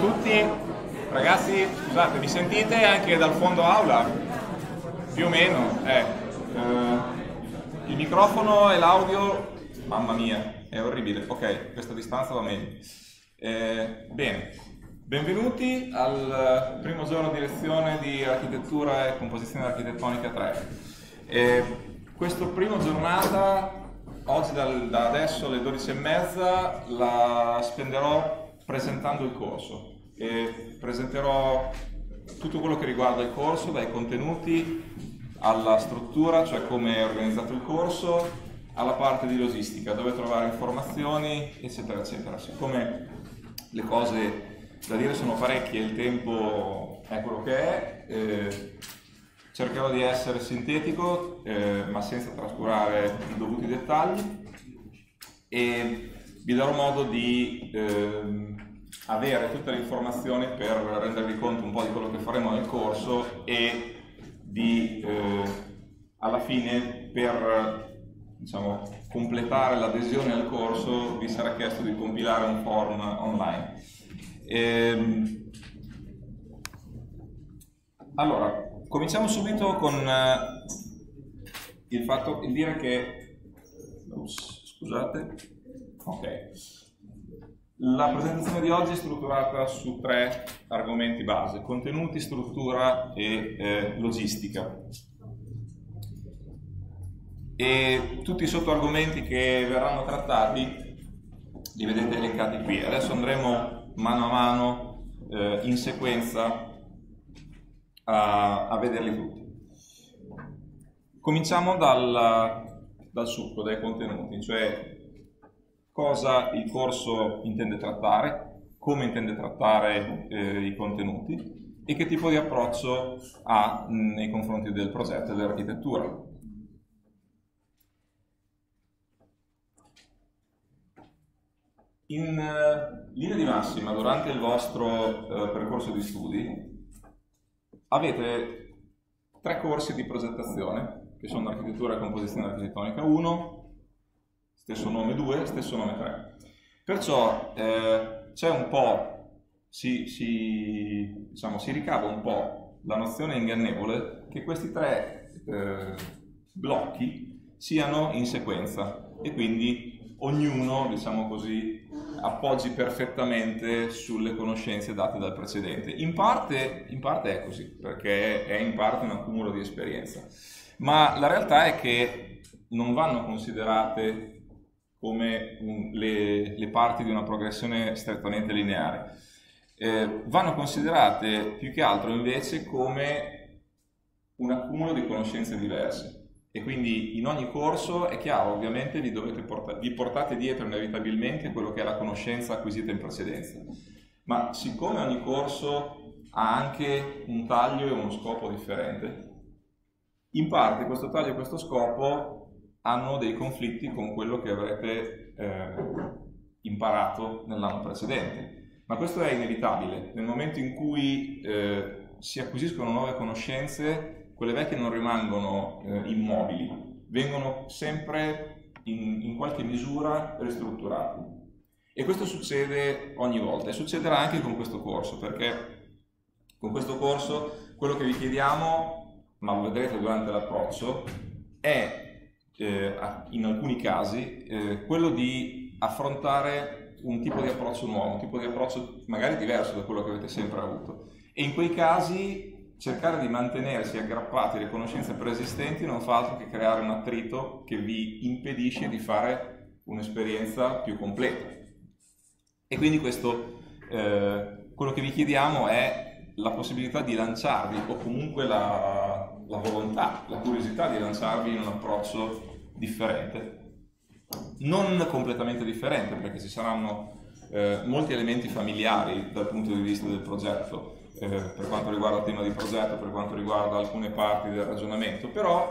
tutti. Ragazzi, scusate, mi sentite anche dal fondo aula? Più o meno, il microfono e l'audio, mamma mia, è orribile. Ok, questa distanza va meglio. Bene, benvenuti al primo giorno di lezione di architettura e composizione architettonica 3. Questa prima giornata, oggi da adesso alle 12:30, la spenderò presentando il corso e presenterò tutto quello che riguarda il corso, dai contenuti alla struttura, cioè come è organizzato il corso, alla parte di logistica, dove trovare informazioni, eccetera, eccetera. Siccome le cose da dire sono parecchie e il tempo è quello che è, cercherò di essere sintetico, ma senza trascurare i dovuti dettagli, e vi darò modo di avere tutte le informazioni per rendervi conto un po' di quello che faremo nel corso e di, alla fine, per completare l'adesione al corso, vi sarà chiesto di compilare un form online. Allora, cominciamo subito con il dire che... scusate. Ok. La presentazione di oggi è strutturata su 3 argomenti base: contenuti, struttura e logistica. E tutti i sottoargomenti che verranno trattati li vedete elencati qui. Adesso andremo mano a mano in sequenza a vederli tutti. Cominciamo dal succo, dai contenuti, cioè cosa il corso intende trattare, come intende trattare i contenuti e che tipo di approccio ha nei confronti del progetto e dell'architettura. In linea di massima, durante il vostro percorso di studi, avete 3 corsi di progettazione, che sono architettura e composizione architettonica 1, stesso nome 2, stesso nome 3. Perciò c'è un po', si ricava un po' la nozione ingannevole che questi 3 blocchi siano in sequenza e quindi ognuno, diciamo così, appoggi perfettamente sulle conoscenze date dal precedente. In parte è così, perché è in parte un accumulo di esperienza, ma la realtà è che non vanno considerate come le parti di una progressione strettamente lineare. Vanno considerate più che altro invece come un accumulo di conoscenze diverse. E quindi in ogni corso, è chiaro, ovviamente vi portate dietro inevitabilmente quello che è la conoscenza acquisita in precedenza, ma siccome ogni corso ha anche un taglio e uno scopo differente, in parte questo taglio e questo scopo hanno dei conflitti con quello che avrete imparato nell'anno precedente, ma questo è inevitabile. Nel momento in cui si acquisiscono nuove conoscenze, quelle vecchie non rimangono immobili, vengono sempre in qualche misura ristrutturate. E questo succede ogni volta e succederà anche con questo corso, perché con questo corso quello che vi chiediamo, ma lo vedrete durante l'approccio, è in alcuni casi quello di affrontare un tipo di approccio nuovo, un tipo di approccio magari diverso da quello che avete sempre avuto. E in quei casi cercare di mantenersi aggrappati alle conoscenze preesistenti non fa altro che creare un attrito che vi impedisce di fare un'esperienza più completa. E quindi quello che vi chiediamo è la possibilità di lanciarvi, o comunque la volontà, la curiosità di lanciarvi in un approccio differente. Non completamente differente, perché ci saranno molti elementi familiari dal punto di vista del progetto, per quanto riguarda il tema di progetto, per quanto riguarda alcune parti del ragionamento, però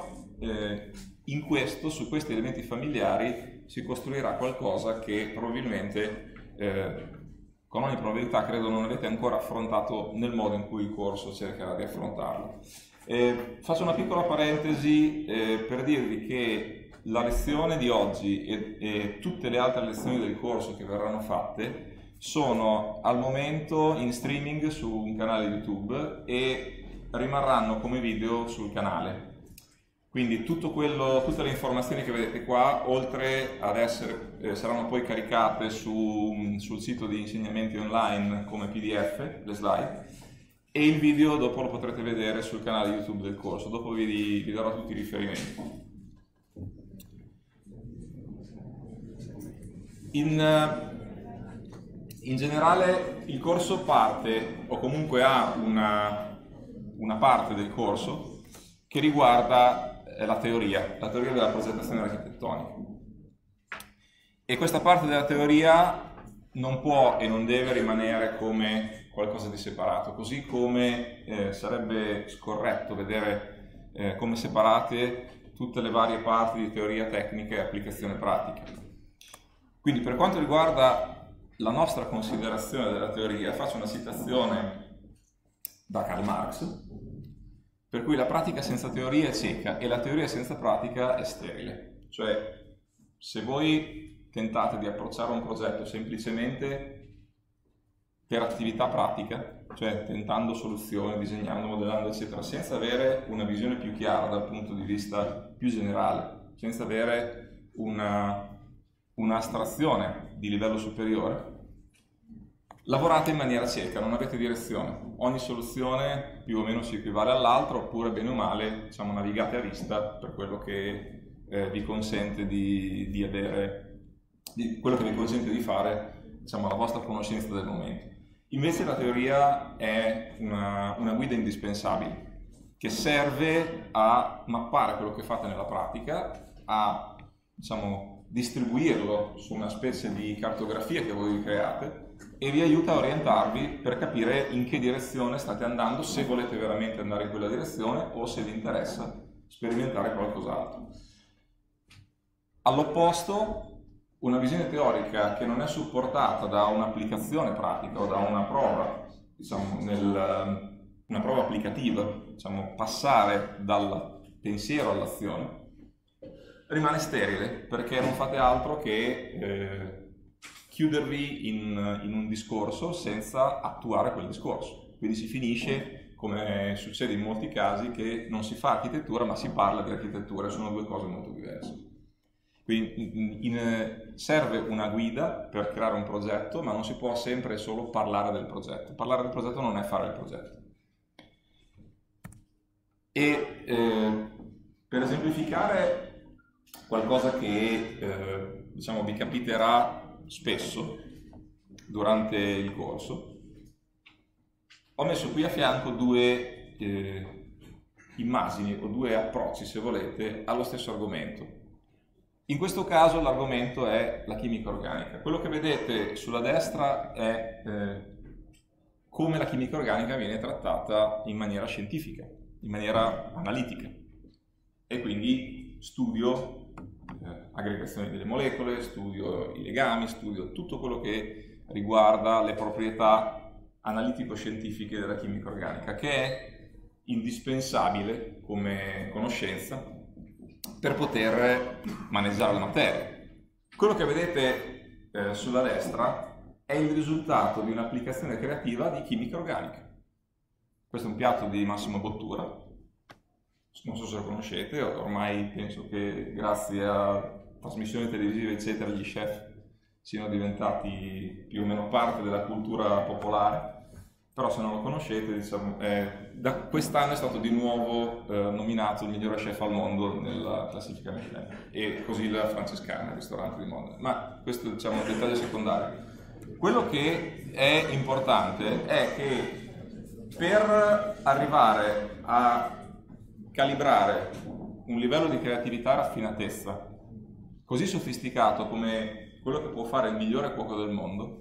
su questi elementi familiari si costruirà qualcosa che probabilmente, con ogni probabilità, credo non avete ancora affrontato nel modo in cui il corso cercherà di affrontarlo. Faccio una piccola parentesi per dirvi che la lezione di oggi e tutte le altre lezioni del corso che verranno fatte sono al momento in streaming su un canale YouTube e rimarranno come video sul canale. Quindi tutte le informazioni che vedete qua, oltre ad essere, saranno poi caricate sul sito di insegnamenti online come PDF, le slide, e il video dopo lo potrete vedere sul canale YouTube del corso. Dopo vi darò tutti i riferimenti. In generale il corso parte, o comunque ha una parte del corso che riguarda la teoria della progettazione architettonica. E questa parte della teoria non può e non deve rimanere come qualcosa di separato, così come sarebbe scorretto vedere come separate tutte le varie parti di teoria tecnica e applicazione pratica. Quindi per quanto riguarda la nostra considerazione della teoria, faccio una citazione da Karl Marx, per cui la pratica senza teoria è cieca e la teoria senza pratica è sterile. Cioè, se voi tentate di approcciare un progetto semplicemente per attività pratica, cioè tentando soluzioni, disegnando, modellando, eccetera, senza avere una visione più chiara dal punto di vista più generale, senza avere un'astrazione di livello superiore, lavorate in maniera cieca, non avete direzione. Ogni soluzione più o meno si equivale all'altra, oppure bene o male, diciamo, navigate a vista per quello che vi consente di avere, quello che vi consente di fare, diciamo, la vostra conoscenza del momento. Invece la teoria è una guida indispensabile, che serve a mappare quello che fate nella pratica, a, diciamo, distribuirlo su una specie di cartografia che voi create, e vi aiuta a orientarvi per capire in che direzione state andando, se volete veramente andare in quella direzione o se vi interessa sperimentare qualcos'altro. All'opposto, una visione teorica che non è supportata da un'applicazione pratica o da una prova, diciamo, una prova applicativa, diciamo, passare dal pensiero all'azione, rimane sterile, perché non fate altro che chiudervi in un discorso senza attuare quel discorso. Quindi si finisce, come succede in molti casi, che non si fa architettura ma si parla di architettura, sono due cose molto diverse. Quindi serve una guida per creare un progetto, ma non si può sempre e solo parlare del progetto. Parlare del progetto non è fare il progetto. E per esemplificare qualcosa che diciamo, vi capiterà spesso durante il corso, ho messo qui a fianco due immagini o due approcci, se volete, allo stesso argomento. In questo caso l'argomento è la chimica organica. Quello che vedete sulla destra è come la chimica organica viene trattata in maniera scientifica, in maniera analitica, e quindi studio aggregazione delle molecole, studio i legami, studio tutto quello che riguarda le proprietà analitico-scientifiche della chimica organica, che è indispensabile come conoscenza per poter maneggiare la materia. Quello che vedete sulla destra è il risultato di un'applicazione creativa di chimica organica. Questo è un piatto di Massimo Bottura, non so se lo conoscete, ormai penso che grazie a trasmissioni televisive eccetera gli chef siano diventati più o meno parte della cultura popolare, però se non lo conoscete, diciamo, da quest'anno è stato di nuovo nominato il migliore chef al mondo nella classifica Michelin, e così la Francescana, il ristorante di Modena, ma questo, diciamo, è un dettaglio secondario. Quello che è importante è che per arrivare a calibrare un livello di creatività e raffinatezza così sofisticato come quello che può fare il migliore cuoco del mondo,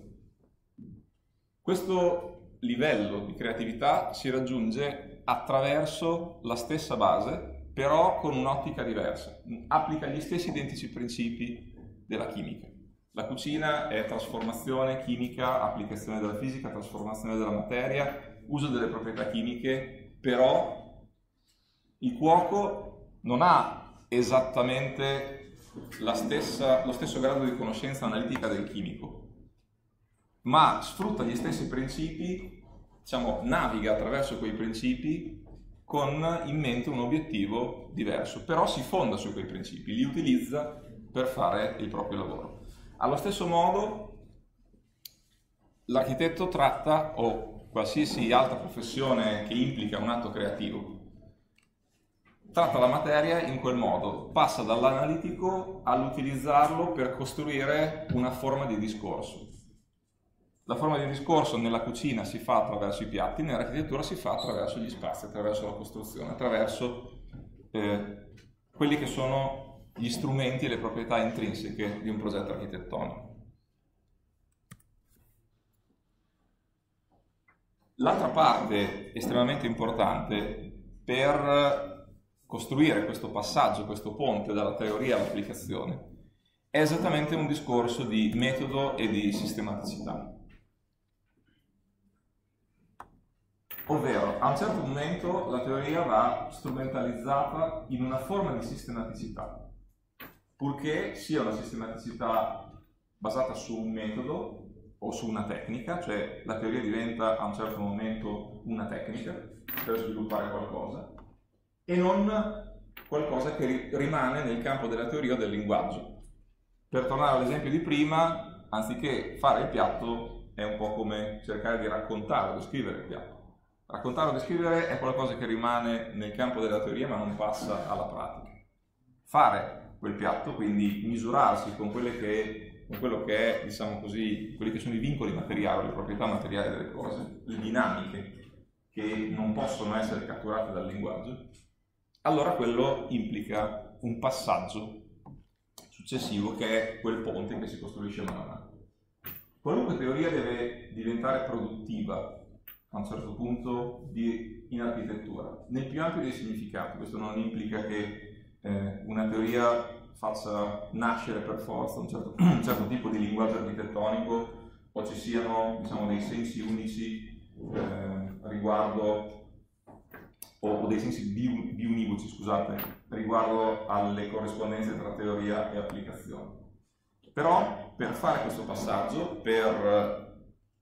questo livello di creatività si raggiunge attraverso la stessa base, però con un'ottica diversa. Applica gli stessi identici principi della chimica. La cucina è trasformazione chimica, applicazione della fisica, trasformazione della materia, uso delle proprietà chimiche, però il cuoco non ha esattamente lo stesso grado di conoscenza analitica del chimico. ma sfrutta gli stessi principi, diciamo, naviga attraverso quei principi con in mente un obiettivo diverso, però si fonda su quei principi, li utilizza per fare il proprio lavoro. Allo stesso modo, l'architetto tratta, o qualsiasi altra professione che implica un atto creativo, tratta la materia in quel modo, passa dall'analitico all'utilizzarlo per costruire una forma di discorso. La forma di discorso nella cucina si fa attraverso i piatti, nell'architettura si fa attraverso gli spazi, attraverso la costruzione, attraverso quelli che sono gli strumenti e le proprietà intrinseche di un progetto architettonico. L'altra parte estremamente importante per costruire questo passaggio, questo ponte dalla teoria all'applicazione, è esattamente un discorso di metodo e di sistematicità. Ovvero, a un certo momento la teoria va strumentalizzata in una forma di sistematicità, purché sia una sistematicità basata su un metodo o su una tecnica, cioè la teoria diventa a un certo momento una tecnica per sviluppare qualcosa, e non qualcosa che rimane nel campo della teoria o del linguaggio. Per tornare all'esempio di prima, anziché fare il piatto è un po' come cercare di raccontare o descrivere il piatto. Raccontare o descrivere è qualcosa che rimane nel campo della teoria ma non passa alla pratica. Fare quel piatto, quindi misurarsi con quello che è, diciamo così, quelli che sono i vincoli materiali, le proprietà materiali delle cose, le dinamiche che non possono essere catturate dal linguaggio, allora quello implica un passaggio successivo che è quel ponte che si costruisce mano a mano. Qualunque teoria deve diventare produttiva a un certo punto in architettura, nel più ampio dei significati. Questo non implica che una teoria faccia nascere per forza un certo tipo di linguaggio architettonico o ci siano, diciamo, dei sensi unici riguardo o dei sensi biunivoci, scusate, riguardo alle corrispondenze tra teoria e applicazione. Però per fare questo passaggio, per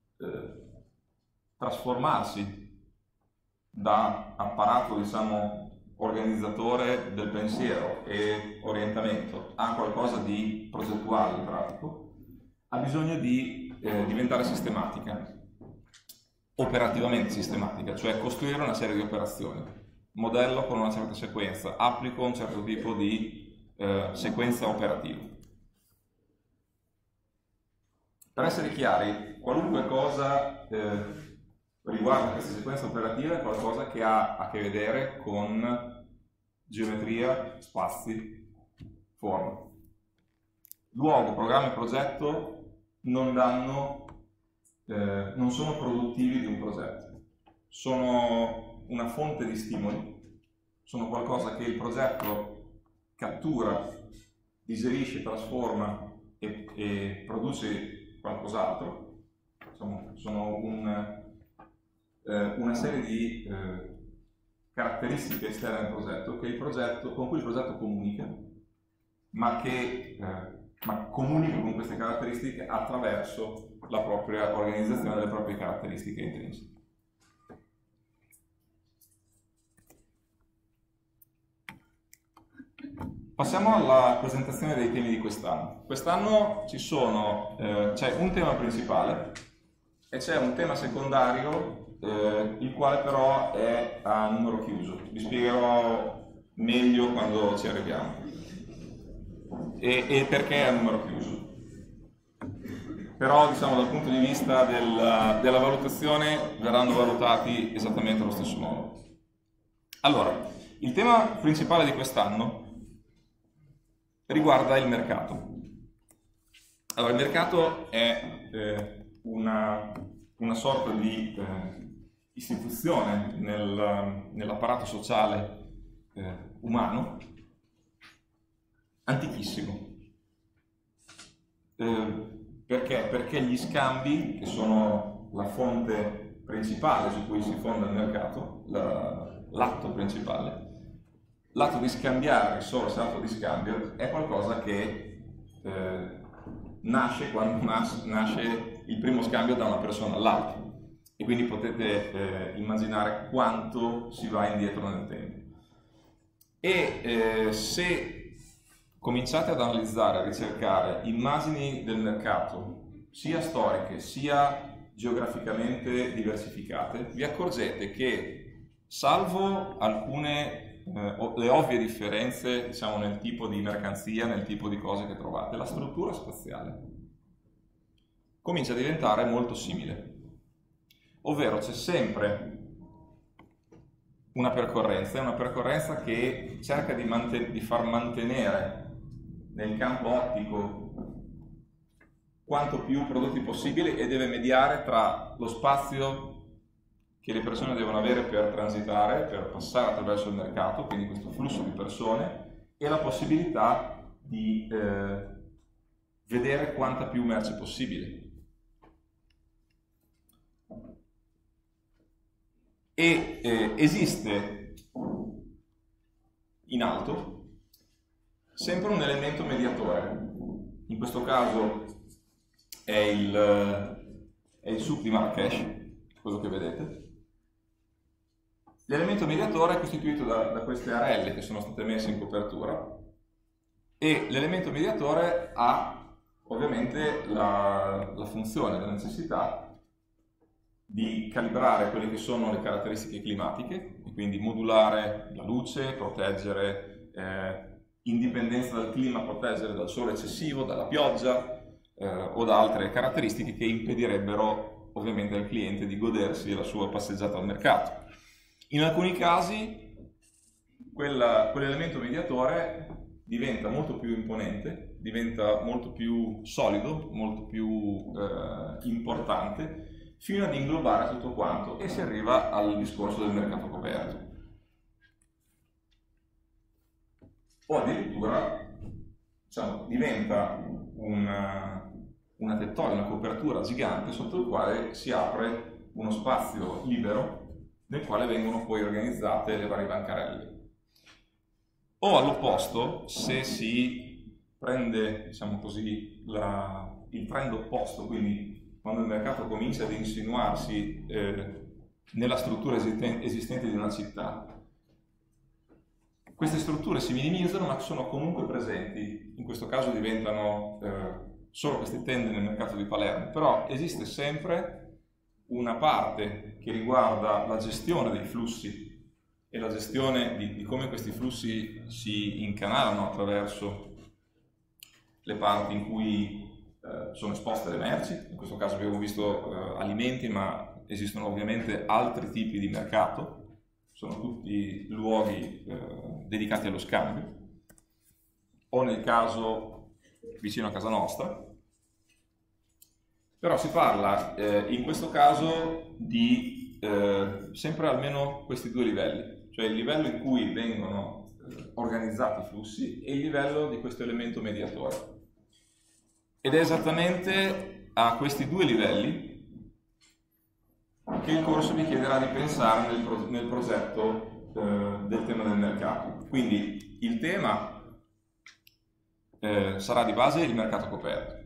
trasformarsi da apparato, diciamo, organizzatore del pensiero e orientamento a qualcosa di progettuale, pratico, ha bisogno di diventare sistematica, operativamente sistematica, cioè costruire una serie di operazioni, modello con una certa sequenza, applico un certo tipo di sequenza operativa. Per essere chiari, qualunque cosa riguarda questa sequenza operativa è qualcosa che ha a che vedere con geometria, spazi, forma. Luogo, programma e progetto non sono produttivi di un progetto, sono una fonte di stimoli, sono qualcosa che il progetto cattura, digerisce, trasforma e produce qualcos'altro. Insomma, sono una serie di caratteristiche esterne al progetto, con cui il progetto comunica, ma comunica con queste caratteristiche attraverso la propria organizzazione delle proprie caratteristiche intrinseche. Passiamo alla presentazione dei temi di quest'anno. Quest'anno c'è un tema principale e c'è un tema secondario, il quale però è a numero chiuso. Vi spiegherò meglio quando ci arriviamo. E perché è a numero chiuso. Però, diciamo, dal punto di vista della valutazione verranno valutati esattamente allo stesso modo. Allora, il tema principale di quest'anno riguarda il mercato. Allora, il mercato è una sorta di istituzione nell'apparato sociale umano antichissimo. Perché? Perché gli scambi, che sono la fonte principale su cui si fonda il mercato, l'atto principale, l'atto di scambiare risorse, l'atto di scambio, è qualcosa che nasce quando nasce il primo scambio da una persona all'altra, e quindi potete immaginare quanto si va indietro nel tempo. E se cominciate ad analizzare, a ricercare immagini del mercato, sia storiche sia geograficamente diversificate, vi accorgete che, salvo alcune le ovvie differenze, diciamo, nel tipo di mercanzia, nel tipo di cose che trovate, la struttura spaziale comincia a diventare molto simile. Ovvero c'è sempre una percorrenza che cerca di far mantenere nel campo ottico quanto più prodotti possibile e deve mediare tra lo spazio che le persone devono avere per transitare, per passare attraverso il mercato, quindi questo flusso di persone, e la possibilità di vedere quanta più merce possibile. E esiste in alto sempre un elemento mediatore. In questo caso è il SUP di Marrakesh, quello che vedete. L'elemento mediatore è costituito da queste arelle che sono state messe in copertura, e l'elemento mediatore ha ovviamente la funzione, la necessità di calibrare quelle che sono le caratteristiche climatiche, e quindi modulare la luce, proteggere in dipendenza dal clima, proteggere dal sole eccessivo, dalla pioggia o da altre caratteristiche che impedirebbero ovviamente al cliente di godersi la sua passeggiata al mercato. In alcuni casi quell'elemento mediatore diventa molto più imponente, diventa molto più solido, molto più importante, fino ad inglobare tutto quanto, e si arriva al discorso del mercato coperto. O addirittura, diciamo, diventa una tettoia, una copertura gigante sotto il quale si apre uno spazio libero nel quale vengono poi organizzate le varie bancarelle. O all'opposto, se si prende, diciamo così, il trend opposto, quindi quando il mercato comincia ad insinuarsi nella struttura esistente di una città, queste strutture si minimizzano ma sono comunque presenti. In questo caso diventano solo queste tende nel mercato di Palermo, però esiste sempre una parte che riguarda la gestione dei flussi e la gestione di come questi flussi si incanalano attraverso le parti in cui sono esposte le merci. In questo caso abbiamo visto alimenti, ma esistono ovviamente altri tipi di mercato, sono tutti luoghi dedicati allo scambio, o nel caso vicino a casa nostra. Però si parla in questo caso di sempre almeno questi due livelli, cioè il livello in cui vengono organizzati i flussi e il livello di questo elemento mediatore. Ed è esattamente a questi due livelli che il corso vi chiederà di pensare nel progetto del tema del mercato. Quindi il tema sarà di base il mercato coperto.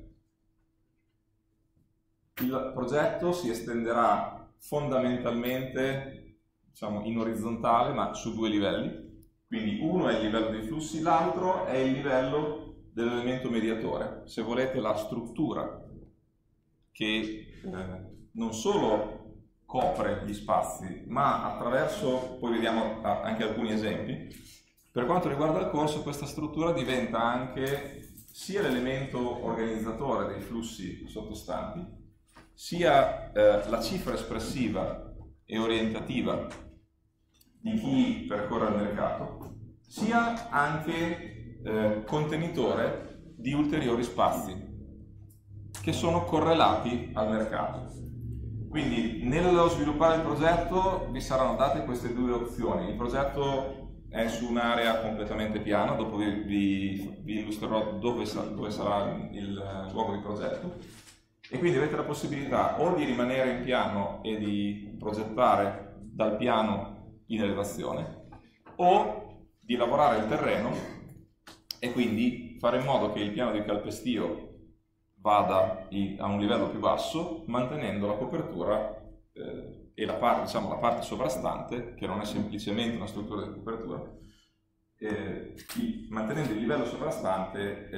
Il progetto si estenderà fondamentalmente, diciamo, in orizzontale, ma su due livelli. Quindi uno è il livello dei flussi, l'altro è il livello dell'elemento mediatore. Se volete, la struttura che non solo copre gli spazi, ma attraverso, poi vediamo anche alcuni esempi, per quanto riguarda il corso, questa struttura diventa anche sia l'elemento organizzatore dei flussi sottostanti, sia la cifra espressiva e orientativa di chi percorre il mercato, sia anche contenitore di ulteriori spazi che sono correlati al mercato. Quindi nello sviluppare il progetto vi saranno date queste due opzioni. Il progetto è su un'area completamente piana, dopo vi illustrerò dove sarà il luogo di progetto, e quindi avete la possibilità o di rimanere in piano e di progettare dal piano in elevazione, o di lavorare il terreno e quindi fare in modo che il piano di calpestio vada a un livello più basso, mantenendo la copertura e la parte sovrastante, che non è semplicemente una struttura di copertura, mantenendo il livello sovrastante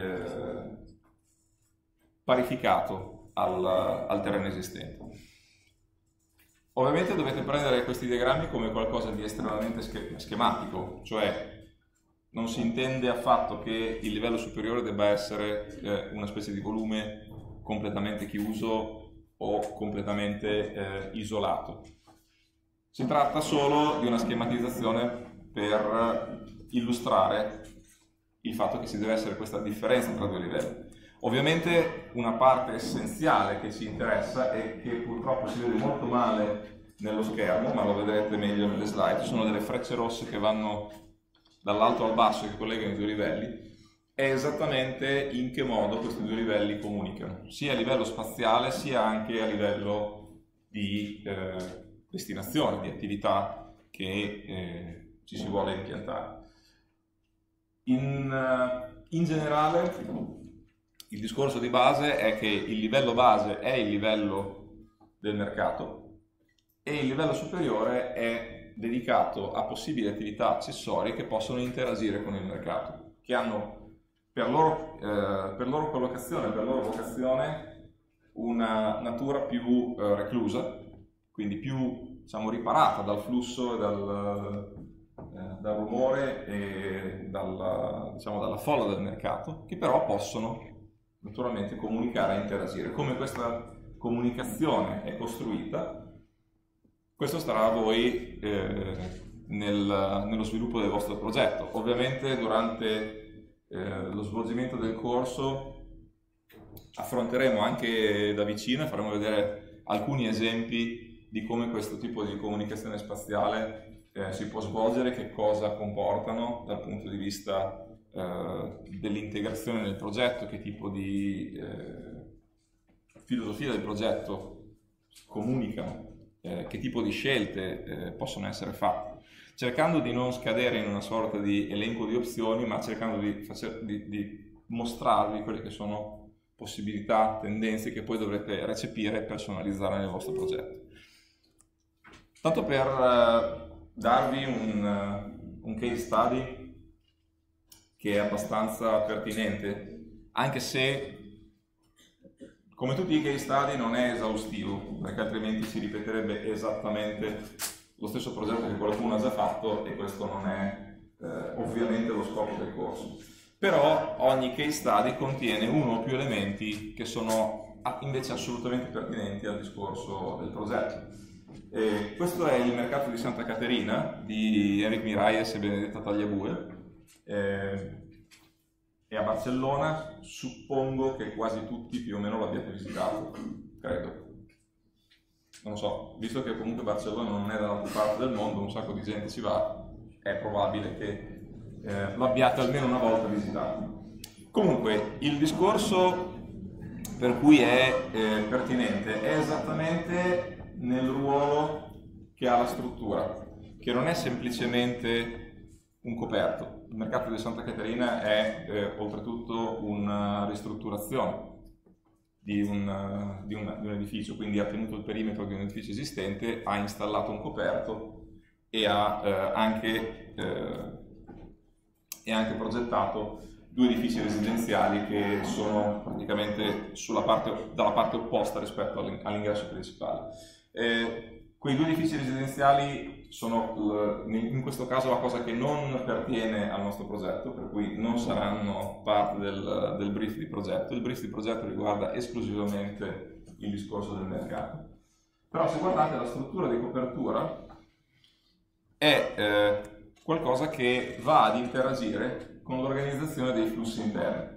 parificato al terreno esistente. Ovviamente dovete prendere questi diagrammi come qualcosa di estremamente schematico, cioè non si intende affatto che il livello superiore debba essere una specie di volume completamente chiuso o completamente isolato. Si tratta solo di una schematizzazione per illustrare il fatto che ci deve essere questa differenza tra due livelli. Ovviamente una parte essenziale che ci interessa e che purtroppo si vede molto male nello schermo, ma lo vedrete meglio nelle slide, sono delle frecce rosse che vanno dall'alto al basso e che collegano i due livelli, è esattamente in che modo questi due livelli comunicano, sia a livello spaziale sia anche a livello di destinazione, di attività che ci si vuole impiantare. In generale, il discorso di base è che il livello base è il livello del mercato e il livello superiore è dedicato a possibili attività accessorie che possono interagire con il mercato, che hanno per loro collocazione, per loro vocazione, una natura più reclusa, quindi più riparata dal flusso, dal rumore e dalla folla del mercato, che però possono naturalmente comunicare e interagire. Come questa comunicazione è costruita, questo starà a voi nello sviluppo del vostro progetto. Ovviamente durante lo svolgimento del corso affronteremo anche da vicino e faremo vedere alcuni esempi di come questo tipo di comunicazione spaziale si può svolgere, che cosa comportano dal punto di vista dell'integrazione nel progetto, che tipo di filosofia del progetto comunicano, che tipo di scelte possono essere fatte, cercando di non scadere in una sorta di elenco di opzioni, ma cercando di mostrarvi quelle che sono possibilità, tendenze che poi dovrete recepire e personalizzare nel vostro progetto. Tanto per darvi un case study che è abbastanza pertinente, anche se come tutti i case study non è esaustivo, perché altrimenti si ripeterebbe esattamente lo stesso progetto che qualcuno ha già fatto e questo non è ovviamente lo scopo del corso. Però ogni case study contiene uno o più elementi che sono invece assolutamente pertinenti al discorso del progetto. Questo è il mercato di Santa Caterina di Enric Miralles e Benedetta Tagliabue. È a Barcellona, suppongo che quasi tutti più o meno l'abbiate visitato, credo. Non so, visto che comunque Barcellona non è dall'altra parte del mondo, un sacco di gente ci va, è probabile che lo abbiate almeno una volta visitato. Comunque, il discorso per cui è pertinente è esattamente nel ruolo che ha la struttura, che non è semplicemente un coperto. Il mercato di Santa Caterina è oltretutto una ristrutturazione di un edificio, quindi ha tenuto il perimetro di un edificio esistente, ha installato un coperto e ha anche progettato due edifici residenziali che sono praticamente dalla parte opposta rispetto all'ingresso principale. Quei due edifici residenziali sono in questo caso la cosa che non pertiene al nostro progetto, per cui non saranno parte del brief di progetto. Il brief di progetto riguarda esclusivamente il discorso del mercato. Però se guardate la struttura di copertura è qualcosa che va ad interagire con l'organizzazione dei flussi interni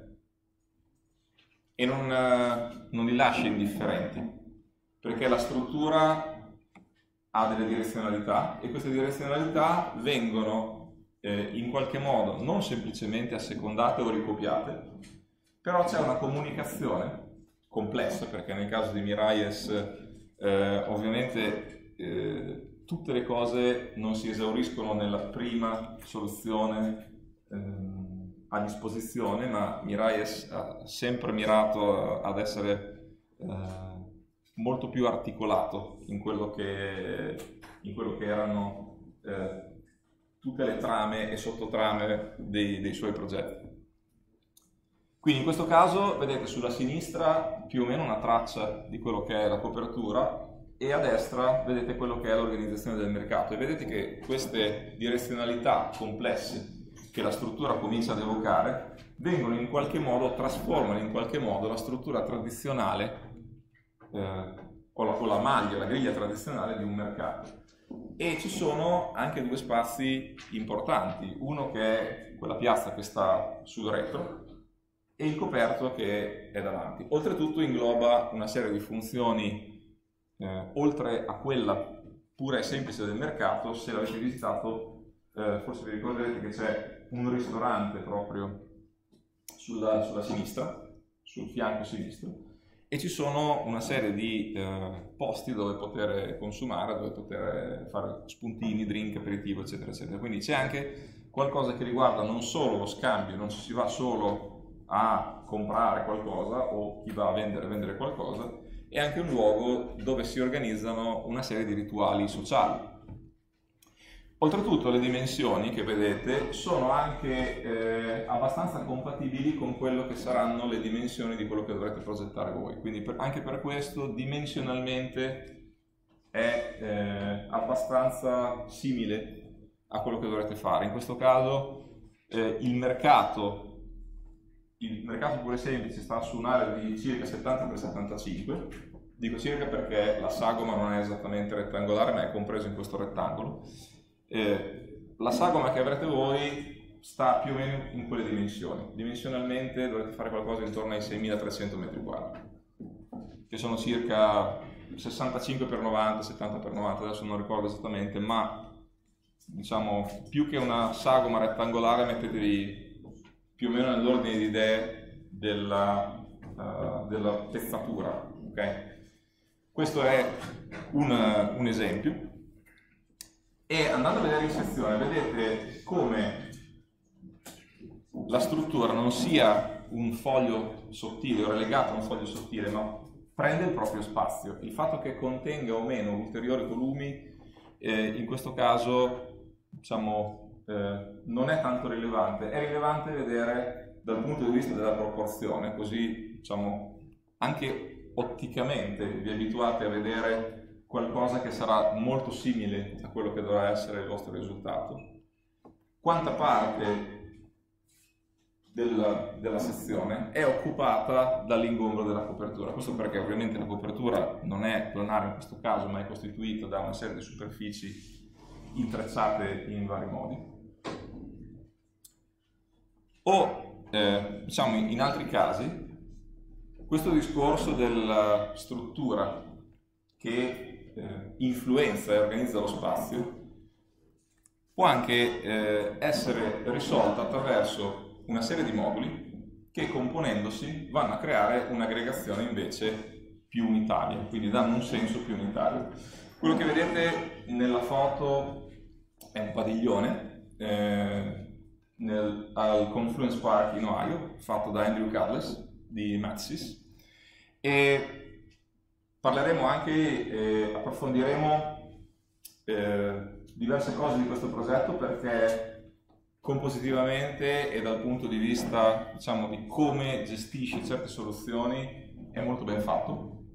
e non li lascia indifferenti, perché la struttura ha delle direzionalità e queste direzionalità vengono in qualche modo non semplicemente assecondate o ricopiate, però c'è una comunicazione complessa, perché nel caso di Miralles ovviamente tutte le cose non si esauriscono nella prima soluzione a disposizione, ma Mirai ha sempre mirato ad essere molto più articolato in quello che erano tutte le trame e sottotrame dei suoi progetti. Quindi in questo caso vedete sulla sinistra più o meno una traccia di quello che è la copertura e a destra vedete quello che è l'organizzazione del mercato, e vedete che queste direzionalità complesse che la struttura comincia ad evocare vengono in qualche modo, trasformano in qualche modo la struttura tradizionale o la maglia, la griglia tradizionale di un mercato. E ci sono anche due spazi importanti, uno che è quella piazza che sta sul retro e il coperto che è davanti. Oltretutto ingloba una serie di funzioni oltre a quella pura e semplice del mercato. Se l'avete visitato forse vi ricorderete che c'è un ristorante proprio sulla sinistra, sul fianco sinistro, e ci sono una serie di posti dove poter consumare, dove poter fare spuntini, drink, aperitivo, eccetera, eccetera. Quindi c'è anche qualcosa che riguarda non solo lo scambio, non ci si va solo a comprare qualcosa o chi va a vendere qualcosa, è anche un luogo dove si organizzano una serie di rituali sociali. Oltretutto le dimensioni che vedete sono anche abbastanza compatibili con quello che saranno le dimensioni di quello che dovrete progettare voi, quindi anche per questo dimensionalmente è abbastanza simile a quello che dovrete fare. In questo caso il mercato pure semplice sta su un'area di circa 70x75, dico circa perché la sagoma non è esattamente rettangolare ma è compreso in questo rettangolo. La sagoma che avrete voi sta più o meno in quelle dimensioni. Dimensionalmente dovrete fare qualcosa intorno ai 6.300 metri quadri, che sono circa 65x90, 70x90, adesso non ricordo esattamente, ma diciamo più che una sagoma rettangolare mettetevi più o meno nell'ordine di idee della pezzatura, ok? Questo è un esempio. E andando a vedere in sezione vedete come la struttura non sia un foglio sottile o relegata a un foglio sottile, ma prende il proprio spazio. Il fatto che contenga o meno ulteriori volumi in questo caso diciamo non è tanto rilevante. È rilevante vedere dal punto di vista della proporzione, così diciamo anche otticamente vi abituate a vedere qualcosa che sarà molto simile a quello che dovrà essere il vostro risultato. Quanta parte della sezione è occupata dall'ingombro della copertura? Questo perché ovviamente la copertura non è planare in questo caso, ma è costituita da una serie di superfici intrecciate in vari modi. O diciamo in altri casi questo discorso della struttura che influenza e organizza lo spazio può anche essere risolta attraverso una serie di moduli che componendosi vanno a creare un'aggregazione invece più unitaria, quindi danno un senso più unitario. Quello che vedete nella foto è un padiglione al Confluence Park in Ohio, fatto da Andrew Cudless di Matsys, e parleremo anche, approfondiremo diverse cose di questo progetto perché compositivamente e dal punto di vista diciamo di come gestisce certe soluzioni è molto ben fatto,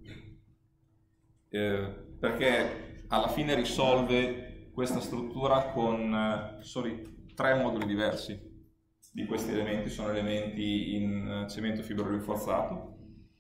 perché alla fine risolve questa struttura con soli 3 moduli diversi. Di questi elementi sono elementi in cemento fibro rinforzato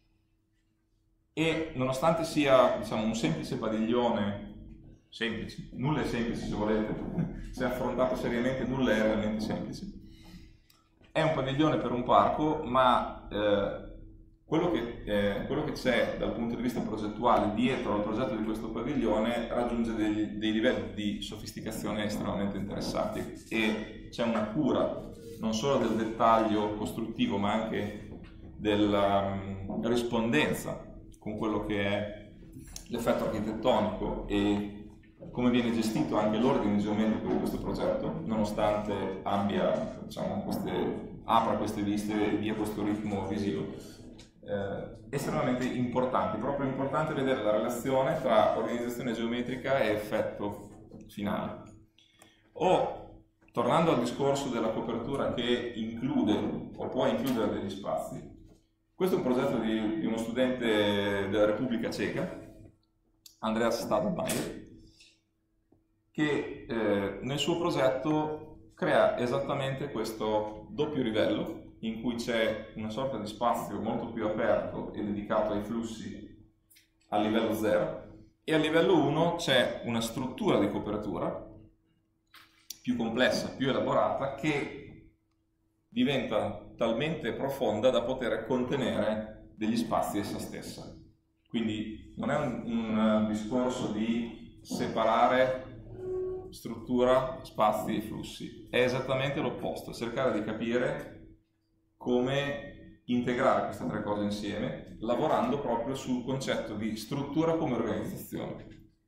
e nonostante sia diciamo un semplice padiglione, semplice, nulla è semplice se volete, se affrontato seriamente nulla è realmente semplice, è un padiglione per un parco, ma quello che c'è dal punto di vista progettuale dietro al progetto di questo padiglione raggiunge dei livelli di sofisticazione estremamente interessanti e c'è una cura non solo del dettaglio costruttivo ma anche della rispondenza con quello che è l'effetto architettonico e come viene gestito anche l'ordine geometrico di questo progetto, nonostante abbia diciamo, queste apra queste viste e dia questo ritmo visivo. Estremamente importanti, proprio importante vedere la relazione tra organizzazione geometrica e effetto finale. Tornando al discorso della copertura che include o può includere degli spazi, questo è un progetto di uno studente della Repubblica Ceca, Andreas Stadmeier, che nel suo progetto crea esattamente questo doppio livello in cui c'è una sorta di spazio molto più aperto e dedicato ai flussi a livello 0 e a livello 1 c'è una struttura di copertura più complessa, più elaborata, che diventa talmente profonda da poter contenere degli spazi essa stessa. Quindi non è un discorso di separare struttura, spazi e flussi, è esattamente l'opposto, cercare di capire come integrare queste tre cose insieme, lavorando proprio sul concetto di struttura come organizzazione.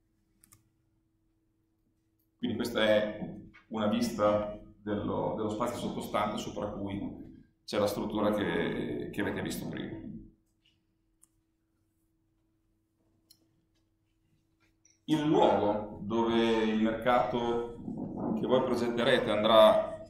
Quindi questa è una vista dello spazio sottostante sopra cui c'è la struttura che avete visto prima. Il luogo dove il mercato che voi progetterete andrà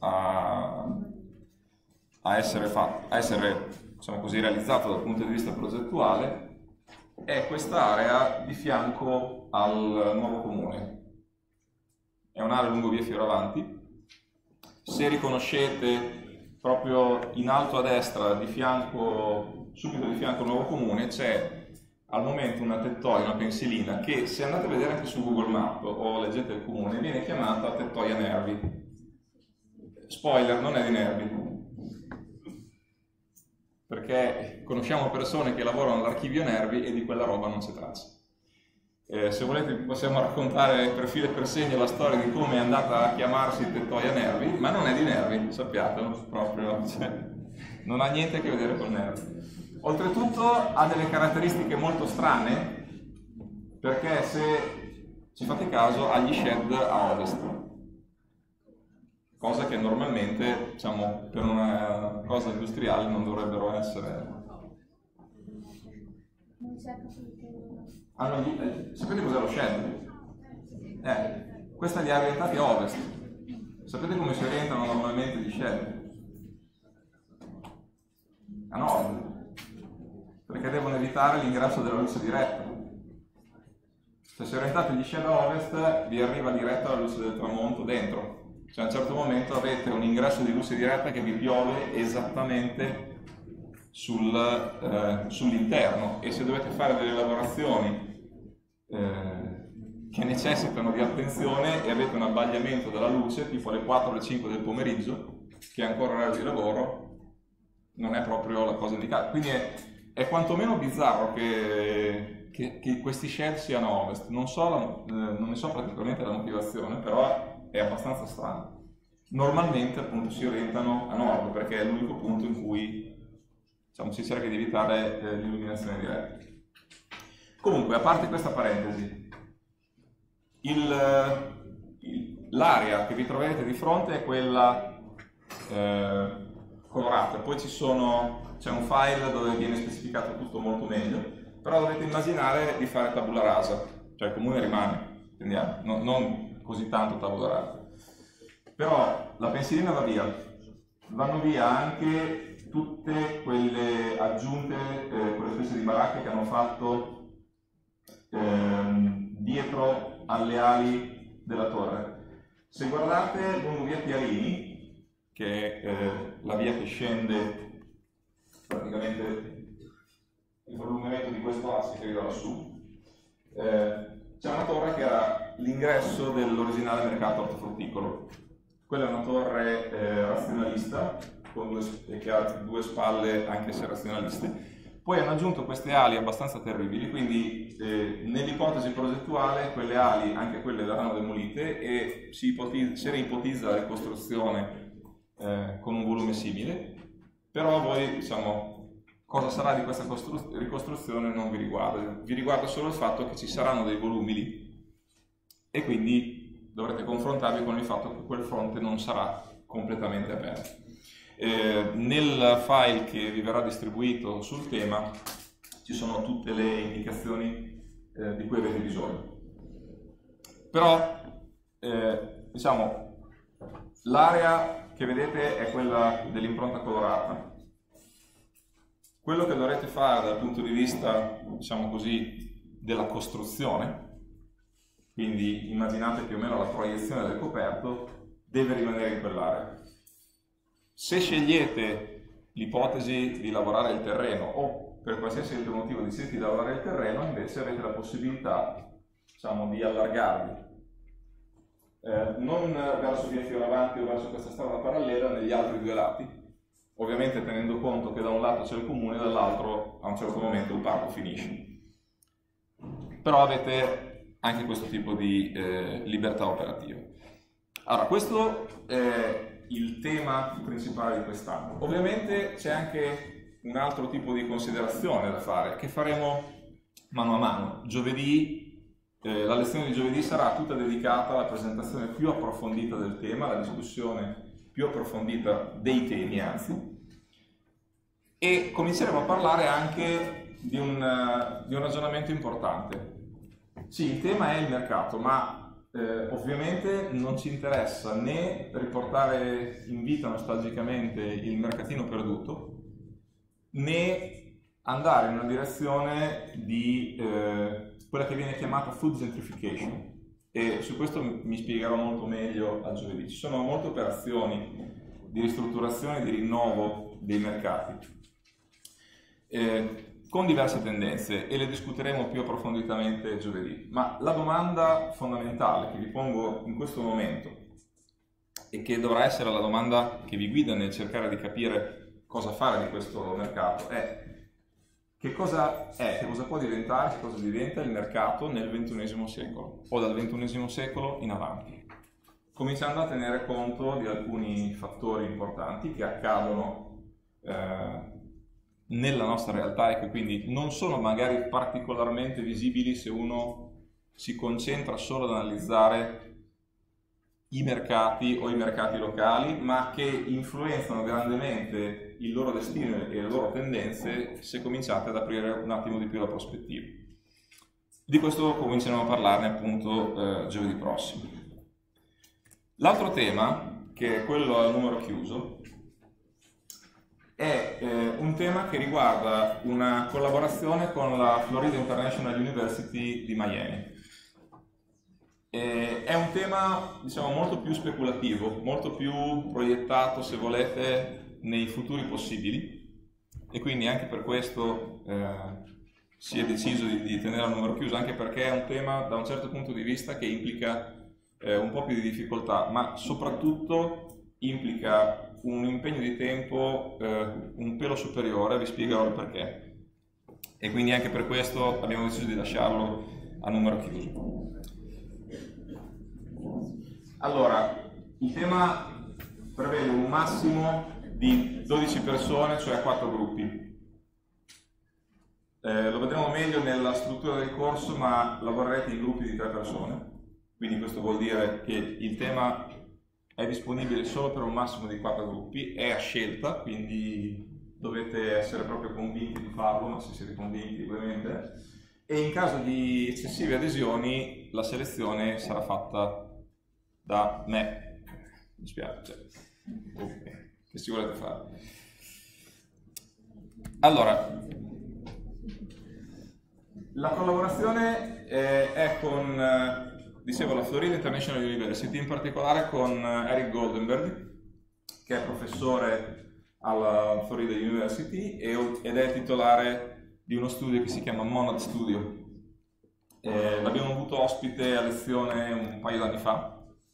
a essere diciamo così, realizzato dal punto di vista progettuale è quest'area di fianco al nuovo comune. È un'area lungo via Fioravanti. Se riconoscete proprio in alto a destra, subito di fianco al nuovo comune, c'è al momento una tettoia, una pensilina, che se andate a vedere anche su Google Maps o leggete il comune, viene chiamata tettoia Nervi. Spoiler, non è di Nervi. Perché conosciamo persone che lavorano all'archivio Nervi e di quella roba non c'è traccia. Se volete possiamo raccontare per filo e per segno la storia di come è andata a chiamarsi tettoia Nervi, ma non è di Nervi, sappiatelo, proprio, cioè, non ha niente a che vedere con Nervi. Oltretutto ha delle caratteristiche molto strane, perché se ci fate caso ha gli shed a ovest, cosa che normalmente, diciamo, per una cosa industriale non essere. Sapete cos'è lo shed? Questa li ha orientati a ovest. Sapete come si orientano normalmente gli shed? A nord, perché devono evitare l'ingresso della luce diretta. Se orientate gli shed a ovest vi arriva diretta la luce del tramonto dentro. Cioè a un certo momento avete un ingresso di luce diretta che vi piove esattamente sull'interno, e se dovete fare delle lavorazioni che necessitano di attenzione e avete un abbagliamento della luce tipo alle 4 o alle 5 del pomeriggio, che è ancora orario di lavoro, non è proprio la cosa indicata. Quindi è quantomeno bizzarro che questi shed siano a ovest. Non ne so praticamente la motivazione, però è abbastanza strano. Normalmente appunto si orientano a nord, perché è l'unico punto in cui, diciamo, si cerca di evitare l'illuminazione diretta. Comunque, a parte questa parentesi, l'area che vi troverete di fronte è quella colorata, poi c'è un file dove viene specificato tutto molto meglio, però dovete immaginare di fare tabula rasa, cioè il comune rimane, intendiamo, non così tanto tabula rasa. Però la pensilina va via, vanno via anche tutte quelle aggiunte, quelle specie di baracche che hanno fatto dietro alle ali della torre. Se guardate lungo via Piarini, che è la via che scende praticamente il prolungamento di questo asse che arriva lassù, c'è una torre che era l'ingresso dell'originale mercato ortofrutticolo. Quella è una torre razionalista, che ha due spalle anche se razionaliste. Poi hanno aggiunto queste ali abbastanza terribili, quindi nell'ipotesi progettuale quelle ali, anche quelle verranno demolite e si ipotizza la ricostruzione con un volume simile, però voi, diciamo, cosa sarà di questa ricostruzione non vi riguarda solo il fatto che ci saranno dei volumi lì e quindi dovrete confrontarvi con il fatto che quel fronte non sarà completamente aperto. Nel file che vi verrà distribuito sul tema ci sono tutte le indicazioni di cui avete bisogno. Però, diciamo, l'area che vedete è quella dell'impronta colorata. Quello che dovrete fare dal punto di vista, diciamo così, della costruzione, quindi immaginate più o meno la proiezione del coperto, deve rimanere in quell'area. Se scegliete l'ipotesi di lavorare il terreno o per qualsiasi altro motivo decidete di lavorare il terreno, invece avete la possibilità, diciamo, di allargarvi. Non verso via Fioravanti o verso questa strada parallela, negli altri due lati, ovviamente tenendo conto che da un lato c'è il comune e dall'altro a un certo momento il parco finisce. Però avete anche questo tipo di libertà operativa. Allora, questo è il tema principale di quest'anno. Ovviamente c'è anche un altro tipo di considerazione da fare, che faremo mano a mano. Giovedì, la lezione di giovedì sarà tutta dedicata alla presentazione più approfondita del tema, alla discussione più approfondita dei temi, anzi, e cominceremo a parlare anche di un ragionamento importante. Sì, il tema è il mercato, ma ovviamente non ci interessa né riportare in vita nostalgicamente il mercatino perduto, né andare in una direzione di quella che viene chiamata food gentrification. E su questo mi spiegherò molto meglio a giovedì. Ci sono molte operazioni di ristrutturazione e di rinnovo dei mercati con diverse tendenze e le discuteremo più approfonditamente giovedì. Ma la domanda fondamentale che vi pongo in questo momento e che dovrà essere la domanda che vi guida nel cercare di capire cosa fare di questo mercato è: che cosa può diventare, che cosa diventa il mercato nel XXI secolo o dal XXI secolo in avanti, cominciando a tenere conto di alcuni fattori importanti che accadono nella nostra realtà e che quindi non sono magari particolarmente visibili se uno si concentra solo ad analizzare i mercati o i mercati locali, ma che influenzano grandemente il loro destino e le loro tendenze se cominciate ad aprire un attimo di più la prospettiva. Di questo cominceremo a parlarne appunto giovedì prossimo. L'altro tema, che è quello al numero chiuso, è un tema che riguarda una collaborazione con la Florida International University di Miami. È un tema, diciamo, molto più speculativo, molto più proiettato, se volete, nei futuri possibili, e quindi anche per questo si è deciso di tenere a numero chiuso, anche perché è un tema da un certo punto di vista che implica un po' più di difficoltà, ma soprattutto implica un impegno di tempo un pelo superiore, vi spiegherò il perché, e quindi anche per questo abbiamo deciso di lasciarlo a numero chiuso. Allora, il tema prevede un massimo di 12 persone, cioè 4 gruppi. Lo vedremo meglio nella struttura del corso, ma lavorerete in gruppi di 3 persone, quindi questo vuol dire che il tema è disponibile solo per un massimo di 4 gruppi, è a scelta, quindi dovete essere proprio convinti di farlo, ma se siete convinti ovviamente, e in caso di eccessive adesioni la selezione sarà fatta da me. Mi spiace, che si volete fare. Allora, la collaborazione è con, dicevo, la Florida International University, in particolare con Eric Goldenberg, che è professore alla Florida University ed è titolare di uno studio che si chiama Monad Studio. L'abbiamo avuto ospite a lezione un paio d'anni fa.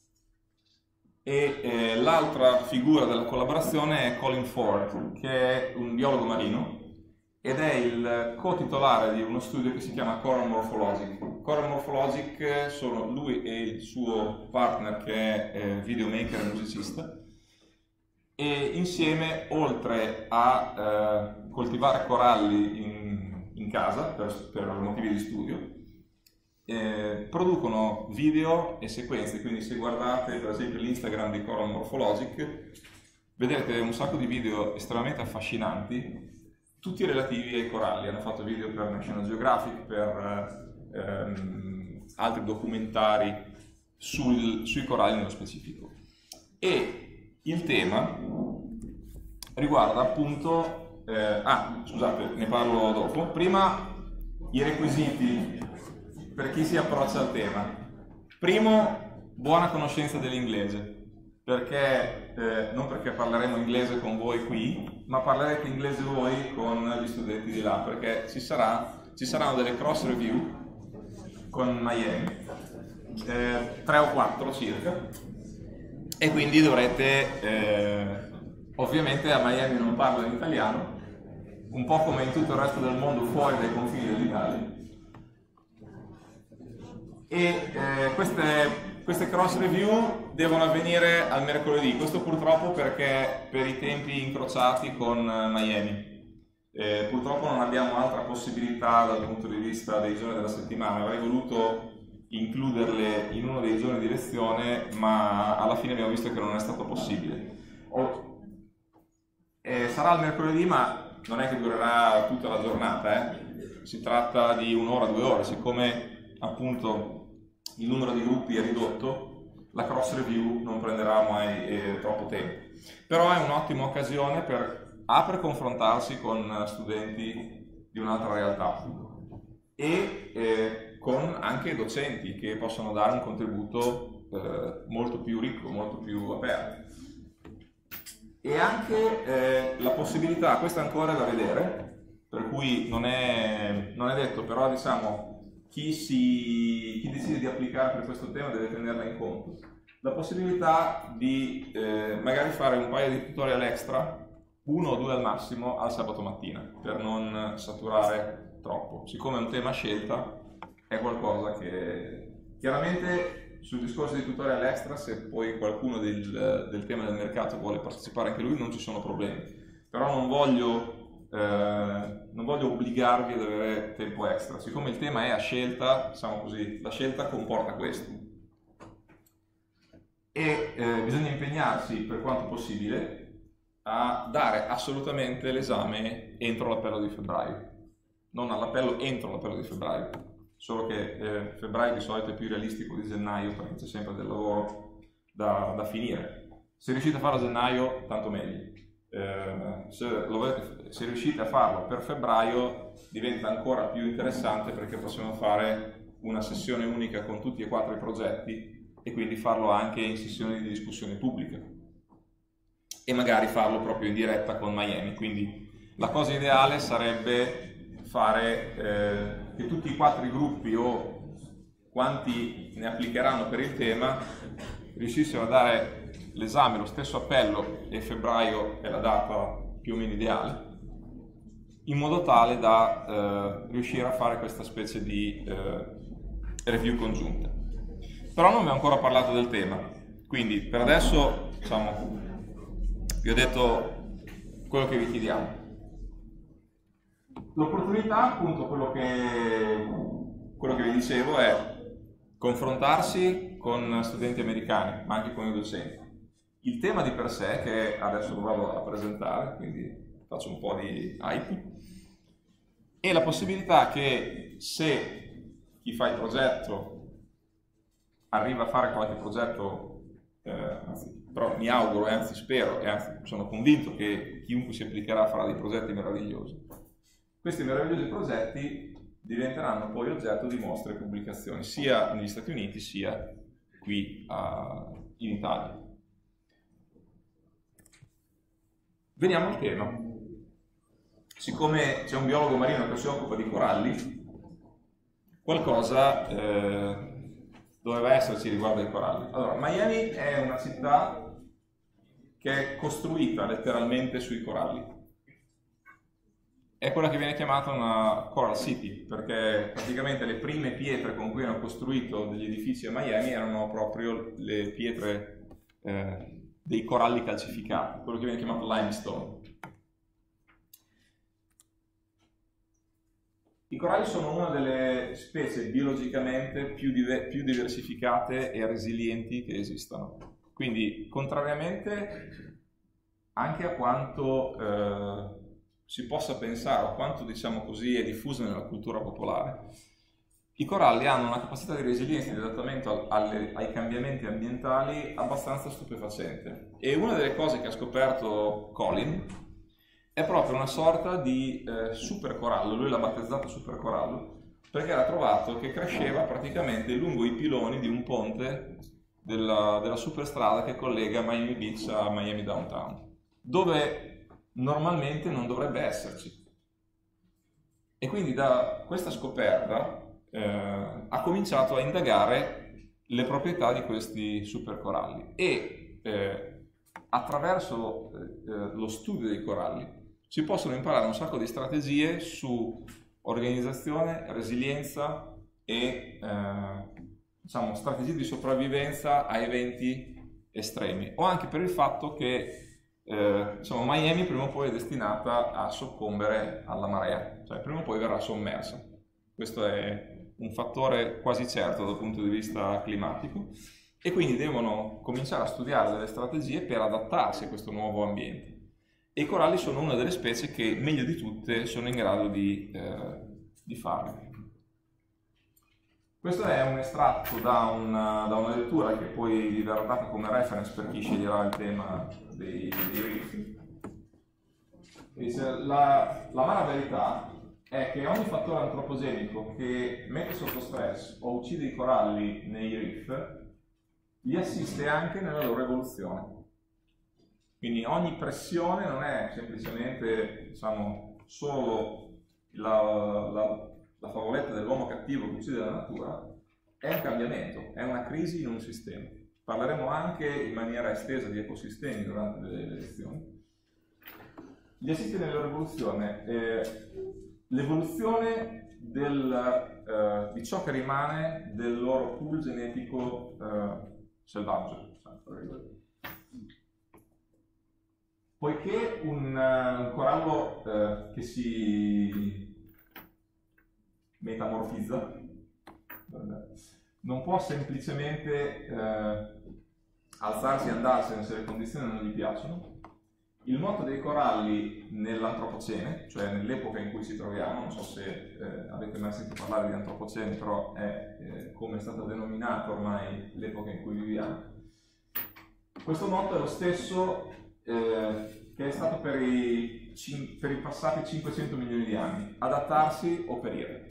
E l'altra figura della collaborazione è Colin Ford, che è un biologo marino ed è il co-titolare di uno studio che si chiama Coral Morphologic. Coral Morphologic sono lui e il suo partner, che è videomaker e musicista, e insieme, oltre a coltivare coralli in casa per motivi di studio, producono video e sequenze. Quindi se guardate per esempio l'Instagram di Coral Morphologic vedrete un sacco di video estremamente affascinanti, tutti relativi ai coralli. Hanno fatto video per National Geographic, per altri documentari sui coralli nello specifico. E il tema riguarda appunto, scusate, ne parlo dopo. Prima i requisiti per chi si approccia al tema. Primo, buona conoscenza dell'inglese, perché non perché parleremo inglese con voi qui, ma parlerete inglese voi con gli studenti di là, perché ci saranno delle cross review con Miami, 3 o 4 circa, e quindi dovrete, ovviamente a Miami non parlano in italiano, un po' come in tutto il resto del mondo fuori dai confini dell'Italia. E queste cross review devono avvenire al mercoledì, questo purtroppo perché per i tempi incrociati con Miami. Purtroppo non abbiamo altra possibilità dal punto di vista dei giorni della settimana. Avrei voluto includerle in uno dei giorni di lezione, ma alla fine abbiamo visto che non è stato possibile. Sarà il mercoledì, ma non è che durerà tutta la giornata, si tratta di 1 ora, 2 ore, siccome appunto il numero di gruppi è ridotto, la cross review non prenderà mai troppo tempo. Però è un'ottima occasione per confrontarsi con studenti di un'altra realtà e con anche docenti che possono dare un contributo molto più ricco, molto più aperto. E anche la possibilità, questa ancora è da vedere, per cui non è detto, però diciamo chi decide di applicare per questo tema deve tenerla in conto. La possibilità di magari fare un paio di tutorial extra, 1 o 2 al massimo, al sabato mattina, per non saturare troppo. Siccome è un tema a scelta, è qualcosa che chiaramente sul discorso di tutorial extra, se poi qualcuno del tema del mercato vuole partecipare anche lui, non ci sono problemi. Però non voglio obbligarvi ad avere tempo extra. Siccome il tema è a scelta, diciamo così, la scelta comporta questo. E bisogna impegnarsi per quanto possibile a dare assolutamente l'esame entro l'appello di febbraio. Non all'appello, entro l'appello di febbraio. Solo che febbraio di solito è più realistico di gennaio, perché c'è sempre del lavoro da finire. Se riuscite a farlo a gennaio, tanto meglio. Se riuscite a farlo per febbraio, diventa ancora più interessante, perché possiamo fare una sessione unica con tutti e 4 i progetti e quindi farlo anche in sessioni di discussione pubblica e magari farlo proprio in diretta con Miami. Quindi la cosa ideale sarebbe fare che tutti i 4 i gruppi, o quanti ne applicheranno per il tema, riuscissero a dare l'esame, lo stesso appello, e febbraio è la data più o meno ideale, in modo tale da riuscire a fare questa specie di review congiunta. Però non vi ho ancora parlato del tema, quindi per adesso, diciamo, vi ho detto quello che vi chiediamo. L'opportunità, appunto, quello che vi dicevo, è confrontarsi con studenti americani, ma anche con i docenti. Il tema di per sé, che adesso lo vado a presentare, quindi faccio un po' di hype, e la possibilità che, se chi fa il progetto arriva a fare qualche progetto, però mi auguro, e anzi spero, e anzi sono convinto che chiunque si applicherà farà dei progetti meravigliosi. Questi meravigliosi progetti diventeranno poi oggetto di mostre e pubblicazioni, sia negli Stati Uniti sia qui in Italia. Veniamo al tema. Siccome c'è un biologo marino che si occupa di coralli, qualcosa doveva esserci riguardo ai coralli. Allora, Miami è una città che è costruita letteralmente sui coralli. È quella che viene chiamata una Coral City, perché praticamente le prime pietre con cui hanno costruito degli edifici a Miami erano proprio le pietre dei coralli calcificati, quello che viene chiamato limestone. I coralli sono una delle specie biologicamente più diversificate e resilienti che esistano. Quindi, contrariamente anche a quanto si possa pensare, o quanto, diciamo così, è diffuso nella cultura popolare. I coralli hanno una capacità di resilienza e di adattamento ai cambiamenti ambientali abbastanza stupefacente. E una delle cose che ha scoperto Colin è proprio una sorta di supercorallo, lui l'ha battezzato supercorallo, perché era trovato che cresceva praticamente lungo i piloni di un ponte della superstrada che collega Miami Beach a Miami Downtown, dove normalmente non dovrebbe esserci. E quindi da questa scoperta ha cominciato a indagare le proprietà di questi supercoralli e attraverso lo studio dei coralli si possono imparare un sacco di strategie su organizzazione, resilienza e diciamo, strategie di sopravvivenza a eventi estremi, o anche per il fatto che diciamo, Miami prima o poi è destinata a soccombere alla marea, cioè prima o poi verrà sommersa. Questo è un fattore quasi certo dal punto di vista climatico, e quindi devono cominciare a studiare delle strategie per adattarsi a questo nuovo ambiente. E i coralli sono una delle specie che meglio di tutte sono in grado di farlo. Questo è un estratto da una lettura che poi vi verrà data come reference per chi sceglierà il tema dei reef. Dice, la amara verità è che ogni fattore antropogenico che mette sotto stress o uccide i coralli nei reef li assiste anche nella loro evoluzione. Quindi ogni pressione non è semplicemente, diciamo, solo la favoletta dell'uomo cattivo che uccide la natura, è un cambiamento, è una crisi in un sistema. Parleremo anche in maniera estesa di ecosistemi durante le lezioni. Gli assiste nella loro evoluzione. L'evoluzione di ciò che rimane del loro pool genetico selvaggio. Poiché un corallo che si metamorfizza non può semplicemente alzarsi e andarsene se le condizioni non gli piacciono, il moto dei coralli nell'antropocene, cioè nell'epoca in cui ci troviamo, non so se avete mai sentito parlare di antropocene, però è come è stata denominata ormai l'epoca in cui viviamo. Questo moto è lo stesso che è stato per i passati 500 milioni di anni: adattarsi o perire.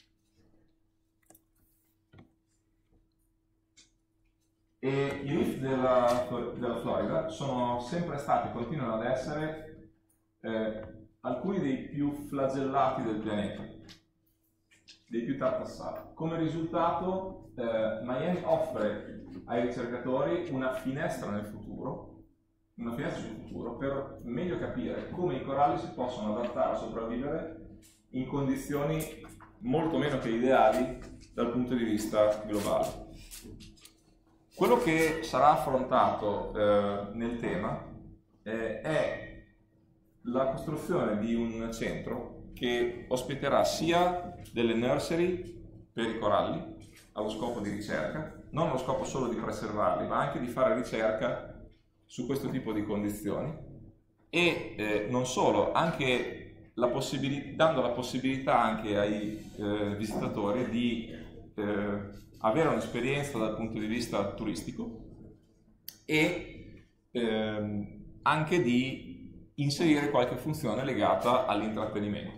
E i reef della Florida sono sempre stati e continuano ad essere alcuni dei più flagellati del pianeta, dei più tartassati. Come risultato, Miami offre ai ricercatori una finestra sul futuro per meglio capire come i coralli si possono adattare a sopravvivere in condizioni molto meno che ideali dal punto di vista globale. Quello che sarà affrontato nel tema è la costruzione di un centro che ospiterà sia delle nursery per i coralli allo scopo di ricerca, non allo scopo solo di preservarli, ma anche di fare ricerca su questo tipo di condizioni, e non solo, anche dando la possibilità anche ai visitatori di avere un'esperienza dal punto di vista turistico e anche di inserire qualche funzione legata all'intrattenimento.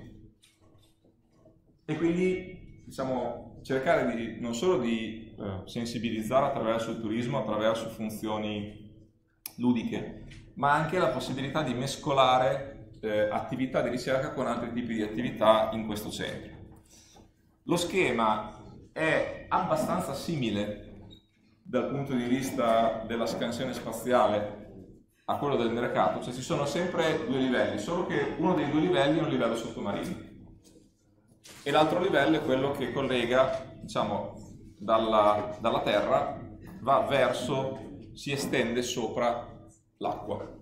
E quindi, diciamo, cercare non solo di sensibilizzare attraverso il turismo, attraverso funzioni ludiche, ma anche la possibilità di mescolare attività di ricerca con altri tipi di attività in questo centro. Lo schema è abbastanza simile dal punto di vista della scansione spaziale a quello del mercato, cioè ci sono sempre due livelli, solo che uno dei due livelli è un livello sottomarino e l'altro livello è quello che collega, diciamo, dalla terra, va verso, si estende sopra l'acqua.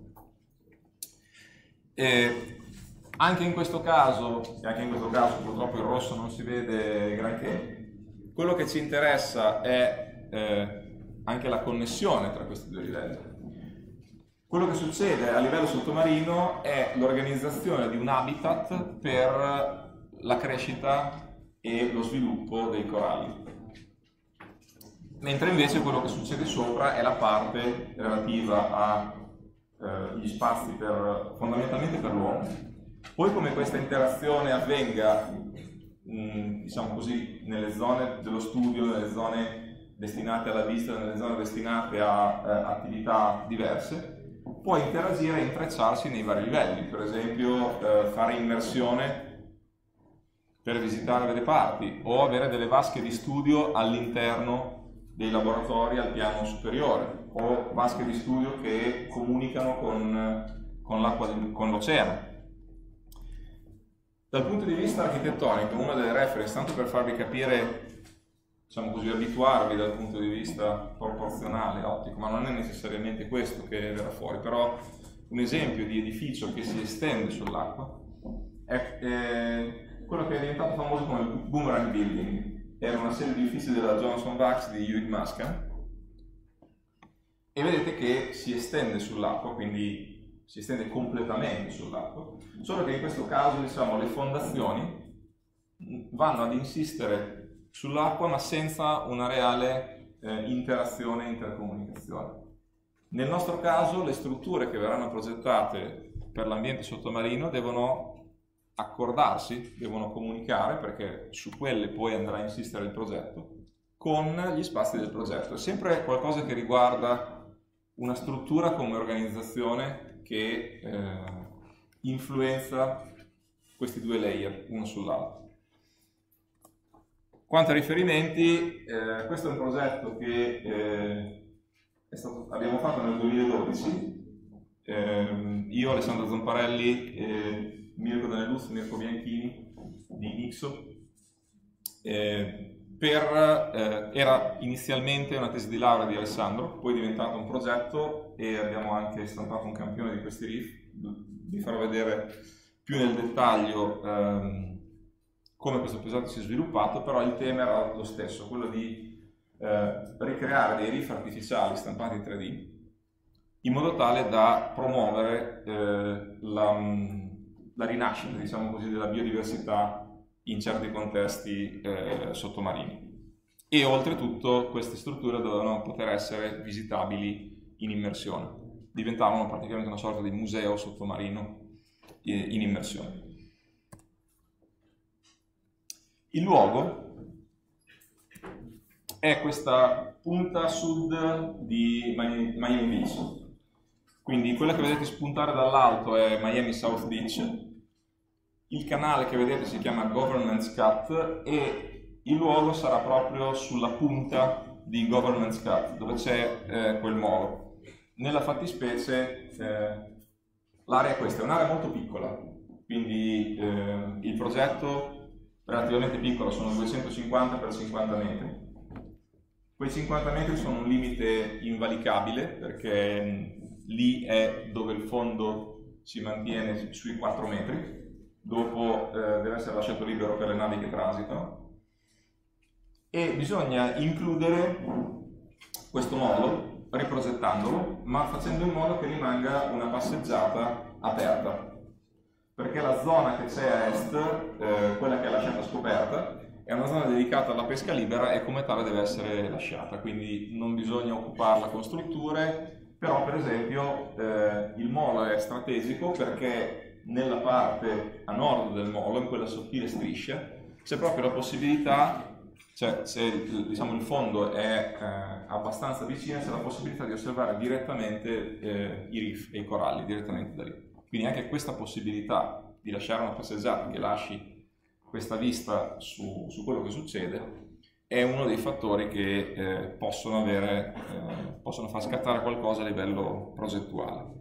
Anche in questo caso purtroppo il rosso non si vede granché. Quello che ci interessa è anche la connessione tra questi due livelli. Quello che succede a livello sottomarino è l'organizzazione di un habitat per la crescita e lo sviluppo dei coralli. Mentre invece quello che succede sopra è la parte relativa agli spazi fondamentalmente per l'uomo. Poi come questa interazione avvenga, diciamo così, nelle zone dello studio, nelle zone destinate alla vista, nelle zone destinate a attività diverse, può interagire e intrecciarsi nei vari livelli. Per esempio fare immersione per visitare delle parti o avere delle vasche di studio all'interno dei laboratori al piano superiore, o vasche di studio che comunicano con l'acqua, con l'oceano. Dal punto di vista architettonico, una delle reference, tanto per farvi capire, diciamo così, abituarvi dal punto di vista proporzionale, ottico, ma non è necessariamente questo che verrà fuori, però un esempio di edificio che si estende sull'acqua è quello che è diventato famoso come il Boomerang Building. Era una serie di edifici della Johnson Wax di Hewitt-Muscat, e vedete che si estende sull'acqua, quindi si estende completamente sull'acqua, solo che in questo caso, diciamo, le fondazioni vanno ad insistere sull'acqua ma senza una reale interazione e intercomunicazione. Nel nostro caso le strutture che verranno progettate per l'ambiente sottomarino devono accordarsi, devono comunicare, perché su quelle poi andrà a insistere il progetto, con gli spazi del progetto. È sempre qualcosa che riguarda una struttura come organizzazione che influenza questi due layer, uno sull'altro. Quanto a riferimenti, questo è un progetto che abbiamo fatto nel 2012, io, Alessandro Zamparelli, Mirko Daneluz, Mirko Bianchini di Ixo. Era inizialmente una tesi di laurea di Alessandro, poi è diventato un progetto e abbiamo anche stampato un campione di questi riff. Vi farò vedere più nel dettaglio come questo progetto si è sviluppato, però il tema era lo stesso, quello di ricreare dei riff artificiali stampati in 3D in modo tale da promuovere la rinascita, diciamo così, della biodiversità in certi contesti sottomarini. E oltretutto queste strutture dovevano poter essere visitabili in immersione, diventavano praticamente una sorta di museo sottomarino in immersione. Il luogo è questa punta sud di Miami Beach, quindi quella che vedete spuntare dall'alto è Miami South Beach. Il canale che vedete si chiama Governance Cut e il luogo sarà proprio sulla punta di Governance Cut, dove c'è quel molo. Nella fattispecie l'area è questa, è un'area molto piccola, quindi il progetto relativamente piccolo, sono 250 x 50 metri. Quei 50 metri sono un limite invalicabile perché lì è dove il fondo si mantiene sui 4 metri. Dopo deve essere lasciato libero per le navi che transitano, e bisogna includere questo modo riprogettandolo, ma facendo in modo che rimanga una passeggiata aperta, perché la zona che c'è a est, quella che è lasciata scoperta, è una zona dedicata alla pesca libera e come tale deve essere lasciata, quindi non bisogna occuparla con strutture. Però per esempio il molo è strategico perché nella parte a nord del molo, in quella sottile striscia, c'è proprio la possibilità, cioè se diciamo, il fondo è abbastanza vicino, c'è la possibilità di osservare direttamente i reef e i coralli direttamente da lì. Quindi anche questa possibilità di lasciare una passeggiata che lasci questa vista su quello che succede è uno dei fattori che possono far scattare qualcosa a livello progettuale.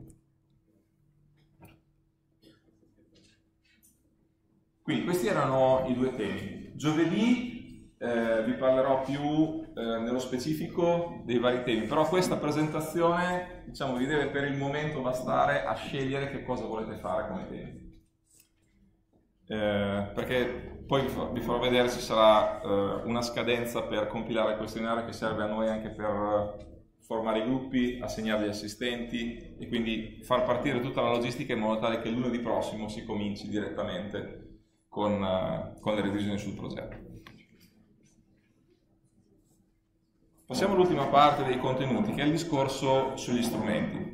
Quindi questi erano i due temi. Giovedì vi parlerò più nello specifico dei vari temi, però questa presentazione, diciamo, vi deve per il momento bastare a scegliere che cosa volete fare come temi. Perché poi vi farò vedere se sarà una scadenza per compilare il questionario che serve a noi anche per formare i gruppi, assegnare gli assistenti e quindi far partire tutta la logistica in modo tale che il lunedì prossimo si cominci direttamente con le revisioni sul progetto. Passiamo all'ultima parte dei contenuti, che è il discorso sugli strumenti.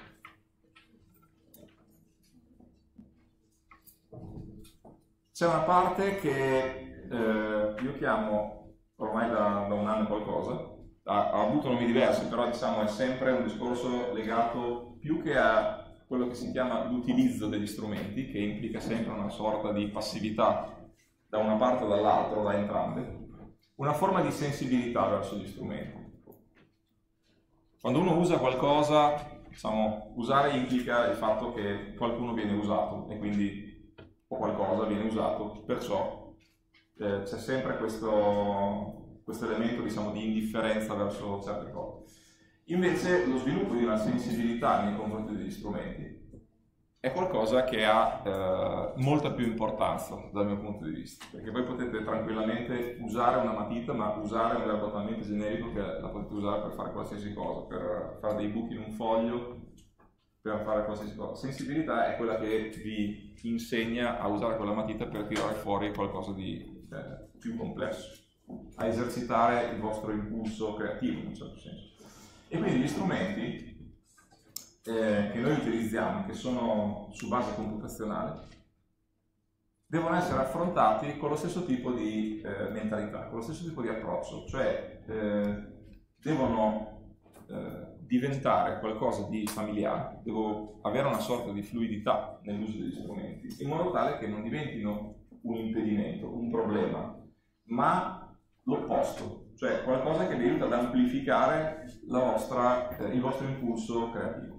C'è una parte che io chiamo, ormai da un anno qualcosa, ha avuto nomi diversi, però diciamo è sempre un discorso legato più che a quello che si chiama l'utilizzo degli strumenti, che implica sempre una sorta di passività da una parte o dall'altra, da entrambe, una forma di sensibilità verso gli strumenti. Quando uno usa qualcosa, diciamo, usare implica il fatto che qualcuno viene usato e quindi o qualcosa viene usato, perciò c'è sempre questo elemento, diciamo, di indifferenza verso certe cose. Invece lo sviluppo di una sensibilità nei confronti degli strumenti è qualcosa che ha molta più importanza dal mio punto di vista, perché voi potete tranquillamente usare una matita, ma usare un verbo talmente generico che la potete usare per fare qualsiasi cosa, per fare dei buchi in un foglio, per fare qualsiasi cosa. Sensibilità è quella che vi insegna a usare quella matita per tirare fuori qualcosa di più complesso, a esercitare il vostro impulso creativo in un certo senso. E quindi gli strumenti che noi utilizziamo, che sono su base computazionale, devono essere affrontati con lo stesso tipo di mentalità, con lo stesso tipo di approccio, cioè devono diventare qualcosa di familiare, devo avere una sorta di fluidità nell'uso degli strumenti, in modo tale che non diventino un impedimento, un problema, ma l'opposto, cioè qualcosa che vi aiuta ad amplificare il vostro impulso creativo.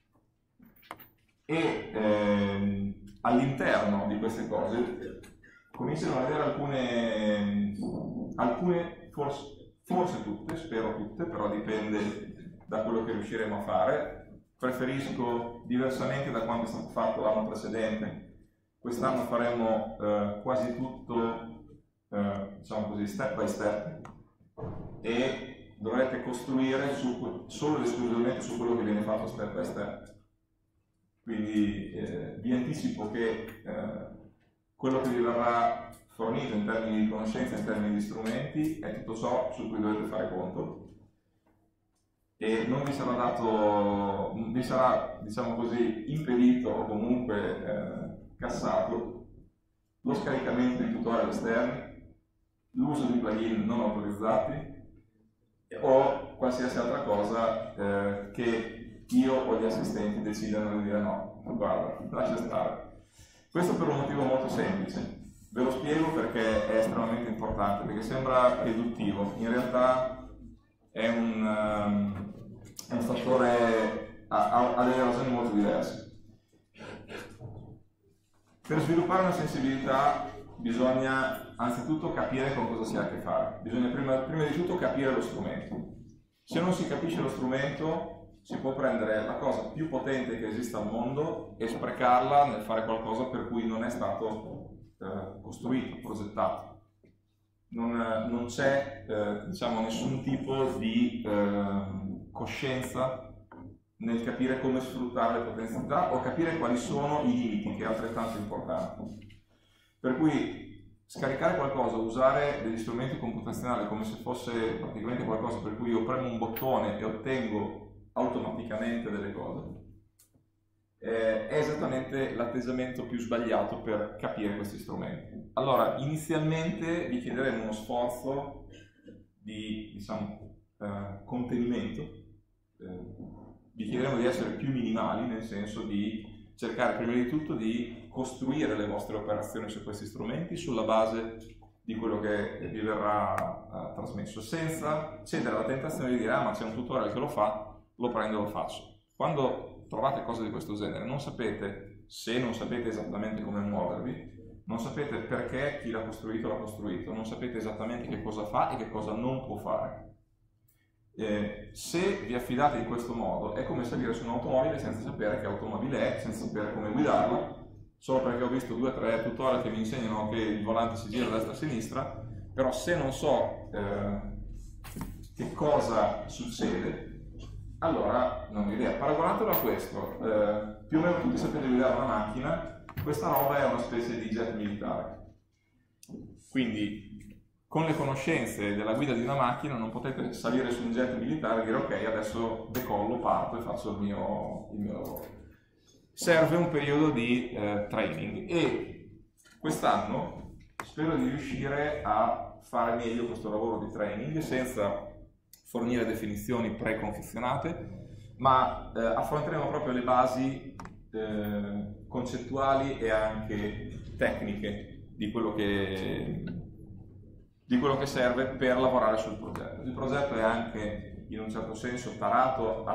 E all'interno di queste cose cominciano ad avere alcune forse tutte, spero tutte, però dipende da quello che riusciremo a fare. Preferisco, diversamente da quanto è stato fatto l'anno precedente, quest'anno faremo quasi tutto, diciamo così, step by step, e dovrete costruire solo ed esclusivamente su quello che viene fatto step by step. Quindi vi anticipo che quello che vi verrà fornito in termini di conoscenza, in termini di strumenti, è tutto ciò su cui dovete fare conto, e non vi sarà, diciamo così, impedito o comunque cassato lo scaricamento di tutorial esterni, l'uso di plugin non autorizzati o qualsiasi altra cosa che io o gli assistenti decidano di dire no, guarda, lascia stare. Questo per un motivo molto semplice. Ve lo spiego perché è estremamente importante, perché sembra riduttivo. In realtà è un fattore, ha delle ragioni molto diverse. Per sviluppare una sensibilità bisogna anzitutto capire con cosa si ha a che fare. Bisogna prima di tutto capire lo strumento. Se non si capisce lo strumento, si può prendere la cosa più potente che esista al mondo e sprecarla nel fare qualcosa per cui non è stato costruito, progettato. Non c'è diciamo, nessun tipo di coscienza nel capire come sfruttare le potenzialità o capire quali sono i limiti, che è altrettanto importante. Per cui scaricare qualcosa, usare degli strumenti computazionali come se fosse praticamente qualcosa per cui io premo un bottone e ottengo automaticamente delle cose, è esattamente l'atteggiamento più sbagliato per capire questi strumenti. Allora, inizialmente vi chiederemo uno sforzo di, diciamo, contenimento, vi chiederemo di essere più minimali, nel senso di cercare prima di tutto di costruire le vostre operazioni su questi strumenti sulla base di quello che vi verrà trasmesso, senza cedere alla tentazione di dire ah, ma c'è un tutorial che lo fa, lo prendo e lo faccio. Quando trovate cose di questo genere non sapete, se non sapete esattamente come muovervi, non sapete perché chi l'ha costruito, non sapete esattamente che cosa fa e che cosa non può fare. Se vi affidate in questo modo è come salire su un'automobile senza sapere che automobile è, senza sapere come guidarla, solo perché ho visto 2 o 3 tutorial che mi insegnano che il volante si gira a destra e a sinistra, però se non so che cosa succede, allora, non ho idea, paragonatelo a questo, più o meno tutti sapete guidare una macchina, questa roba è una specie di jet militare. Quindi con le conoscenze della guida di una macchina non potete salire su un jet militare e dire ok, adesso decollo, parto e faccio il mio lavoro. Serve un periodo di training e quest'anno spero di riuscire a fare meglio questo lavoro di training senza fornire definizioni preconfezionate, ma affronteremo proprio le basi concettuali e anche tecniche di quello che serve per lavorare sul progetto. Il progetto è anche in un certo senso tarato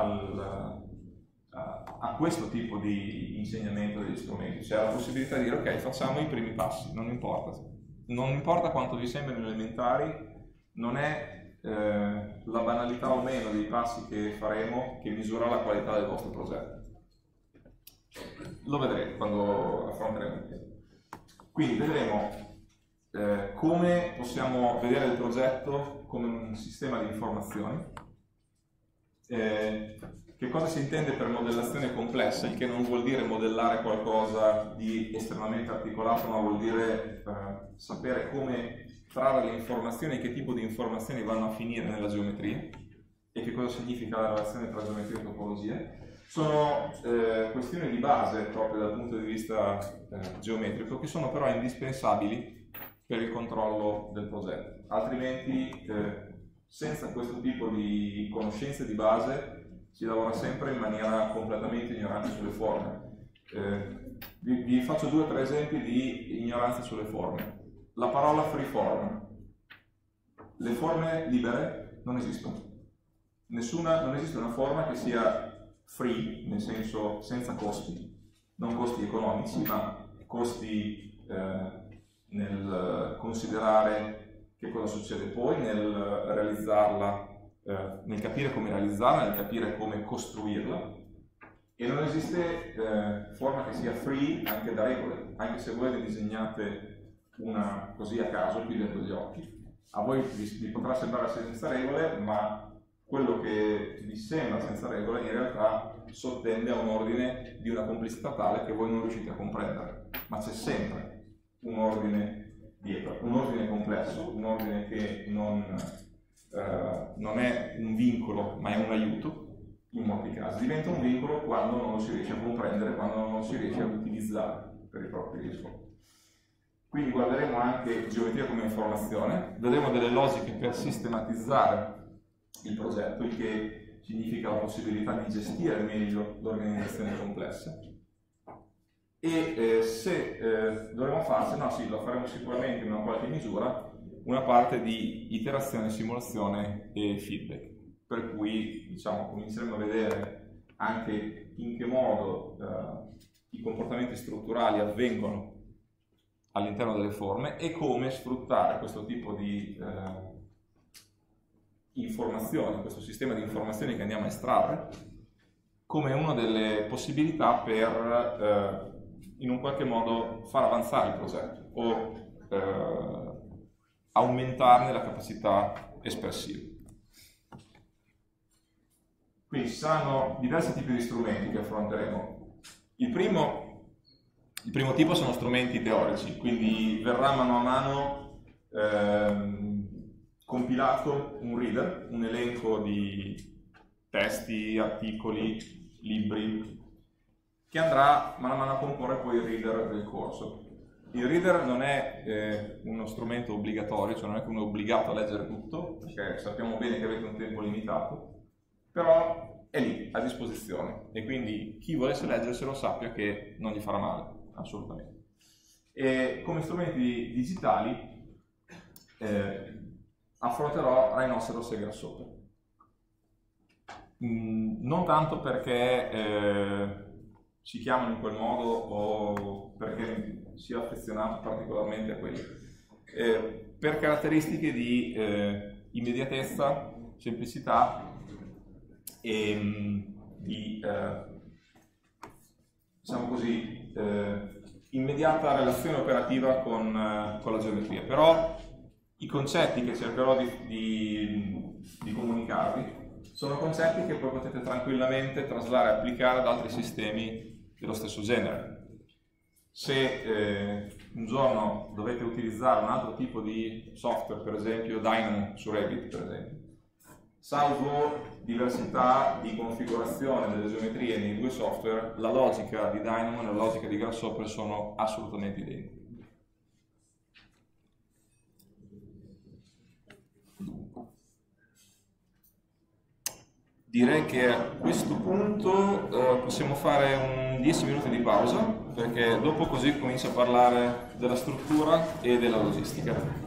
a questo tipo di insegnamento degli strumenti, cioè la possibilità di dire ok, facciamo i primi passi, non importa quanto vi sembrino elementari, non è la banalità o meno dei passi che faremo che misura la qualità del vostro progetto. Lo vedremo quando affronteremo il tema. Quindi vedremo come possiamo vedere il progetto come un sistema di informazioni, che cosa si intende per modellazione complessa, il che non vuol dire modellare qualcosa di estremamente articolato, ma vuol dire sapere come trarre le informazioni e che tipo di informazioni vanno a finire nella geometria e che cosa significa la relazione tra geometria e topologia. Sono questioni di base proprio dal punto di vista geometrico, che sono però indispensabili per il controllo del progetto, altrimenti senza questo tipo di conoscenze di base si lavora sempre in maniera completamente ignorante sulle forme. Vi faccio 2 o 3 esempi di ignoranza sulle forme. La parola freeform. Le forme libere non esistono. Non esiste una forma che sia free, nel senso senza costi, non costi economici, ma costi nel considerare che cosa succede poi, nel realizzarla, nel capire come realizzarla, nel capire come costruirla. E non esiste forma che sia free anche da regole, anche se voi ne disegnate una così a caso qui dentro gli occhi. A voi vi potrà sembrare senza regole, ma quello che vi sembra senza regole in realtà sottende a un ordine di una complessità tale che voi non riuscite a comprendere, ma c'è sempre un ordine dietro, un ordine complesso, un ordine che non è un vincolo ma è un aiuto. In molti casi diventa un vincolo quando non lo si riesce a comprendere, quando non lo si riesce ad utilizzare per i propri scopi. Quindi guarderemo anche geometria come informazione, vedremo delle logiche per sistematizzare il progetto, il che significa la possibilità di gestire meglio l'organizzazione complessa. E se dovremo farci, no sì, lo faremo sicuramente in una qualche misura, una parte di iterazione, simulazione e feedback, per cui diciamo cominceremo a vedere anche in che modo i comportamenti strutturali avvengono all'interno delle forme e come sfruttare questo tipo di informazioni, questo sistema di informazioni che andiamo a estrarre, come una delle possibilità per in un qualche modo far avanzare il progetto o aumentarne la capacità espressiva. Quindi ci saranno diversi tipi di strumenti che affronteremo. Il primo tipo sono strumenti teorici, quindi verrà mano a mano compilato un reader, un elenco di testi, articoli, libri, che andrà mano a mano a comporre poi il reader del corso. Il reader non è uno strumento obbligatorio, cioè non è che uno è obbligato a leggere tutto, perché sappiamo bene che avete un tempo limitato, però è lì, a disposizione, e quindi chi volesse leggerselo sappia che non gli farà male, assolutamente. E come strumenti digitali affronterò Rhinoceros e Grasshopper. Non tanto perché si chiamano in quel modo o perché sia affezionato particolarmente a quelli, per caratteristiche di immediatezza, semplicità e di diciamo così immediata relazione operativa con la geometria. Però i concetti che cercherò di comunicarvi sono concetti che poi potete tranquillamente traslare e applicare ad altri sistemi dello stesso genere. Se un giorno dovete utilizzare un altro tipo di software, per esempio Dynamo su Revit, per esempio, salvo diversità di configurazione delle geometrie nei due software, la logica di Dynamo e la logica di Grasshopper sono assolutamente identiche. Direi che a questo punto possiamo fare un 10 minuti di pausa, perché dopo così comincio a parlare della struttura e della logistica.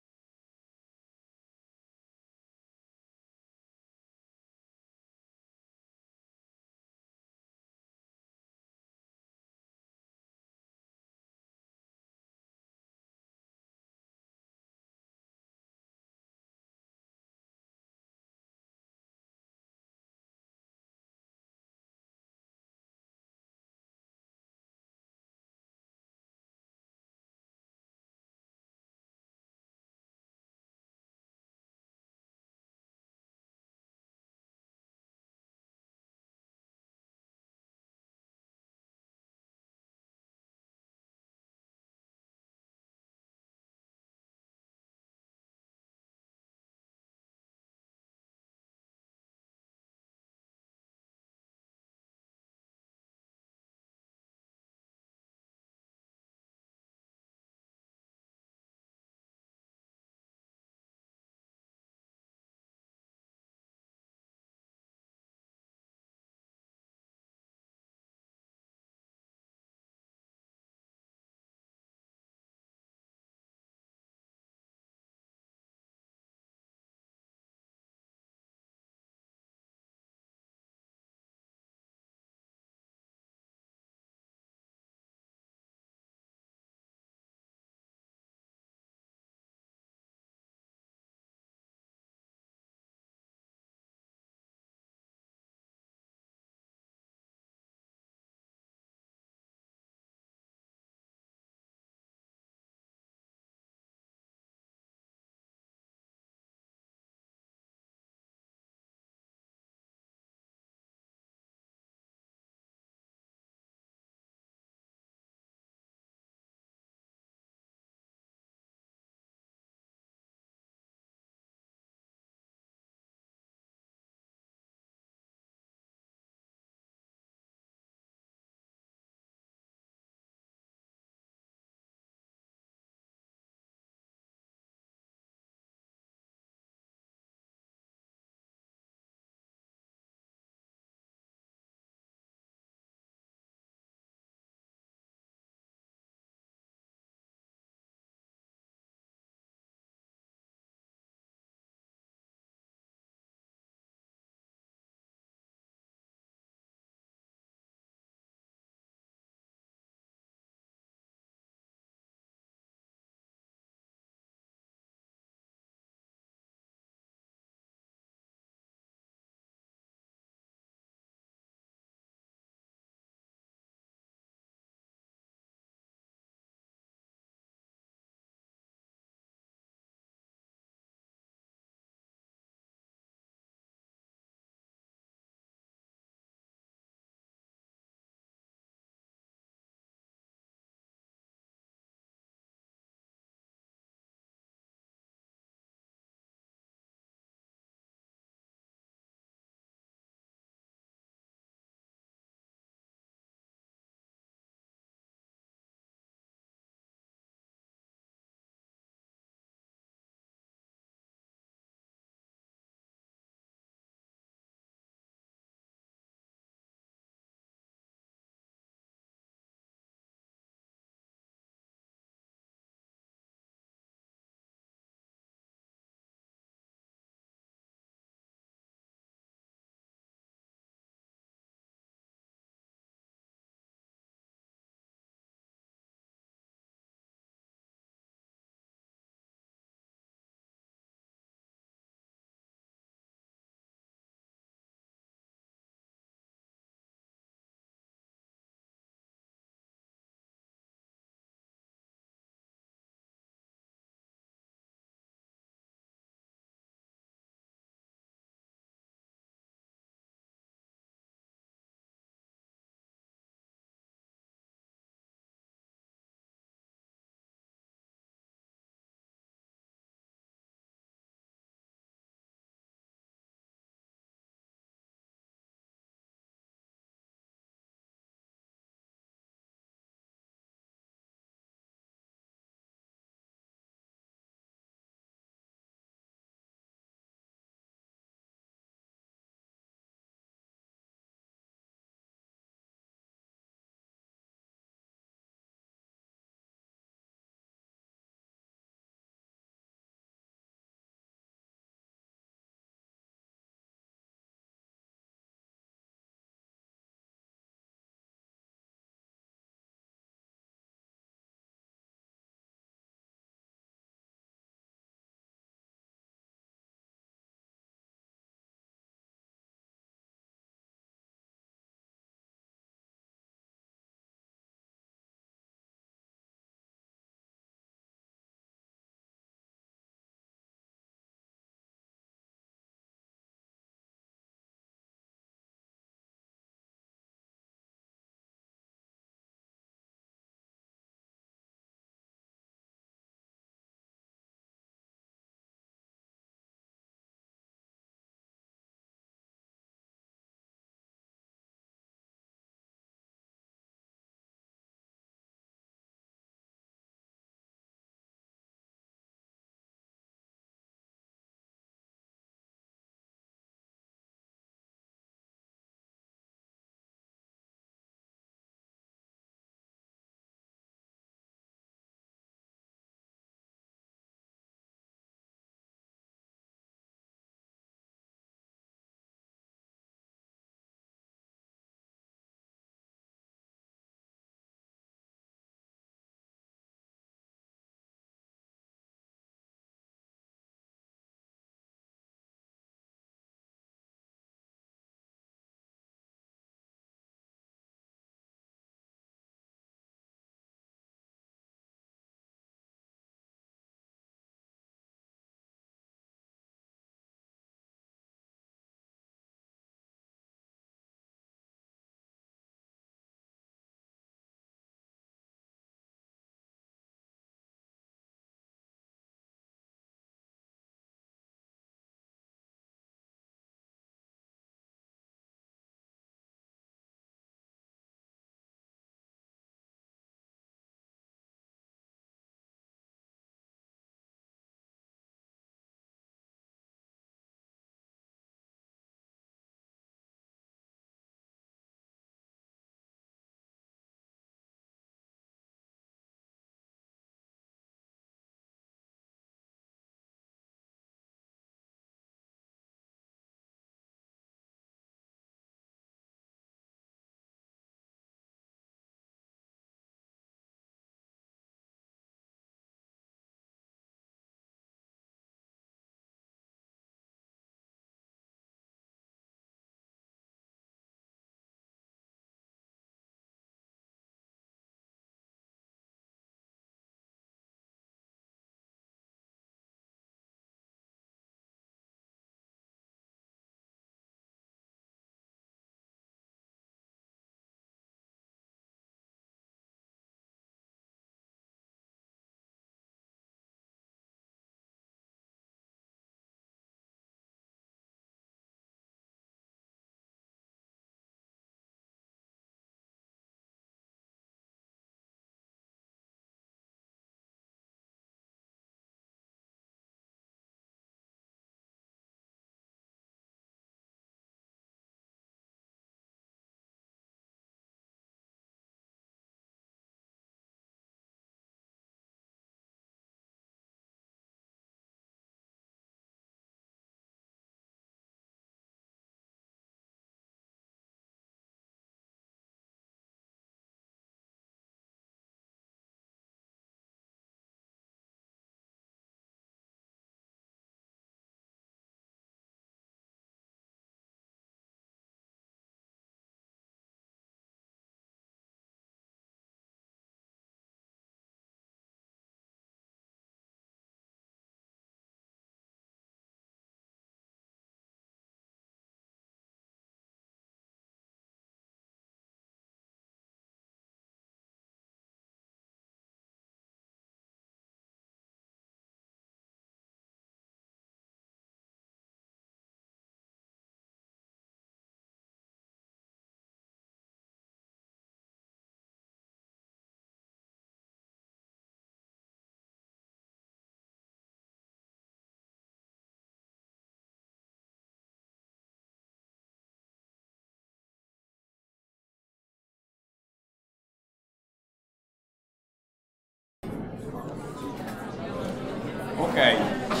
Ok.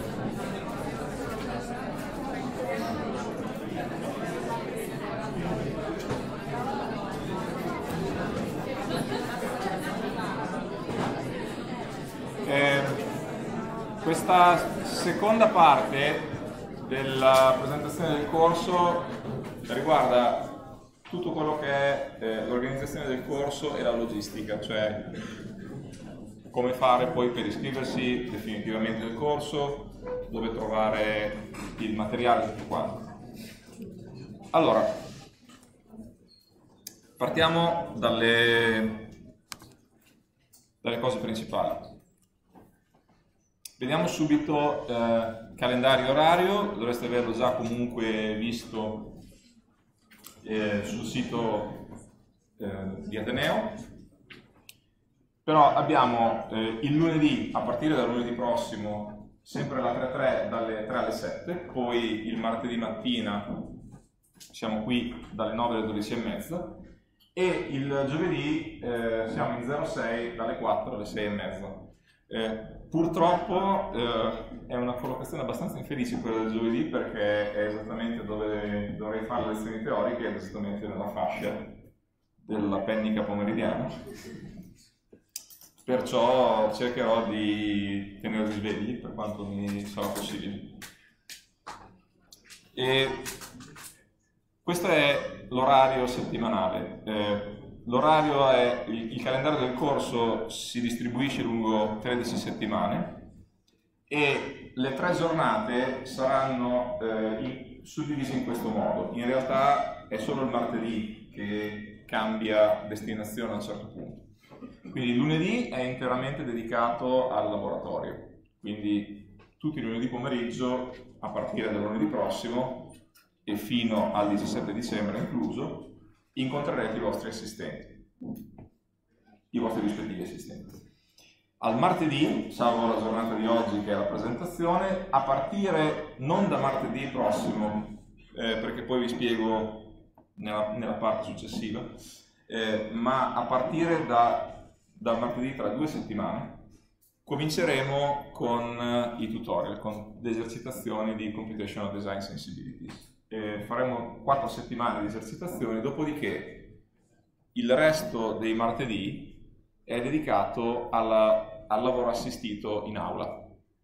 Questa seconda parte della presentazione del corso riguarda tutto quello che è l'organizzazione del corso e la logistica, cioè come fare poi per iscriversi definitivamente al corso, dove trovare il materiale e tutto quanto. Allora, partiamo dalle cose principali. Vediamo subito calendario orario, dovreste averlo già comunque visto sul sito di Ateneo, però abbiamo il lunedì, a partire dal lunedì prossimo, sempre la 3-3 dalle 3 alle 7, poi il martedì mattina siamo qui dalle 9 alle 12:30 e il giovedì siamo in 06 dalle 4 alle 6:30. Purtroppo è una collocazione abbastanza infelice quella del giovedì, perché è esattamente dove dovrei fare le lezioni teoriche, ed esattamente nella fascia della pennica pomeridiana, perciò cercherò di tenervi svegli per quanto mi sarà possibile. E questo è l'orario settimanale. L'orario è, il calendario del corso si distribuisce lungo 13 settimane e le 3 giornate saranno suddivise in questo modo. In realtà è solo il martedì che cambia destinazione a un certo punto. Quindi il lunedì è interamente dedicato al laboratorio, quindi tutti i lunedì pomeriggio, a partire dal lunedì prossimo e fino al 17 dicembre incluso, incontrerete i vostri assistenti, i vostri rispettivi assistenti. Al martedì, salvo la giornata di oggi che è la presentazione, a partire non da martedì prossimo, perché poi vi spiego nella parte successiva, ma a partire dal martedì tra 2 settimane, cominceremo con i tutorial, con le esercitazioni di Computational Design Sensibilities. Faremo 4 settimane di esercitazioni, dopodiché il resto dei martedì è dedicato al lavoro assistito in aula,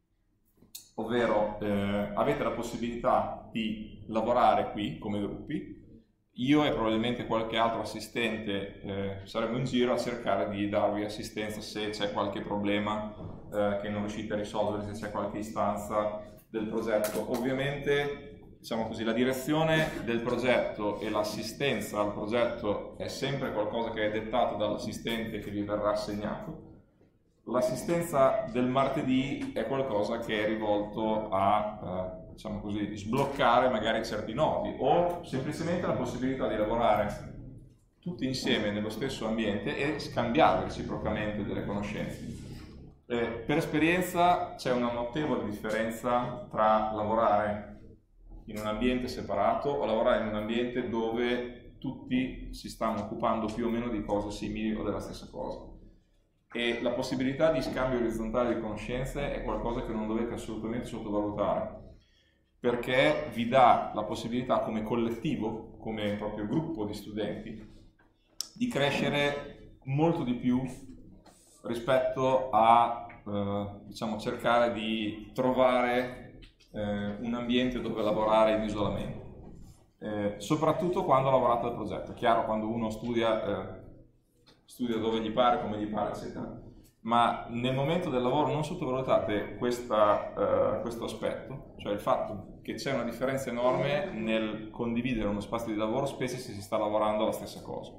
ovvero avete la possibilità di lavorare qui come gruppi. Io e probabilmente qualche altro assistente saremo in giro a cercare di darvi assistenza se c'è qualche problema che non riuscite a risolvere, se c'è qualche istanza del progetto. Ovviamente, diciamo così, la direzione del progetto e l'assistenza al progetto è sempre qualcosa che è dettato dall'assistente che vi verrà assegnato. L'assistenza del martedì è qualcosa che è rivolto a, diciamo così, sbloccare magari certi nodi o semplicemente la possibilità di lavorare tutti insieme nello stesso ambiente e scambiare reciprocamente delle conoscenze. Per esperienza c'è una notevole differenza tra lavorare in un ambiente separato o lavorare in un ambiente dove tutti si stanno occupando più o meno di cose simili o della stessa cosa. E la possibilità di scambio orizzontale di conoscenze è qualcosa che non dovete assolutamente sottovalutare, perché vi dà la possibilità come collettivo, come proprio gruppo di studenti, di crescere molto di più rispetto a diciamo, cercare di trovare un ambiente dove lavorare in isolamento, soprattutto quando lavorate al progetto. È chiaro, quando uno studia dove gli pare, come gli pare, eccetera, ma nel momento del lavoro non sottovalutate questo aspetto, cioè il fatto che c'è una differenza enorme nel condividere uno spazio di lavoro, specie se si sta lavorando alla stessa cosa.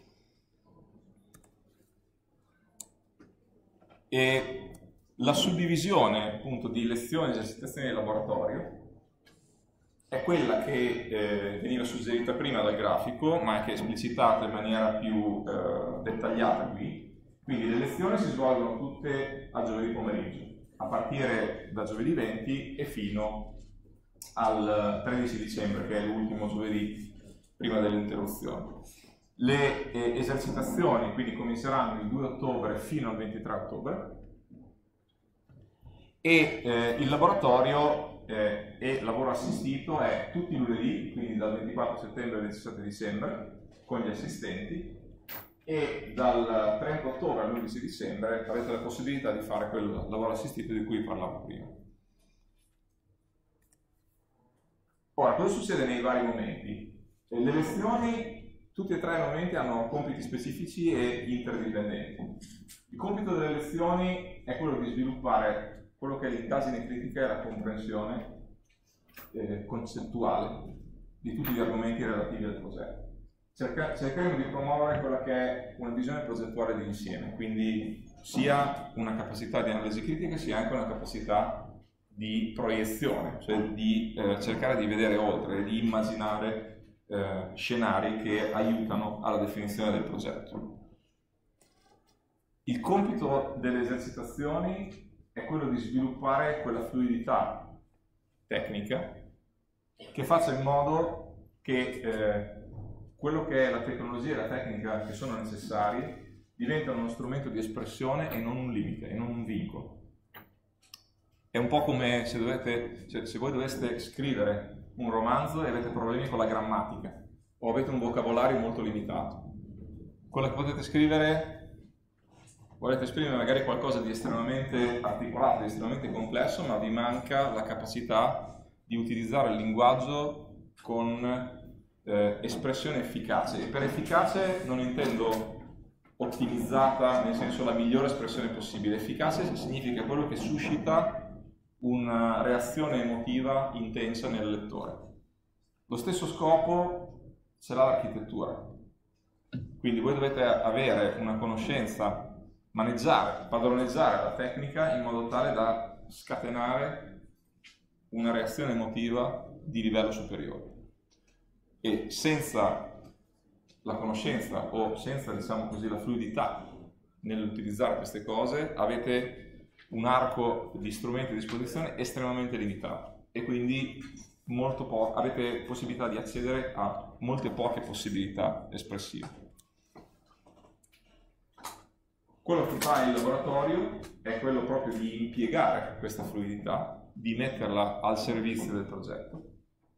E la suddivisione appunto di lezioni e esercitazioni di laboratorio è quella che veniva suggerita prima dal grafico, ma che è esplicitata in maniera più dettagliata qui. Quindi le lezioni si svolgono tutte a giovedì pomeriggio, a partire da giovedì 20 e fino al 13 dicembre, che è l'ultimo giovedì prima dell'interruzione. Le esercitazioni quindi cominceranno il 2 ottobre fino al 23 ottobre, e il laboratorio e lavoro assistito è tutti i lunedì, quindi dal 24 settembre al 17 dicembre, con gli assistenti, e dal 30 ottobre all'11 dicembre avete la possibilità di fare quel lavoro assistito di cui parlavo prima. Ora, cosa succede nei vari momenti? Le lezioni, tutti e tre i momenti hanno compiti specifici e interdipendenti. Il compito delle lezioni è quello di sviluppare quello che è l'indagine critica e la comprensione concettuale di tutti gli argomenti relativi al progetto. Cercheremo di promuovere quella che è una visione progettuale di insieme, quindi sia una capacità di analisi critica sia anche una capacità di proiezione, cioè di cercare di vedere oltre, di immaginare scenari che aiutano alla definizione del progetto. Il compito delle esercitazioni è quello di sviluppare quella fluidità tecnica che faccia in modo che quello che è la tecnologia e la tecnica che sono necessari diventano uno strumento di espressione e non un limite, e non un vincolo. È un po' come se voi doveste scrivere un romanzo e avete problemi con la grammatica o avete un vocabolario molto limitato. Quello che potete scrivere, volete esprimere magari qualcosa di estremamente articolato, di estremamente complesso, ma vi manca la capacità di utilizzare il linguaggio con espressione efficace. E per efficace non intendo ottimizzata nel senso la migliore espressione possibile. Efficace significa quello che suscita una reazione emotiva intensa nel lettore. Lo stesso scopo ce l'ha l'architettura. Quindi voi dovete avere una conoscenza, maneggiare, padroneggiare la tecnica in modo tale da scatenare una reazione emotiva di livello superiore. E senza la conoscenza o senza, diciamo così, la fluidità nell'utilizzare queste cose, avete un arco di strumenti a disposizione estremamente limitato e quindi avete possibilità di accedere a molte poche possibilità espressive. Quello che fa il laboratorio è quello proprio di impiegare questa fluidità, di metterla al servizio del progetto,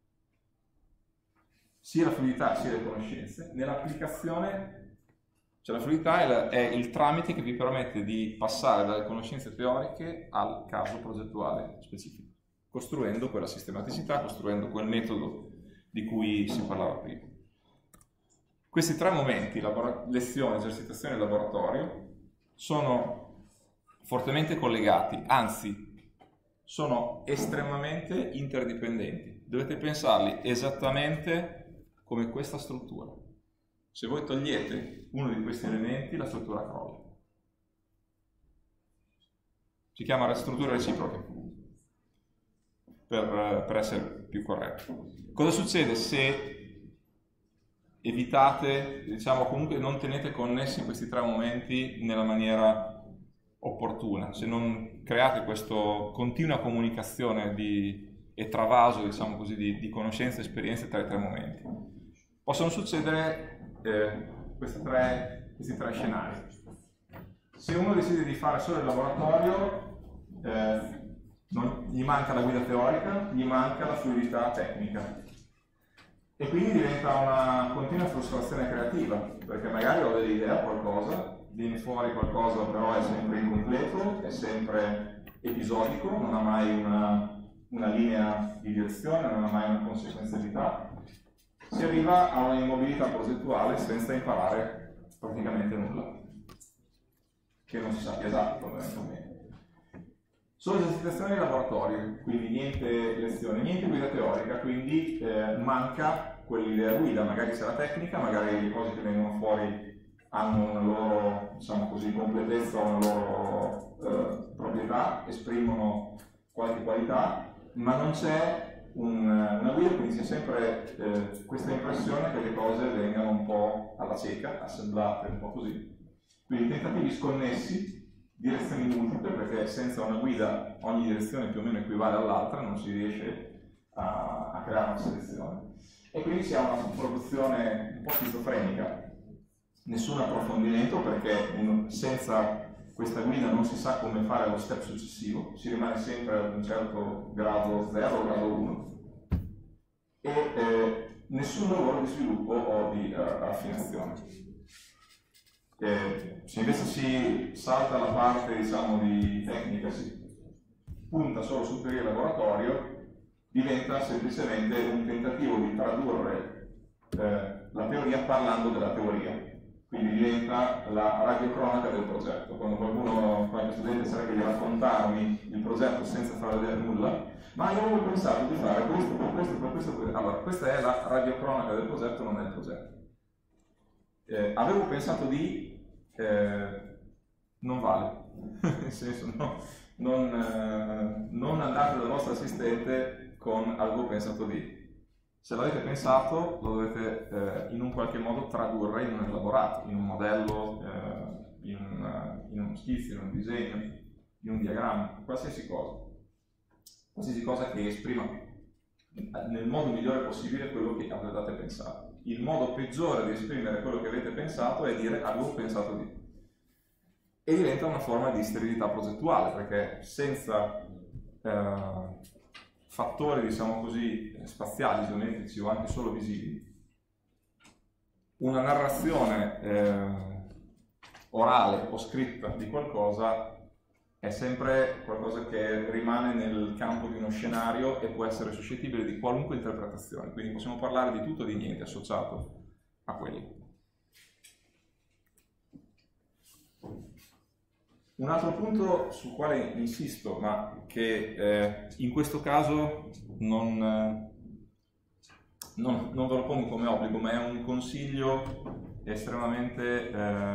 sia la fluidità sia le conoscenze. Nell'applicazione, cioè la fluidità è il tramite che vi permette di passare dalle conoscenze teoriche al caso progettuale specifico, costruendo quella sistematicità, costruendo quel metodo di cui si parlava prima. Questi tre momenti, lezione, esercitazione e laboratorio, sono fortemente collegati, anzi sono estremamente interdipendenti. Dovete pensarli esattamente come questa struttura. Se voi togliete uno di questi elementi, la struttura crolla. Si chiama strutture reciproche, per essere più corretti. Cosa succede se evitate, diciamo, comunque non tenete connessi questi tre momenti nella maniera opportuna, se non create questa continua comunicazione e travaso, diciamo così, di conoscenze e esperienze tra i tre momenti? Possono succedere questi tre scenari. Se uno decide di fare solo il laboratorio, gli manca la guida teorica, gli manca la fluidità tecnica e quindi diventa una continua frustrazione creativa, perché magari ho delle idee a qualcosa, viene fuori qualcosa però è sempre incompleto, è sempre episodico, non ha mai una linea di direzione, non ha mai una conseguenzialità. Si arriva a una immobilità progettuale senza imparare praticamente nulla, che non si sappia esatto, fondamentalmente. Solo esercitazioni di laboratorio, quindi niente lezione, niente guida teorica, quindi manca quell'idea guida, magari c'è la tecnica, magari le cose che vengono fuori hanno una loro, diciamo così, completezza o una loro proprietà, esprimono qualche qualità, ma non c'è una guida, quindi c'è sempre questa impressione che le cose vengano un po' alla cieca, assemblate un po' così. Quindi tentativi sconnessi, direzioni multiple, perché senza una guida ogni direzione più o meno equivale all'altra, non si riesce a creare una selezione. E quindi si ha una produzione un po' schizofrenica, nessun approfondimento, perché senza questa guida non si sa come fare lo step successivo, si rimane sempre ad un certo grado 0, grado 1, e nessun lavoro di sviluppo o di raffinazione. Se invece si salta la parte, diciamo, di tecnica, si punta solo sul periodo laboratorio, diventa semplicemente un tentativo di tradurre la teoria parlando della teoria. Quindi diventa la radiocronaca del progetto. Quando qualche studente cerca di raccontarmi il progetto senza far vedere nulla, ma io avevo pensato di fare questo, per questo, per questo, per questo. Allora, questa è la radiocronaca del progetto, non è il progetto. Avevo pensato di... non vale. Nel senso, no, non andate dal vostro assistente con avevo pensato di. Se l'avete pensato, lo dovete in un qualche modo tradurre in un elaborato, in un modello, in uno schizzo, in un disegno, in un diagramma, qualsiasi cosa che esprima nel modo migliore possibile quello che avete pensato. Il modo peggiore di esprimere quello che avete pensato è dire avevo pensato di. E diventa una forma di sterilità progettuale, perché senza fattori, diciamo così, spaziali, geometrici o anche solo visivi, una narrazione orale o scritta di qualcosa è sempre qualcosa che rimane nel campo di uno scenario e può essere suscettibile di qualunque interpretazione, quindi possiamo parlare di tutto e di niente associato a quelli. Un altro punto sul quale insisto, ma che in questo caso non ve lo pongo come obbligo, ma è un consiglio estremamente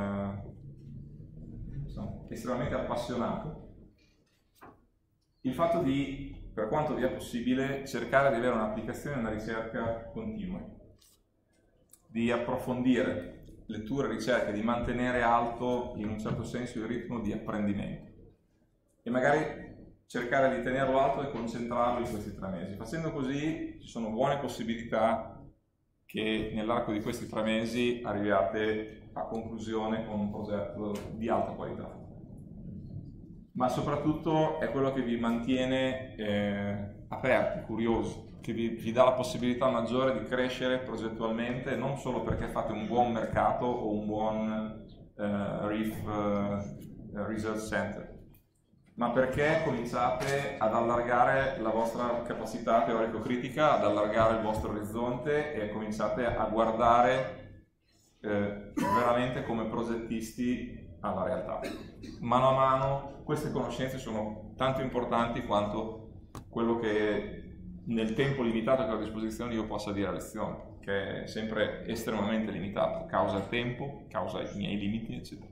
appassionato, il fatto di, per quanto vi è possibile, cercare di avere un'applicazione e una ricerca continue, di approfondire letture, ricerche, di mantenere alto in un certo senso il ritmo di apprendimento e magari cercare di tenerlo alto e concentrarlo in questi 3 mesi. Facendo così ci sono buone possibilità che nell'arco di questi 3 mesi arriviate a conclusione con un progetto di alta qualità. Ma soprattutto è quello che vi mantiene aperti, curiosi, che vi dà la possibilità maggiore di crescere progettualmente, non solo perché fate un buon mercato o un buon Reef Research Center, ma perché cominciate ad allargare la vostra capacità teorico-critica, ad allargare il vostro orizzonte e cominciate a guardare veramente come progettisti alla realtà. Mano a mano queste conoscenze sono tanto importanti quanto quello che nel tempo limitato che ho a disposizione io possa dire a lezione, che è sempre estremamente limitato, causa il tempo, causa i miei limiti, eccetera.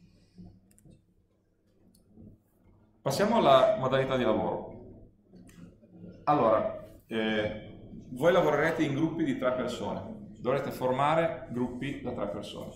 Passiamo alla modalità di lavoro. Allora, voi lavorerete in gruppi di 3 persone, dovrete formare gruppi da 3 persone.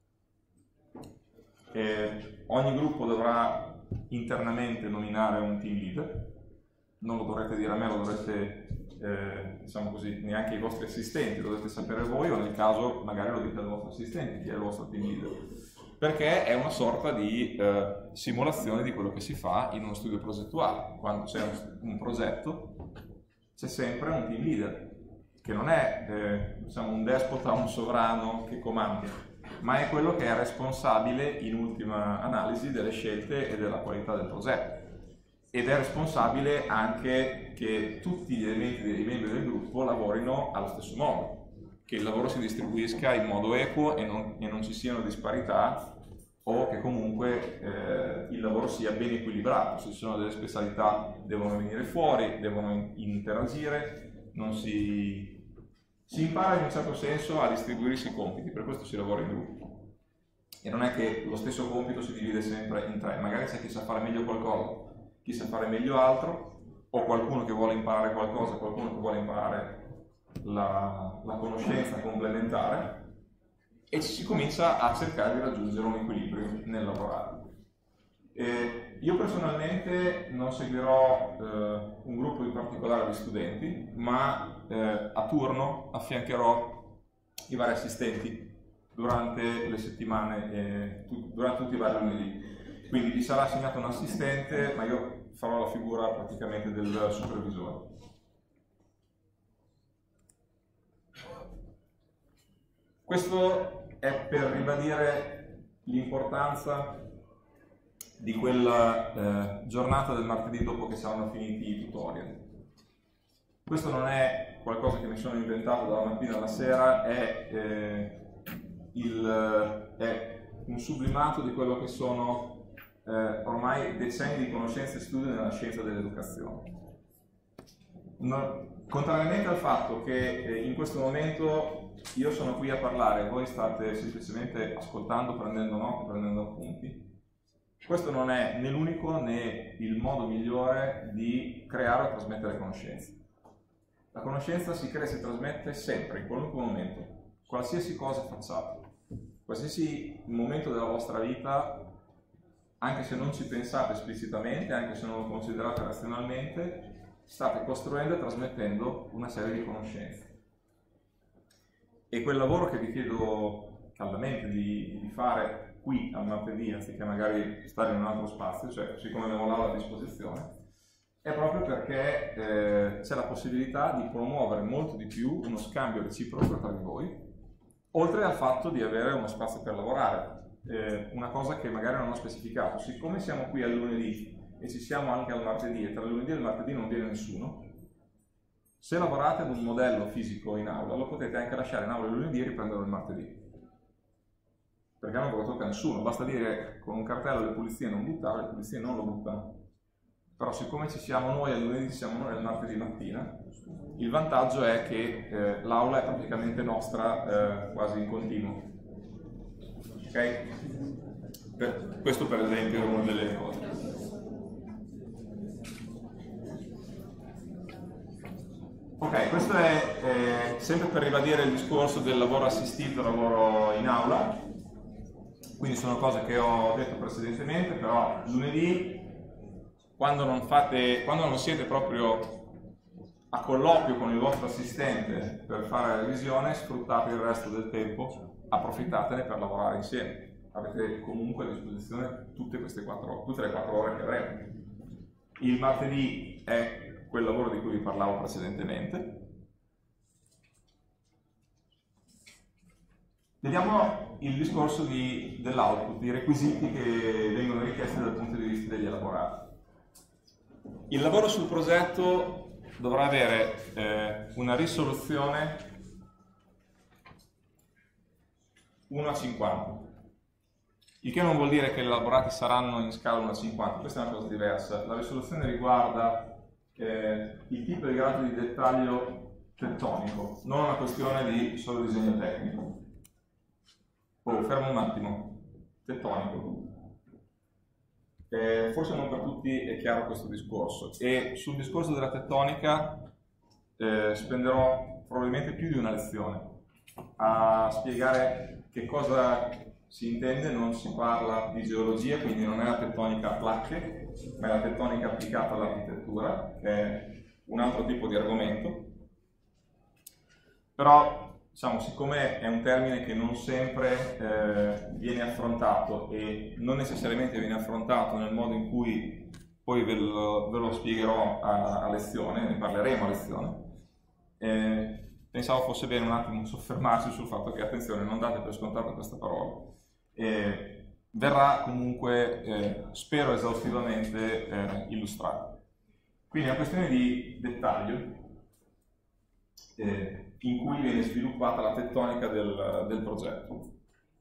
Ogni gruppo dovrà internamente nominare un team leader. Non lo dovrete dire a me, lo dovrete, diciamo così, neanche i vostri assistenti, lo dovete sapere voi, o nel caso magari lo dite al vostro assistente, chi è il vostro team leader, perché è una sorta di simulazione di quello che si fa in uno studio progettuale. Quando c'è un progetto c'è sempre un team leader, che non è diciamo, un despota, un sovrano che comanda, ma è quello che è responsabile in ultima analisi delle scelte e della qualità del progetto. Ed è responsabile anche che tutti gli elementi dei membri del gruppo lavorino allo stesso modo, che il lavoro si distribuisca in modo equo e non ci siano disparità, o che comunque il lavoro sia ben equilibrato. Se ci sono delle specialità devono venire fuori, devono interagire, si impara in un certo senso a distribuirsi i compiti, per questo si lavora in gruppo. E non è che lo stesso compito si divide sempre in 3, magari c'è chi sa fare meglio qualcosa, chi sa fare meglio altro, o qualcuno che vuole imparare qualcosa, qualcuno che vuole imparare la conoscenza complementare, e ci si comincia a cercare di raggiungere un equilibrio nel lavorare. Io personalmente non seguirò un gruppo in particolare di studenti, ma a turno affiancherò i vari assistenti durante le settimane, durante tutti i vari lunedì. Quindi vi sarà assegnato un assistente, ma io farò la figura praticamente del supervisore. Questo è per ribadire l'importanza di quella giornata del martedì dopo che saranno finiti i tutorial. Questo non è qualcosa che mi sono inventato dalla mattina alla sera, è un sublimato di quello che sono ormai decenni di conoscenze e studi nella scienza dell'educazione. Contrariamente al fatto che in questo momento io sono qui a parlare, voi state semplicemente ascoltando, prendendo note, prendendo appunti, questo non è né l'unico né il modo migliore di creare o trasmettere conoscenza. La conoscenza si crea e si trasmette sempre, in qualunque momento, qualsiasi cosa facciate, qualsiasi momento della vostra vita, anche se non ci pensate esplicitamente, anche se non lo considerate razionalmente, state costruendo e trasmettendo una serie di conoscenze. E quel lavoro che vi chiedo caldamente di fare qui al martedì, anziché magari stare in un altro spazio, cioè siccome abbiamo l'aula a disposizione, è proprio perché c'è la possibilità di promuovere molto di più uno scambio reciproco tra di voi, oltre al fatto di avere uno spazio per lavorare. Una cosa che magari non ho specificato: siccome siamo qui al lunedì e ci siamo anche al martedì, e tra il lunedì e il martedì non viene nessuno, se lavorate ad un modello fisico in aula, lo potete anche lasciare in aula il lunedì e riprenderlo il martedì, perché non ve lo tocca a nessuno. Basta dire con un cartello le pulizie non buttare, le pulizie non lo buttano. Però siccome ci siamo noi al lunedì, ci siamo noi al martedì mattina, il vantaggio è che l'aula è praticamente nostra quasi in continuo. Ok? Questo per esempio è una delle cose. Ok, questo è sempre per ribadire il discorso del lavoro assistito, lavoro in aula. Quindi sono cose che ho detto precedentemente, però lunedì, quando non siete proprio a colloquio con il vostro assistente per fare la revisione, sfruttate il resto del tempo, approfittatene per lavorare insieme. Avete comunque a disposizione tutte le 4 ore che avremo. Il martedì è quel lavoro di cui vi parlavo precedentemente. Vediamo il discorso dell'output, i requisiti che vengono richiesti dal punto di vista degli elaborati. Il lavoro sul progetto dovrà avere una risoluzione 1:50, il che non vuol dire che gli elaborati saranno in scala 1:50, questa è una cosa diversa. La risoluzione riguarda il tipo di grado di dettaglio tettonico, non una questione di solo disegno tecnico. Fermo un attimo, tettonico. Forse non per tutti è chiaro questo discorso, e sul discorso della tettonica spenderò probabilmente più di una lezione a spiegare che cosa si intende. Non si parla di geologia, quindi non è la tettonica a placche, ma è la tettonica applicata all'architettura, che è un altro tipo di argomento. Però diciamo, siccome è un termine che non sempre viene affrontato, e non necessariamente viene affrontato nel modo in cui poi ve lo spiegherò a lezione, ne parleremo a lezione, pensavo fosse bene un attimo soffermarsi sul fatto che, attenzione, non date per scontata questa parola. Verrà comunque, spero esaustivamente, illustrata. Quindi è una questione di dettaglio, in cui viene sviluppata la tettonica del progetto.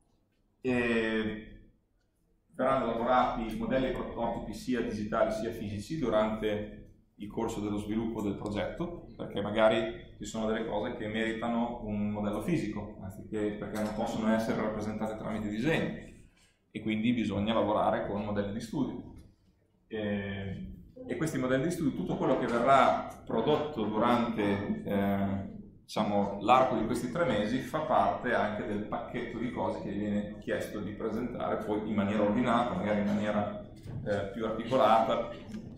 Verranno elaborati modelli e prototipi sia digitali sia fisici durante il corso dello sviluppo del progetto, perché magari ci sono delle cose che meritano un modello fisico, perché non possono essere rappresentate tramite disegni, e quindi bisogna lavorare con modelli di studio. E questi modelli di studio, tutto quello che verrà prodotto durante diciamo, l'arco di questi 3 mesi, fa parte anche del pacchetto di cose che viene chiesto di presentare poi in maniera ordinata, magari in maniera più articolata,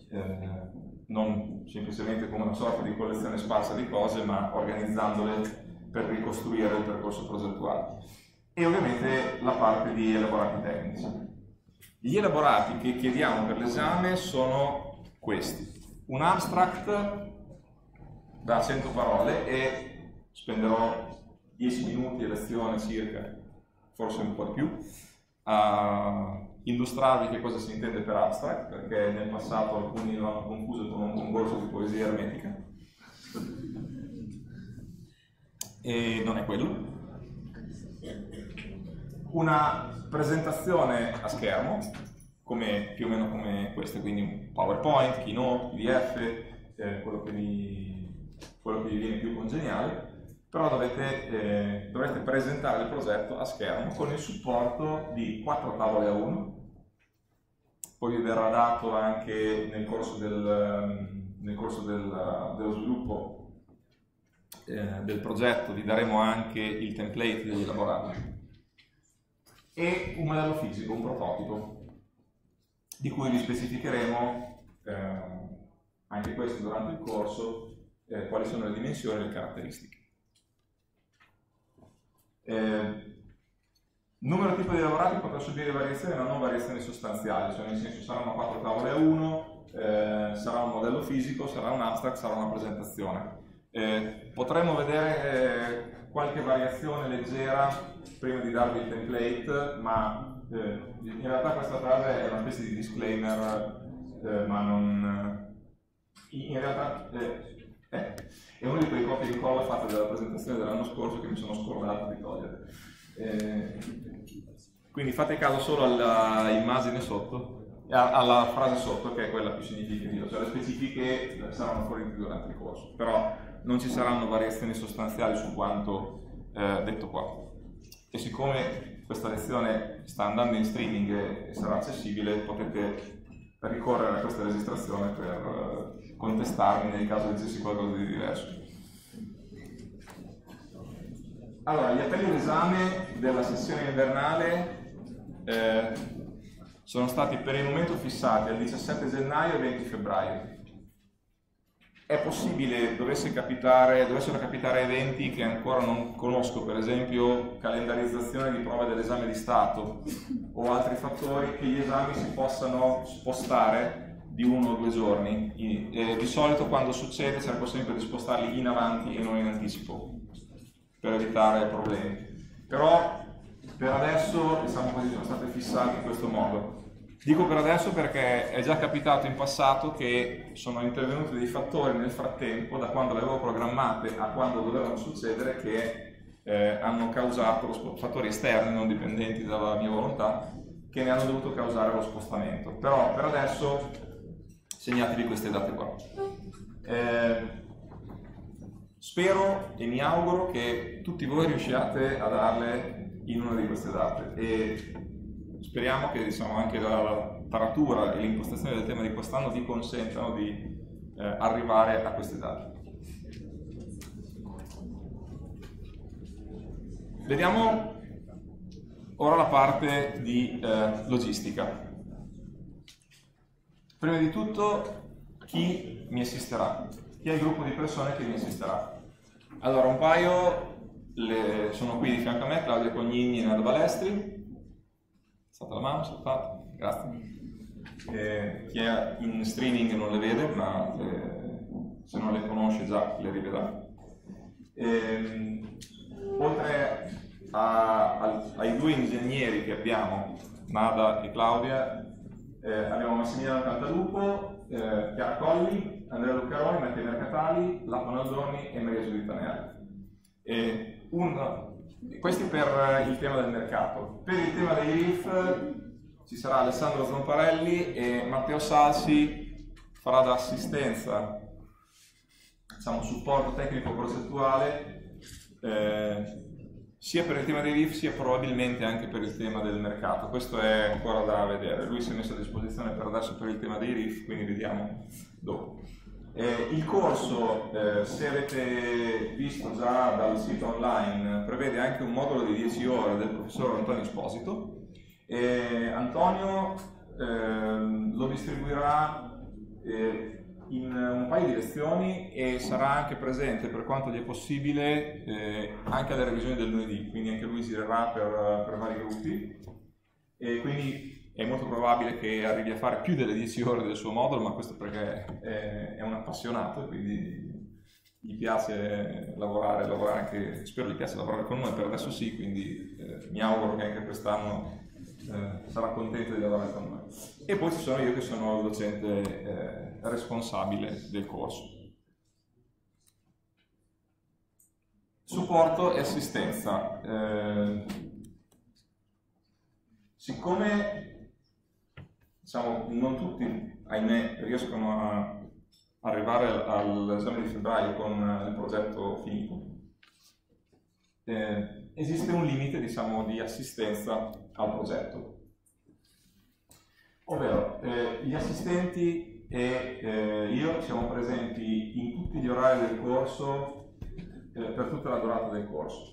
non semplicemente come una sorta di collezione sparsa di cose, ma organizzandole per ricostruire il percorso progettuale. E ovviamente la parte di elaborati tecnici. Gli elaborati che chiediamo per l'esame sono questi: un abstract da 100 parole, e spenderò 10 minuti a lezione circa, forse un po' di più, a illustrarvi che cosa si intende per abstract, perché nel passato alcuni lo hanno confuso con un concorso di poesia ermetica e non è quello. Una presentazione a schermo, più o meno come questa, quindi un PowerPoint, Keynote, PDF, quello che vi viene più congeniale, però dovrete presentare il progetto a schermo con il supporto di 4 tavole a 1, poi vi verrà dato anche nel corso dello sviluppo del progetto, vi daremo anche il template degli elaborati e un modello fisico, un prototipo, di cui vi specificheremo anche questo durante il corso, quali sono le dimensioni e le caratteristiche. Numero tipo di elaborati potrà subire variazioni, ma non variazioni sostanziali, cioè nel senso saranno 4 tavole a 1, sarà un modello fisico, sarà un abstract, sarà una presentazione. Potremo vedere qualche variazione leggera prima di darvi il template, ma in realtà questa frase è una specie di disclaimer, ma non... in realtà è uno di quei copia e incolla fatti dalla presentazione dell'anno scorso che mi sono scordato di togliere. Quindi fate caso solo all'immagine sotto, alla frase sotto, che è quella più significativa, cioè le specifiche saranno fornite durante il corso, però non ci saranno variazioni sostanziali su quanto detto qua. E siccome questa lezione sta andando in streaming e sarà accessibile, potete ricorrere a questa registrazione per contestarmi nel caso dicessi qualcosa di diverso. Allora, gli appelli d'esame della sessione invernale sono stati per il momento fissati al 17 gennaio e 20 febbraio. È possibile dovessero capitare eventi che ancora non conosco, per esempio calendarizzazione di prove dell'esame di Stato o altri fattori, che gli esami si possano spostare di 1 o 2 giorni. Di solito quando succede cerco sempre di spostarli in avanti e non in anticipo per evitare problemi. Però per adesso, diciamo così, sono state fissate in questo modo. Dico per adesso perché è già capitato in passato che sono intervenuti dei fattori nel frattempo, da quando le avevo programmate a quando dovevano succedere, che hanno causato fattori esterni non dipendenti dalla mia volontà, che ne hanno dovuto causare lo spostamento. Però per adesso segnatevi queste date qua. Spero e mi auguro che tutti voi riusciate a darle in una di queste date, e speriamo che, diciamo, anche la taratura e l'impostazione del tema di quest'anno vi consentano di arrivare a queste date. Vediamo ora la parte di logistica. Prima di tutto, chi mi assisterà? Chi è il gruppo di persone che mi assisterà? Allora, un paio sono qui di fianco a me, Claudia Cognini e Nado Balestri. Alzate la mano, saltate, grazie. Chi è in streaming non le vede, ma se non le conosce già le rivedrà. Oltre ai 2 ingegneri che abbiamo, Nada e Claudia, abbiamo Massimiliano Cantalupo, Chiara Colli, Andrea Luccaroni, Matteo Mercatali, Lapo Naldoni e Maria Giuditta Neali. Questi per il tema del mercato. Per il tema dei RIF ci sarà Alessandro Zomparelli e Matteo Salsi farà da assistenza, diciamo, supporto tecnico procettuale, sia per il tema dei RIF sia probabilmente anche per il tema del mercato. Questo è ancora da vedere. Lui si è messo a disposizione per adesso per il tema dei RIF, quindi vediamo dopo. Il corso, se avete visto già dal sito online, prevede anche un modulo di 10 ore del professor Antonio Esposito. Antonio lo distribuirà in un paio di lezioni e sarà anche presente, per quanto gli è possibile, anche alle revisioni del lunedì, quindi anche lui girerà per vari gruppi. E quindi è molto probabile che arrivi a fare più delle 10 ore del suo modulo, ma questo perché è un appassionato, quindi gli piace lavorare anche, spero gli piace lavorare con noi, per adesso sì, quindi mi auguro che anche quest'anno sarà contento di lavorare con noi. E poi ci sono io che sono il docente responsabile del corso. Supporto e assistenza. Siccome diciamo, non tutti, ahimè, riescono a arrivare all'esame di febbraio con il progetto finito, esiste un limite, diciamo, di assistenza al progetto. Ovvero, gli assistenti e io siamo presenti in tutti gli orari del corso per tutta la durata del corso.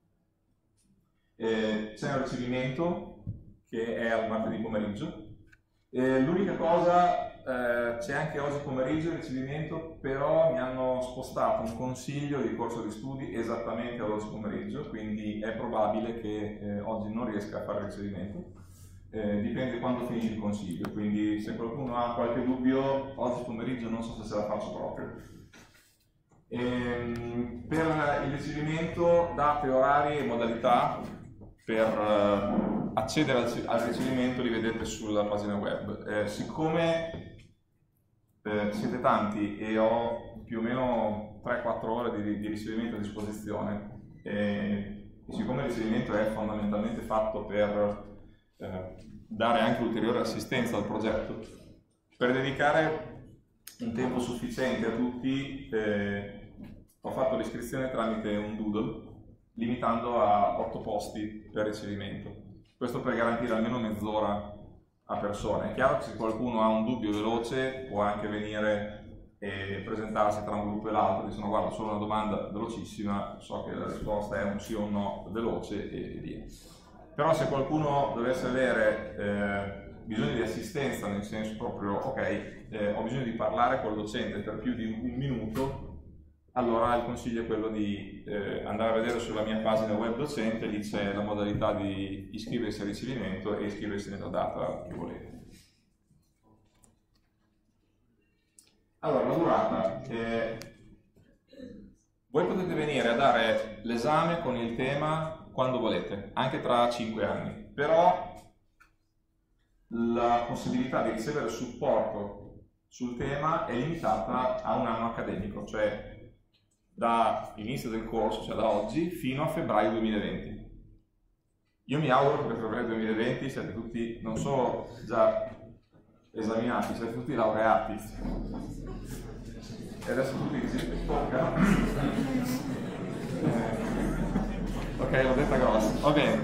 C'è un ricevimento che è al martedì pomeriggio. L'unica cosa, c'è anche oggi pomeriggio il ricevimento, però mi hanno spostato un consiglio di corso di studi esattamente all'oggi pomeriggio, quindi è probabile che oggi non riesca a fare il ricevimento. Dipende quando finisce il consiglio, quindi se qualcuno ha qualche dubbio, oggi pomeriggio non so se ce la faccio proprio. Per il ricevimento, date, orari e modalità per accedere al ricevimento li vedete sulla pagina web. Siccome siete tanti e ho più o meno 3-4 ore di ricevimento a disposizione, e siccome il ricevimento è fondamentalmente fatto per dare anche ulteriore assistenza al progetto, per dedicare un tempo sufficiente a tutti, ho fatto l'iscrizione tramite un doodle, limitando a 8 posti per ricevimento. Questo per garantire almeno mezz'ora a persone. È chiaro che se qualcuno ha un dubbio veloce può anche venire e presentarsi tra un gruppo e l'altro, dicendo guarda, solo una domanda velocissima, so che la risposta è un sì o un no veloce e via. Però se qualcuno dovesse avere bisogno di assistenza, nel senso proprio ok, ho bisogno di parlare col docente per più di un minuto, allora il consiglio è quello di andare a vedere sulla mia pagina web docente, lì c'è la modalità di iscriversi al ricevimento e iscriversi nella data che volete. Allora, la durata. Voi potete venire a dare l'esame con il tema quando volete, anche tra 5 anni, però la possibilità di ricevere supporto sul tema è limitata a un anno accademico, cioè dall'inizio del corso, cioè da oggi, fino a febbraio 2020. Io mi auguro che per febbraio 2020 siate tutti non solo già esaminati, siate tutti laureati. E adesso tutti che si toccano. Ok, l'ho detta grossa. Va bene.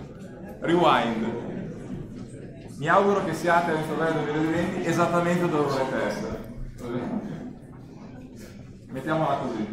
Rewind. Mi auguro che siate nel febbraio 2020 esattamente dove volete essere. Mettiamola così.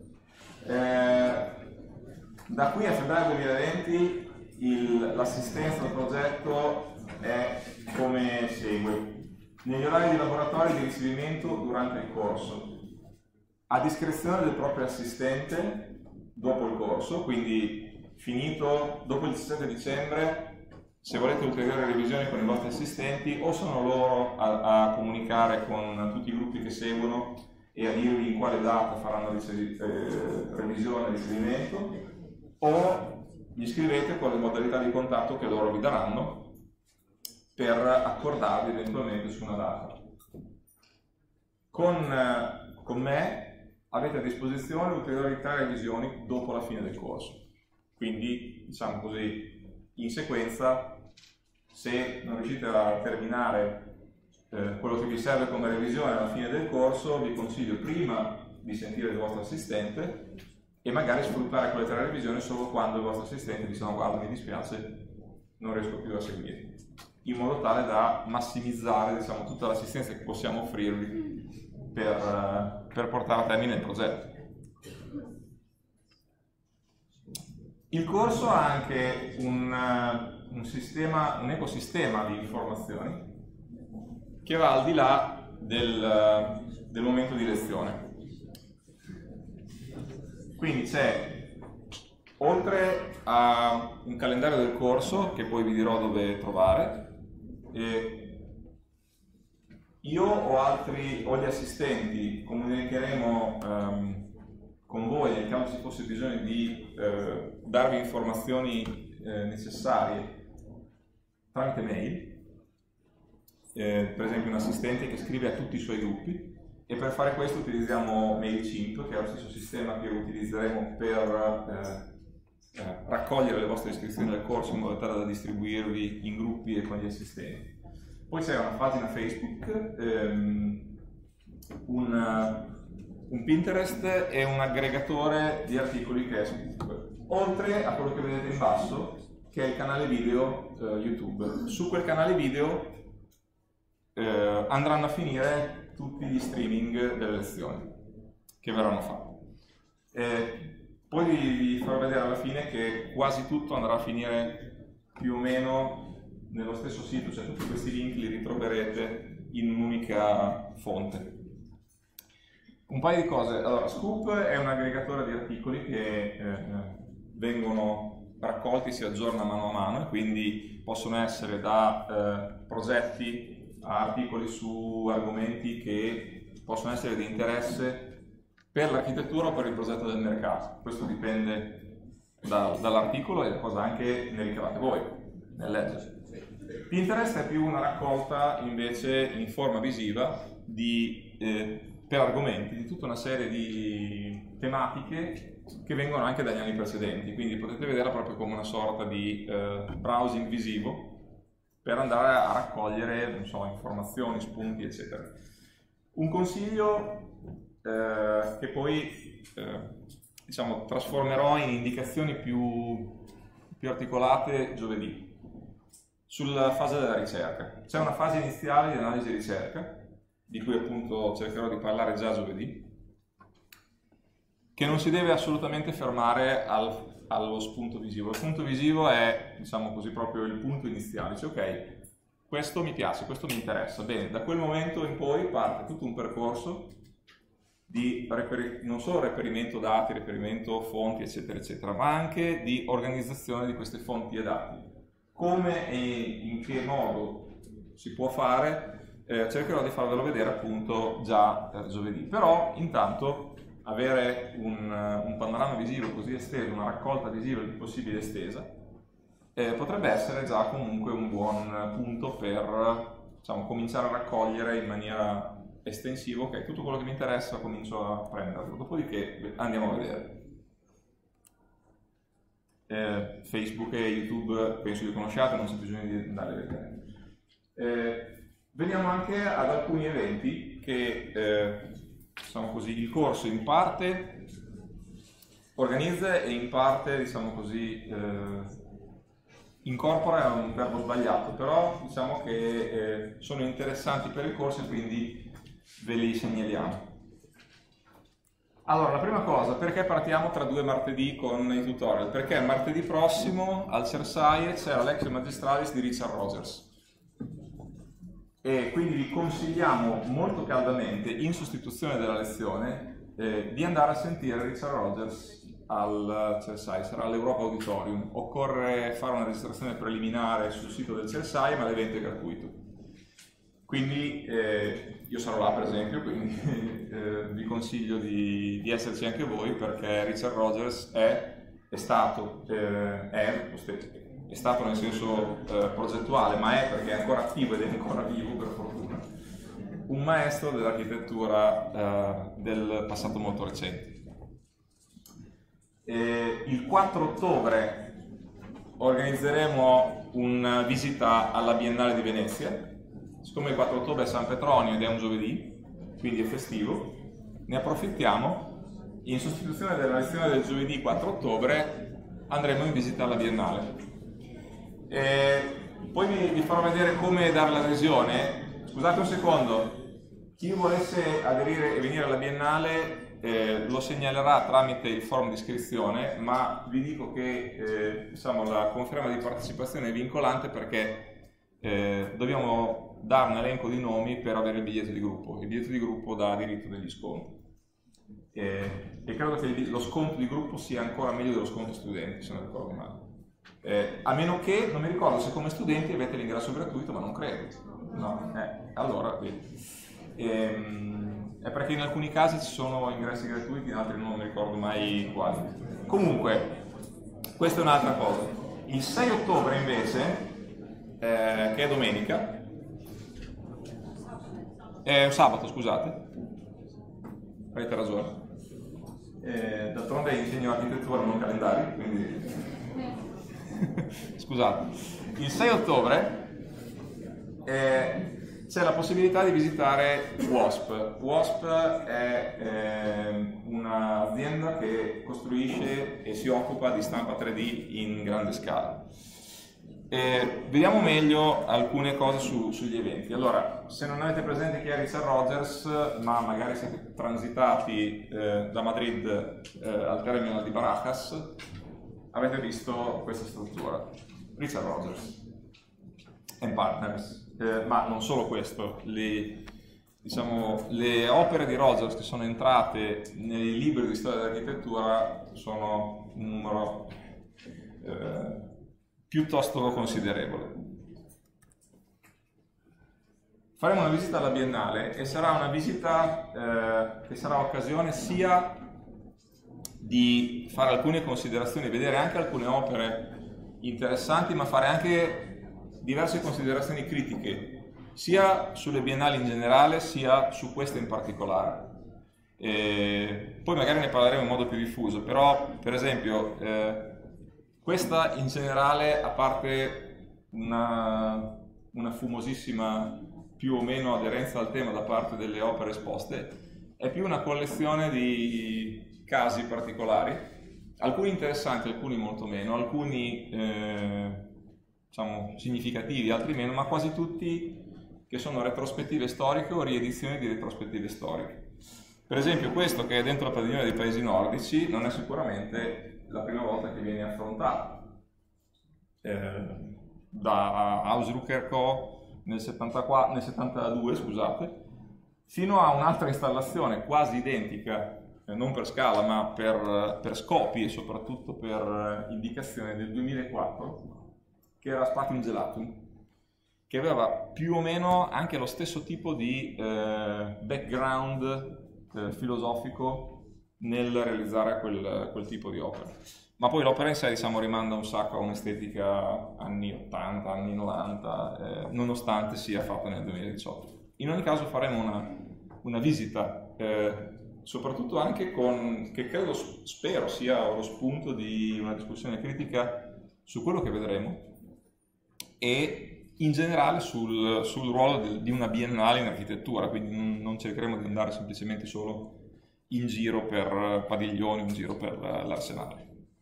Da qui a febbraio 2020 l'assistenza al progetto è come segue. Negli orari di laboratorio di ricevimento durante il corso, a discrezione del proprio assistente dopo il corso, quindi finito dopo il 17 dicembre, se volete ulteriori revisioni con i vostri assistenti, o sono loro a comunicare con tutti i gruppi che seguono e a dirvi in quale data faranno revisione e ricevimento, o gli scrivete con le modalità di contatto che loro vi daranno per accordarvi eventualmente su una data. Con me avete a disposizione ulteriori 3 revisioni dopo la fine del corso. Quindi, diciamo così, in sequenza, se non riuscite a terminare quello che vi serve come revisione alla fine del corso, vi consiglio prima di sentire il vostro assistente e magari sfruttare quelle 3 revisioni solo quando il vostro assistente dice no, guarda, mi dispiace, non riesco più a seguirvi, in modo tale da massimizzare, diciamo, tutta l'assistenza che possiamo offrirvi per portare a termine il progetto. Il corso ha anche un ecosistema di informazioni che va al di là del momento di lezione. Quindi c'è, oltre a un calendario del corso, che poi vi dirò dove trovare, Io o gli assistenti comunicheremo con voi nel caso ci fosse bisogno di darvi informazioni necessarie tramite mail, per esempio un assistente che scrive a tutti i suoi gruppi, e per fare questo utilizziamo MailChimp, che è lo stesso sistema che utilizzeremo per raccogliere le vostre iscrizioni al corso in modo tale da distribuirvi in gruppi e con gli assistenti. Poi c'è una pagina Facebook, un Pinterest e un aggregatore di articoli che è su Google, oltre a quello che vedete in basso, che è il canale video YouTube. Su quel canale video andranno a finire tutti gli streaming delle lezioni che verranno fatte. Poi vi farò vedere alla fine che quasi tutto andrà a finire più o meno nello stesso sito, cioè tutti questi link li ritroverete in un'unica fonte. Un paio di cose. Allora, Scoop è un aggregatore di articoli che vengono raccolti, si aggiorna mano a mano, e quindi possono essere da progetti a articoli su argomenti che possono essere di interesse per l'architettura o per il progetto del mercato. Questo dipende dall'articolo e da cosa anche ne ricavate voi nel leggere. Pinterest è più una raccolta invece in forma visiva per argomenti di tutta una serie di tematiche che vengono anche dagli anni precedenti, quindi potete vederla proprio come una sorta di browsing visivo per andare a raccogliere, non so, informazioni, spunti, eccetera. Un consiglio che poi diciamo, trasformerò in indicazioni più articolate giovedì, sulla fase della ricerca. C'è una fase iniziale di analisi e ricerca, di cui appunto cercherò di parlare già giovedì, che non si deve assolutamente fermare allo spunto visivo. Il punto visivo è, diciamo così, proprio il punto iniziale. Dice, ok, questo mi piace, questo mi interessa. Bene, da quel momento in poi parte tutto un percorso di non solo reperimento dati, reperimento fonti, eccetera, eccetera, ma anche di organizzazione di queste fonti e dati. Come e in che modo si può fare, cercherò di farvelo vedere appunto già giovedì. Però intanto avere un panorama visivo così esteso, una raccolta visiva il più possibile estesa, potrebbe essere già comunque un buon punto per, diciamo, cominciare a raccogliere in maniera estensiva. Ok, tutto quello che mi interessa comincio a prenderlo, dopodiché andiamo a vedere. Facebook e YouTube penso li conosciate, non c'è bisogno di andare a vedere. Veniamo anche ad alcuni eventi che, diciamo così, il corso in parte organizza e in parte, diciamo così, incorpora. È un verbo sbagliato, però diciamo che sono interessanti per il corso e quindi ve li segnaliamo. Allora, la prima cosa, perché partiamo tra 2 martedì con i tutorial? Perché martedì prossimo al CERSAIE c'è la Lectio Magistralis di Richard Rogers, e quindi vi consigliamo molto caldamente, in sostituzione della lezione, di andare a sentire Richard Rogers al CERSAIE. Sarà all'Europa Auditorium. Occorre fare una registrazione preliminare sul sito del CERSAIE, ma l'evento è gratuito. Quindi io sarò là, per esempio, quindi vi consiglio di esserci anche voi, perché Richard Rogers è stato nel senso progettuale, ma è perché è ancora attivo ed è ancora vivo, per fortuna, un maestro dell'architettura del passato molto recente. Il 4 ottobre organizzeremo una visita alla Biennale di Venezia. Siccome il 4 ottobre è San Petronio ed è un giovedì, quindi è festivo, ne approfittiamo. In sostituzione della lezione del giovedì 4 ottobre andremo in visita alla Biennale. Poi vi farò vedere come dare l'adesione. Scusate un secondo, chi volesse aderire e venire alla Biennale lo segnalerà tramite il forum di iscrizione, ma vi dico che diciamo, la conferma di partecipazione è vincolante, perché dobbiamo dare un elenco di nomi per avere il biglietto di gruppo. Il biglietto di gruppo dà diritto degli sconti, e credo che lo sconto di gruppo sia ancora meglio dello sconto studenti, se non ricordo male. A meno che, non mi ricordo se come studenti avete l'ingresso gratuito, ma non credo. No, allora, vedi. È perché in alcuni casi ci sono ingressi gratuiti, in altri non mi ricordo mai quali. Comunque, questa è un'altra cosa. Il 6 ottobre invece, che è domenica, è un sabato, scusate, avete ragione. D'altronde insegno architettura, non calendari, quindi scusate. Il 6 ottobre c'è la possibilità di visitare WASP. WASP è un'azienda che costruisce e si occupa di stampa 3D in grande scala. Vediamo meglio alcune cose sugli eventi. Allora, se non avete presente chi è Richard Rogers, ma magari siete transitati da Madrid al terminal di Barajas, avete visto questa struttura. Richard Rogers and Partners. Ma non solo questo, le opere di Rogers che sono entrate nei libri di storia dell'architettura sono un numero piuttosto considerevole. Faremo una visita alla Biennale e sarà una visita che sarà occasione sia di fare alcune considerazioni, vedere anche alcune opere interessanti, ma fare anche diverse considerazioni critiche, sia sulle biennali in generale, sia su queste in particolare. Poi magari ne parleremo in modo più diffuso, però per esempio questa in generale, a parte una fumosissima più o meno aderenza al tema da parte delle opere esposte, è più una collezione di casi particolari, alcuni interessanti, alcuni molto meno, alcuni diciamo significativi, altri meno, ma quasi tutti che sono retrospettive storiche o riedizioni di retrospettive storiche. Per esempio questo, che è dentro la padiglione dei paesi nordici, non è sicuramente la prima volta che viene affrontato. Da Hausrucker Co. nel 72, scusate, fino a un'altra installazione quasi identica, non per scala ma per scopi e soprattutto per indicazione, del 2004, che era Spatum Gelatum, che aveva più o meno anche lo stesso tipo di background filosofico nel realizzare quel tipo di opera. Ma poi l'opera in sé, diciamo, rimanda un sacco a un'estetica anni 80, anni 90, nonostante sia fatta nel 2018. In ogni caso faremo una visita, soprattutto anche con, che credo, spero sia lo spunto di una discussione critica su quello che vedremo e in generale sul ruolo di una biennale in architettura, quindi non cercheremo di andare semplicemente solo in giro per padiglioni, in giro per l'arsenale.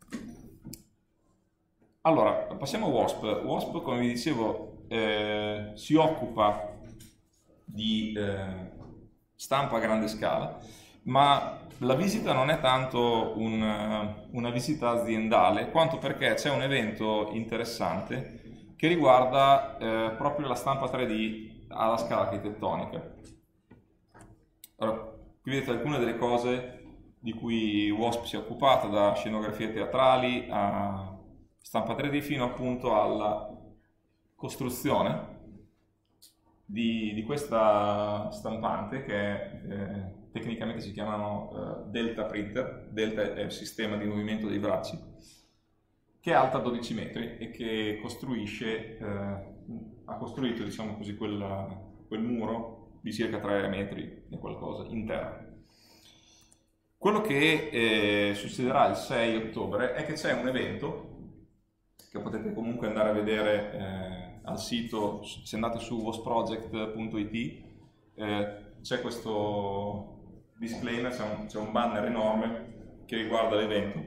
Allora, passiamo a WASP. WASP, come vi dicevo, si occupa di stampa a grande scala, ma la visita non è tanto una visita aziendale, quanto perché c'è un evento interessante che riguarda proprio la stampa 3D alla scala architettonica. Allora, qui vedete alcune delle cose di cui WASP si è occupata, da scenografie teatrali a stampa 3D fino appunto alla costruzione di questa stampante che tecnicamente si chiamano Delta Printer. Delta è il sistema di movimento dei bracci, che è alta 12 metri e che ha costruito, diciamo così, quel muro di circa 3 metri e qualcosa in terra. Quello che succederà il 6 ottobre è che c'è un evento che potete comunque andare a vedere al sito, se andate su wasproject.it, c'è questo disclaimer, c'è un banner enorme che riguarda l'evento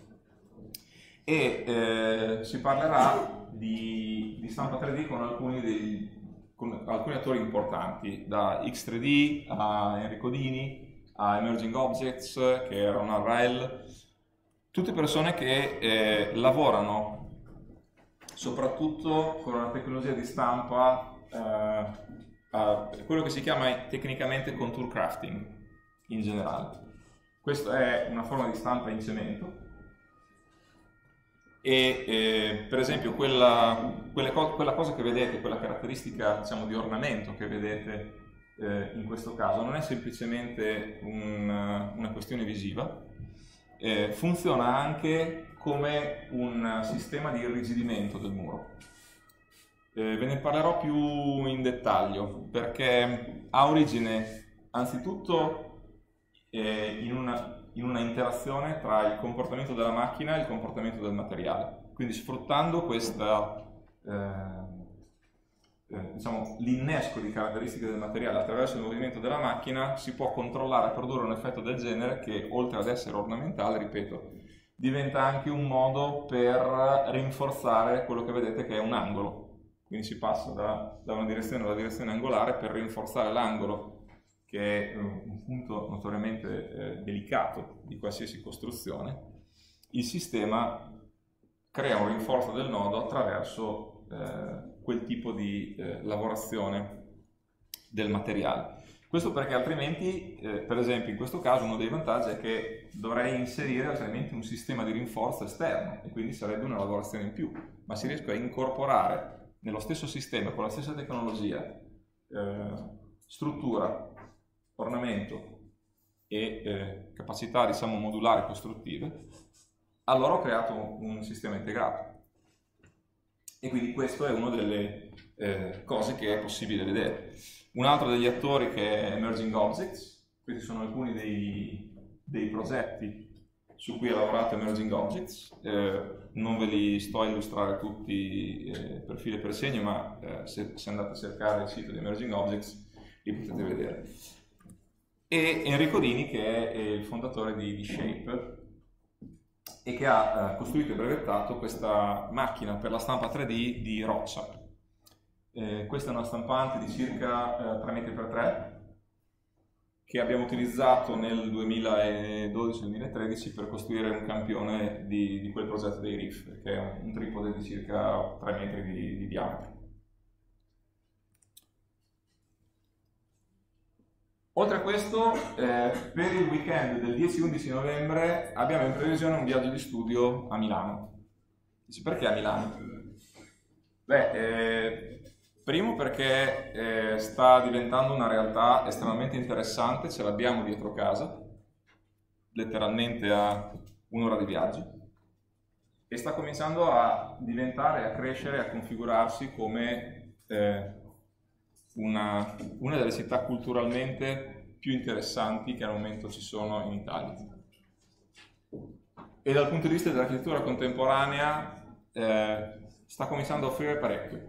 e si parlerà di stampa 3D con alcuni attori importanti, da X3D a Enrico Dini a Emerging Objects, che era un Rael, tutte persone che lavorano soprattutto con una tecnologia di stampa, quello che si chiama tecnicamente contour crafting in generale. Questa è una forma di stampa in cemento e per esempio quella cosa che vedete, quella caratteristica diciamo di ornamento che vedete in questo caso non è semplicemente una questione visiva, funziona anche come un sistema di irrigidimento del muro. Ve ne parlerò più in dettaglio perché ha origine anzitutto in una interazione tra il comportamento della macchina e il comportamento del materiale. Quindi sfruttando questa, diciamo, l'innesco di caratteristiche del materiale attraverso il movimento della macchina si può controllare e produrre un effetto del genere che, oltre ad essere ornamentale, ripeto, diventa anche un modo per rinforzare quello che vedete che è un angolo. Quindi si passa da una direzione alla direzione angolare per rinforzare l'angolo, che è un punto notoriamente delicato di qualsiasi costruzione. Il sistema crea un rinforzo del nodo attraverso quel tipo di lavorazione del materiale. Questo perché altrimenti, per esempio in questo caso, uno dei vantaggi è che dovrei inserire altrimenti un sistema di rinforzo esterno e quindi sarebbe una lavorazione in più, ma se riesco a incorporare nello stesso sistema, con la stessa tecnologia, struttura, ornamento e capacità, diciamo, modulari costruttive, allora ho creato un sistema integrato. E quindi questo è una delle cose che è possibile vedere. Un altro degli attori che è Emerging Objects, questi sono alcuni dei progetti su cui ha lavorato Emerging Objects, non ve li sto a illustrare tutti per filo e per segno, ma se andate a cercare il sito di Emerging Objects li potete vedere. E Enrico Dini, che è il fondatore di Shape e che ha costruito e brevettato questa macchina per la stampa 3D di roccia. Questa è una stampante di circa 3x3 che abbiamo utilizzato nel 2012-2013 per costruire un campione di quel progetto dei Reef, che è un tripode di circa 3 metri di diametro. Oltre a questo, per il weekend del 10-11 novembre abbiamo in previsione un viaggio di studio a Milano. Dici, perché a Milano? Primo perché sta diventando una realtà estremamente interessante, ce l'abbiamo dietro casa, letteralmente a un'ora di viaggio, e sta cominciando a diventare, a crescere, a configurarsi come una delle città culturalmente più interessanti che al momento ci sono in Italia. E dal punto di vista dell'architettura contemporanea sta cominciando a offrire parecchio.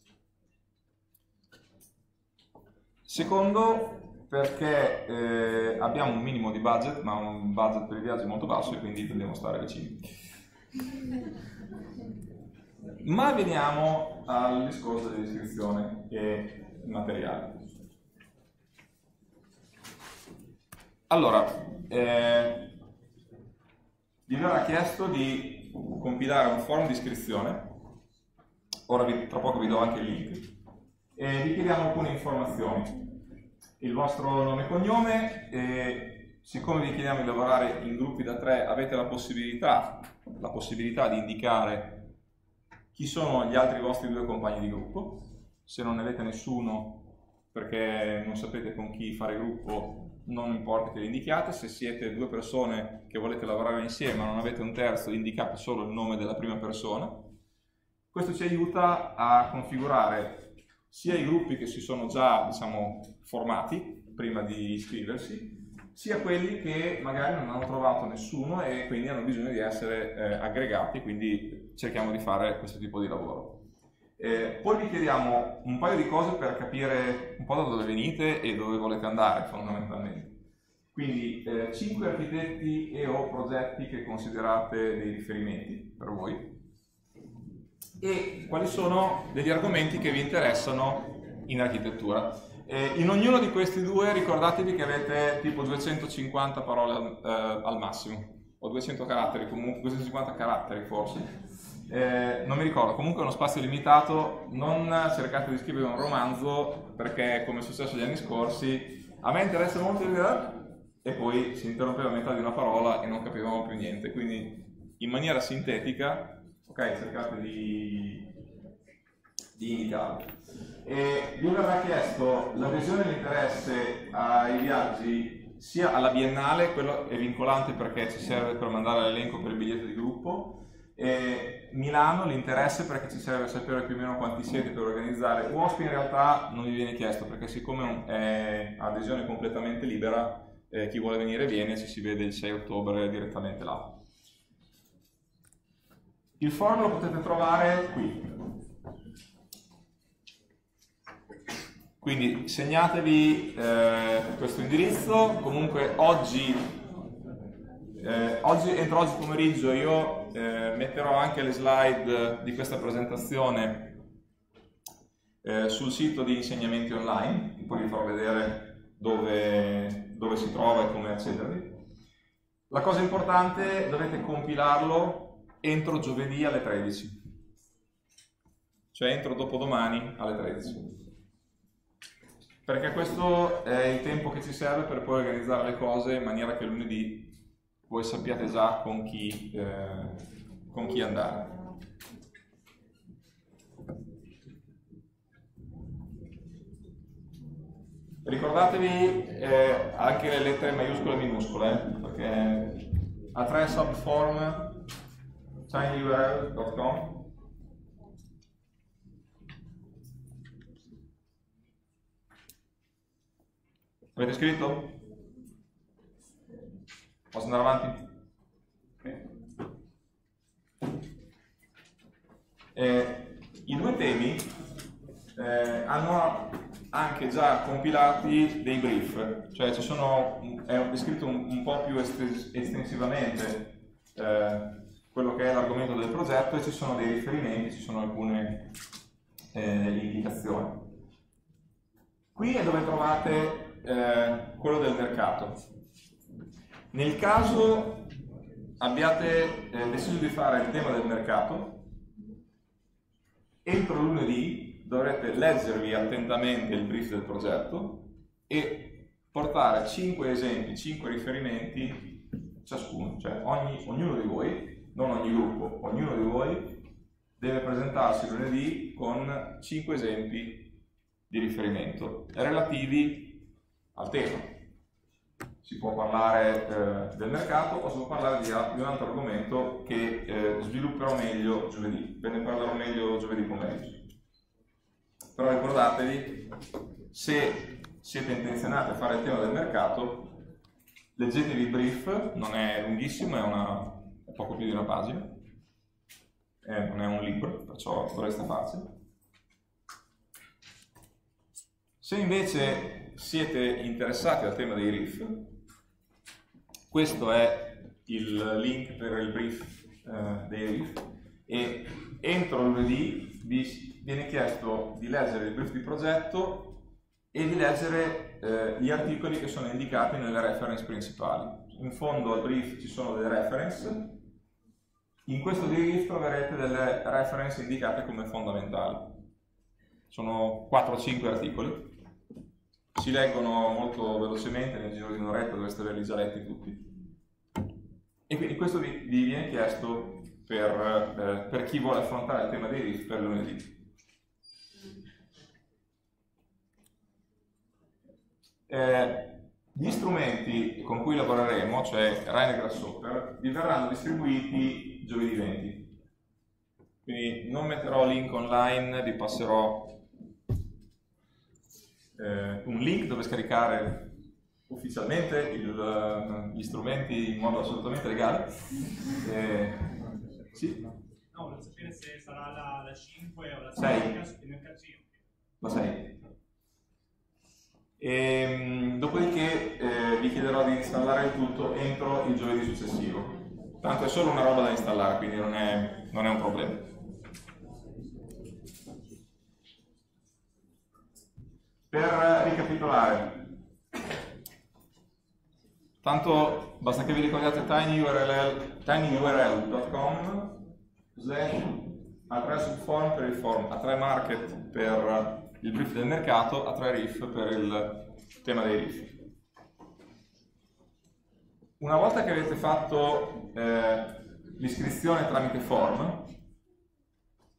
Secondo, perché abbiamo un minimo di budget, ma un budget per i viaggi molto basso e quindi dobbiamo stare vicini. Ma veniamo al discorso dell'iscrizione e materiale. Allora, vi verrà chiesto di compilare un form di iscrizione, ora tra poco vi do anche il link, e vi chiediamo alcune informazioni. Il vostro nome e cognome, e siccome vi chiediamo di lavorare in gruppi da 3, avete la possibilità di indicare chi sono gli altri vostri 2 compagni di gruppo. Se non ne avete nessuno perché non sapete con chi fare gruppo, non importa che li indichiate. Se siete 2 persone che volete lavorare insieme ma non avete un terzo, indicate solo il nome della prima persona. Questo ci aiuta a configurare sia i gruppi che si sono già, diciamo, formati prima di iscriversi, sia quelli che magari non hanno trovato nessuno e quindi hanno bisogno di essere aggregati, quindi cerchiamo di fare questo tipo di lavoro. Poi vi chiediamo un paio di cose per capire un po' da dove venite e dove volete andare fondamentalmente. Quindi 5 architetti e o progetti che considerate dei riferimenti per voi e quali sono degli argomenti che vi interessano in architettura. In ognuno di questi 2 ricordatevi che avete tipo 250 parole al massimo, o 200 caratteri, comunque 250 caratteri forse. Non mi ricordo, comunque è uno spazio limitato. Non cercate di scrivere un romanzo perché, come è successo gli anni scorsi, a me interessa molto e poi si interrompeva a metà di una parola e non capivamo più niente. Quindi in maniera sintetica ok? Cercate di indicarlo. E vi verrà chiesto l'adesione e l'interesse ai viaggi sia alla biennale, quello è vincolante perché ci serve per mandare l'elenco per il biglietto di gruppo, e Milano l'interesse perché ci serve sapere più o meno quanti siete per organizzare. WASP in realtà non vi viene chiesto perché siccome è adesione completamente libera, chi vuole venire viene, ci si vede il 6 ottobre direttamente là. Il forum lo potete trovare qui. Quindi segnatevi questo indirizzo. Comunque oggi entro oggi pomeriggio io metterò anche le slide di questa presentazione sul sito di insegnamenti online, che poi vi farò vedere dove si trova e come accedervi. La cosa importante, dovete compilarlo entro giovedì alle 13, cioè entro dopodomani alle 13. Perché questo è il tempo che ci serve per poi organizzare le cose in maniera che lunedì voi sappiate già con chi andare. Ricordatevi anche le lettere maiuscole e minuscole, perché a 3 subform tinyurl.com. Avete scritto? Posso andare avanti? I due temi hanno anche già compilati dei brief, cioè è descritto un po' più estensivamente quello che è l'argomento del progetto, e ci sono dei riferimenti, ci sono alcune indicazioni. Qui è dove trovate quello del mercato. Nel caso abbiate deciso di fare il tema del mercato, entro lunedì dovrete leggervi attentamente il brief del progetto e portare 5 esempi, 5 riferimenti ciascuno, cioè ognuno di voi, non ogni gruppo, ognuno di voi deve presentarsi lunedì con 5 esempi di riferimento relativi al tema. Si può parlare del mercato o si può parlare di un altro argomento che svilupperò meglio giovedì, ve ne parlerò meglio giovedì pomeriggio. Però ricordatevi, se siete intenzionati a fare il tema del mercato, leggetevi il brief, non è lunghissimo, è poco più di una pagina, non è un libro, perciò dovreste farcelo. Se invece siete interessati al tema dei RIF, questo è il link per il brief dei RIF, e entro lunedì vi viene chiesto di leggere il brief di progetto e di leggere gli articoli che sono indicati nelle reference principali. In fondo al brief ci sono delle reference, in questo brief troverete delle reference indicate come fondamentali. Sono 4-5 articoli. Si leggono molto velocemente, nel giro di un'oretta dovreste averli già letti tutti. E quindi questo vi viene chiesto per chi vuole affrontare il tema dei RIF per lunedì. Gli strumenti con cui lavoreremo, cioè Rhine e Grasshopper, vi verranno distribuiti giovedì 20. Quindi non metterò link online, vi passerò un link dove scaricare ufficialmente gli strumenti in modo assolutamente legale. Sì? No, volevo sapere se sarà la 5 o la 6. sul mercatino. La 6. Dopodiché vi chiederò di installare il tutto entro il giovedì successivo. Tanto è solo una roba da installare, quindi non è un problema. Per ricapitolare, tanto basta che vi ricordiate tinyurl.com/A3subform per il forum, A3 market per il brief del mercato, A3 RIF per il tema dei RIF. Una volta che avete fatto l'iscrizione tramite form,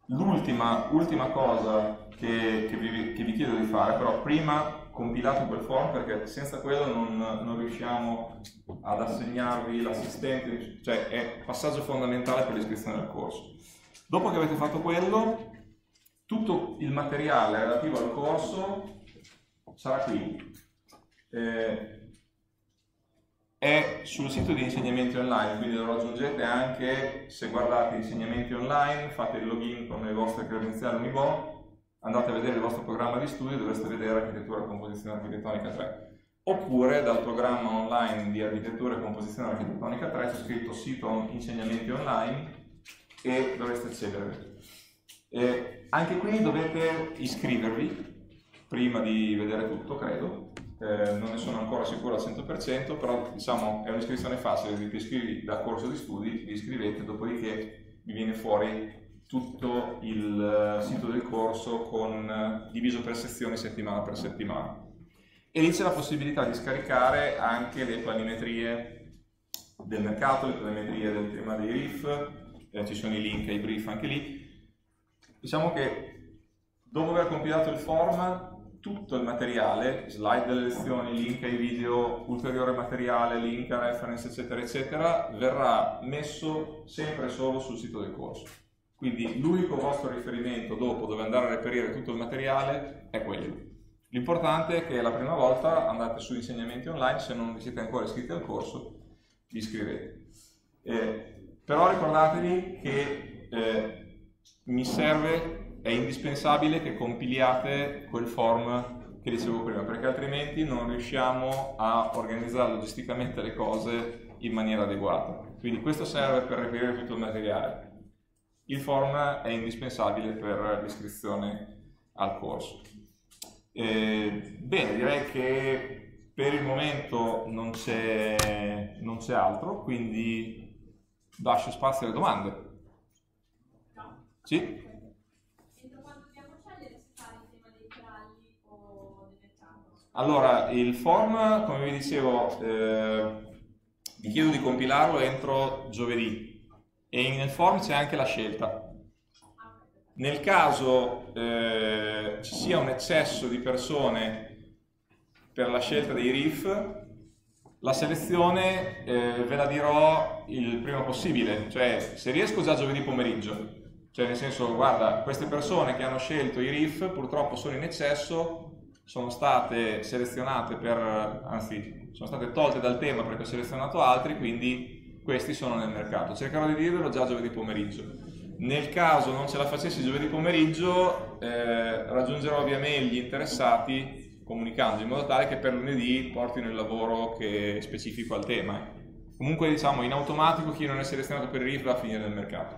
Ultima cosa che vi chiedo di fare, però prima compilate quel form, perché senza quello non riusciamo ad assegnarvi l'assistente, cioè è passaggio fondamentale per l'iscrizione al corso. Dopo che avete fatto quello, tutto il materiale relativo al corso sarà qui. È sul sito di insegnamenti online, quindi lo raggiungete anche se guardate insegnamenti online, fate il login con le vostre credenziali Unibon, andate a vedere il vostro programma di studio e dovreste vedere architettura e composizione architettonica 3. Oppure dal programma online di architettura e composizione architettonica 3 c'è scritto sito insegnamenti online e dovreste accedere. Anche qui dovete iscrivervi prima di vedere tutto, credo. Non ne sono ancora sicuro al 100%, però diciamo è un'iscrizione facile, vi iscrivi da corso di studi, vi iscrivete, dopodiché vi viene fuori tutto il sito del corso diviso per sezioni settimana per settimana. E lì c'è la possibilità di scaricare anche le planimetrie del mercato, le planimetrie del tema dei RIF, ci sono i link ai brief anche lì. Diciamo che dopo aver compilato il form, tutto il materiale, slide delle lezioni, link ai video, ulteriore materiale, link a reference, eccetera, eccetera, verrà messo sempre e solo sul sito del corso. Quindi l'unico vostro riferimento dopo dove andare a reperire tutto il materiale è quello. L'importante è che la prima volta andate su insegnamenti online, se non vi siete ancora iscritti al corso, vi iscrivete. Però ricordatevi che mi serve... È indispensabile che compiliate quel form che dicevo prima, perché altrimenti non riusciamo a organizzare logisticamente le cose in maniera adeguata. Quindi questo serve per reperire tutto il materiale. Il form è indispensabile per l'iscrizione al corso. Bene, direi che per il momento non c'è altro, quindi lascio spazio alle domande. Sì? Allora, il form, come vi dicevo, vi chiedo di compilarlo entro giovedì e nel form c'è anche la scelta. Nel caso ci sia un eccesso di persone per la scelta dei RIF, la selezione ve la dirò il prima possibile, cioè se riesco già giovedì pomeriggio, cioè nel senso, guarda, queste persone che hanno scelto i RIF purtroppo sono in eccesso, sono state selezionate anzi, sono state tolte dal tema perché ho selezionato altri, quindi questi sono nel mercato. Cercherò di dirvelo già giovedì pomeriggio. Nel caso non ce la facessi giovedì pomeriggio, raggiungerò via mail gli interessati comunicando in modo tale che per lunedì portino il lavoro che è specifico al tema. Comunque, diciamo, in automatico chi non è selezionato per il RIF va a finire nel mercato.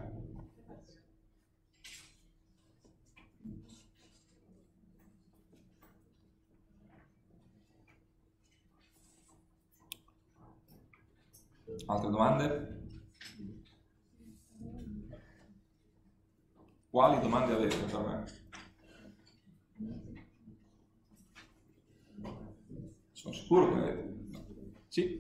Altre domande? Quali domande avete per me? Sono sicuro che ne avete. Sì?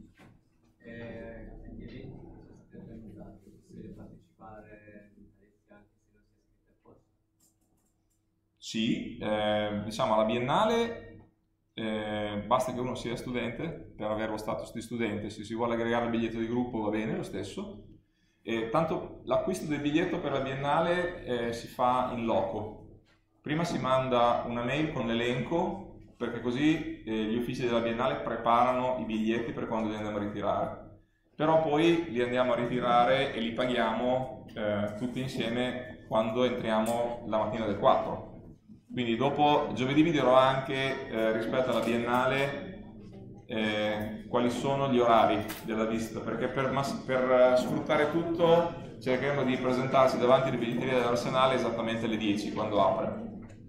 Sì, diciamo alla Biennale basta che uno sia studente per avere lo status di studente. Se si vuole aggregare il biglietto di gruppo va bene lo stesso. Tanto l'acquisto del biglietto per la Biennale si fa in loco. Prima si manda una mail con l'elenco, perché così gli uffici della Biennale preparano i biglietti per quando li andiamo a ritirare. Però poi li andiamo a ritirare e li paghiamo tutti insieme quando entriamo la mattina del 4. Quindi dopo giovedì vi dirò anche rispetto alla Biennale quali sono gli orari della visita, perché per sfruttare tutto cercheremo di presentarsi davanti alle biglietterie dell'Arsenale esattamente alle 10 quando apre.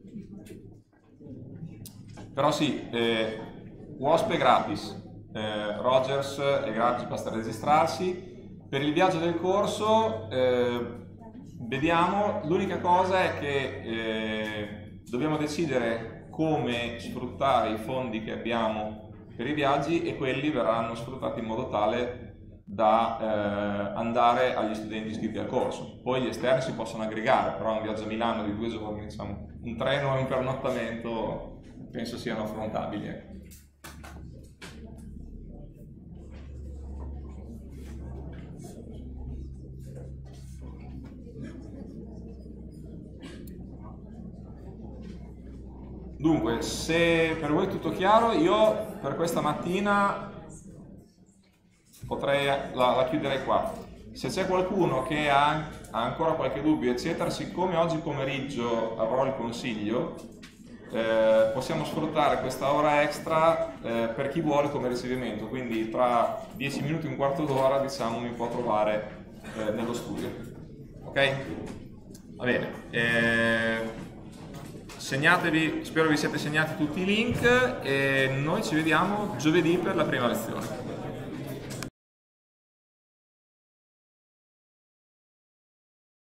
Però sì, WOSP è gratis, Rogers è gratis, basta registrarsi. Per il viaggio del corso vediamo, l'unica cosa è che dobbiamo decidere come sfruttare i fondi che abbiamo per i viaggi e quelli verranno sfruttati in modo tale da andare agli studenti iscritti al corso. Poi gli esterni si possono aggregare, però un viaggio a Milano di 2 giorni, diciamo, un treno e un pernottamento penso siano affrontabili. Ecco. Dunque, se per voi è tutto chiaro, io per questa mattina la chiuderei qua. Se c'è qualcuno che ha ancora qualche dubbio, eccetera, siccome oggi pomeriggio avrò il consiglio, possiamo sfruttare questa ora extra per chi vuole come ricevimento, quindi tra 10 minuti e un quarto d'ora, diciamo, mi può trovare nello studio. Ok? Va bene. Segnatevi, spero vi siate segnati tutti i link e noi ci vediamo giovedì per la prima lezione.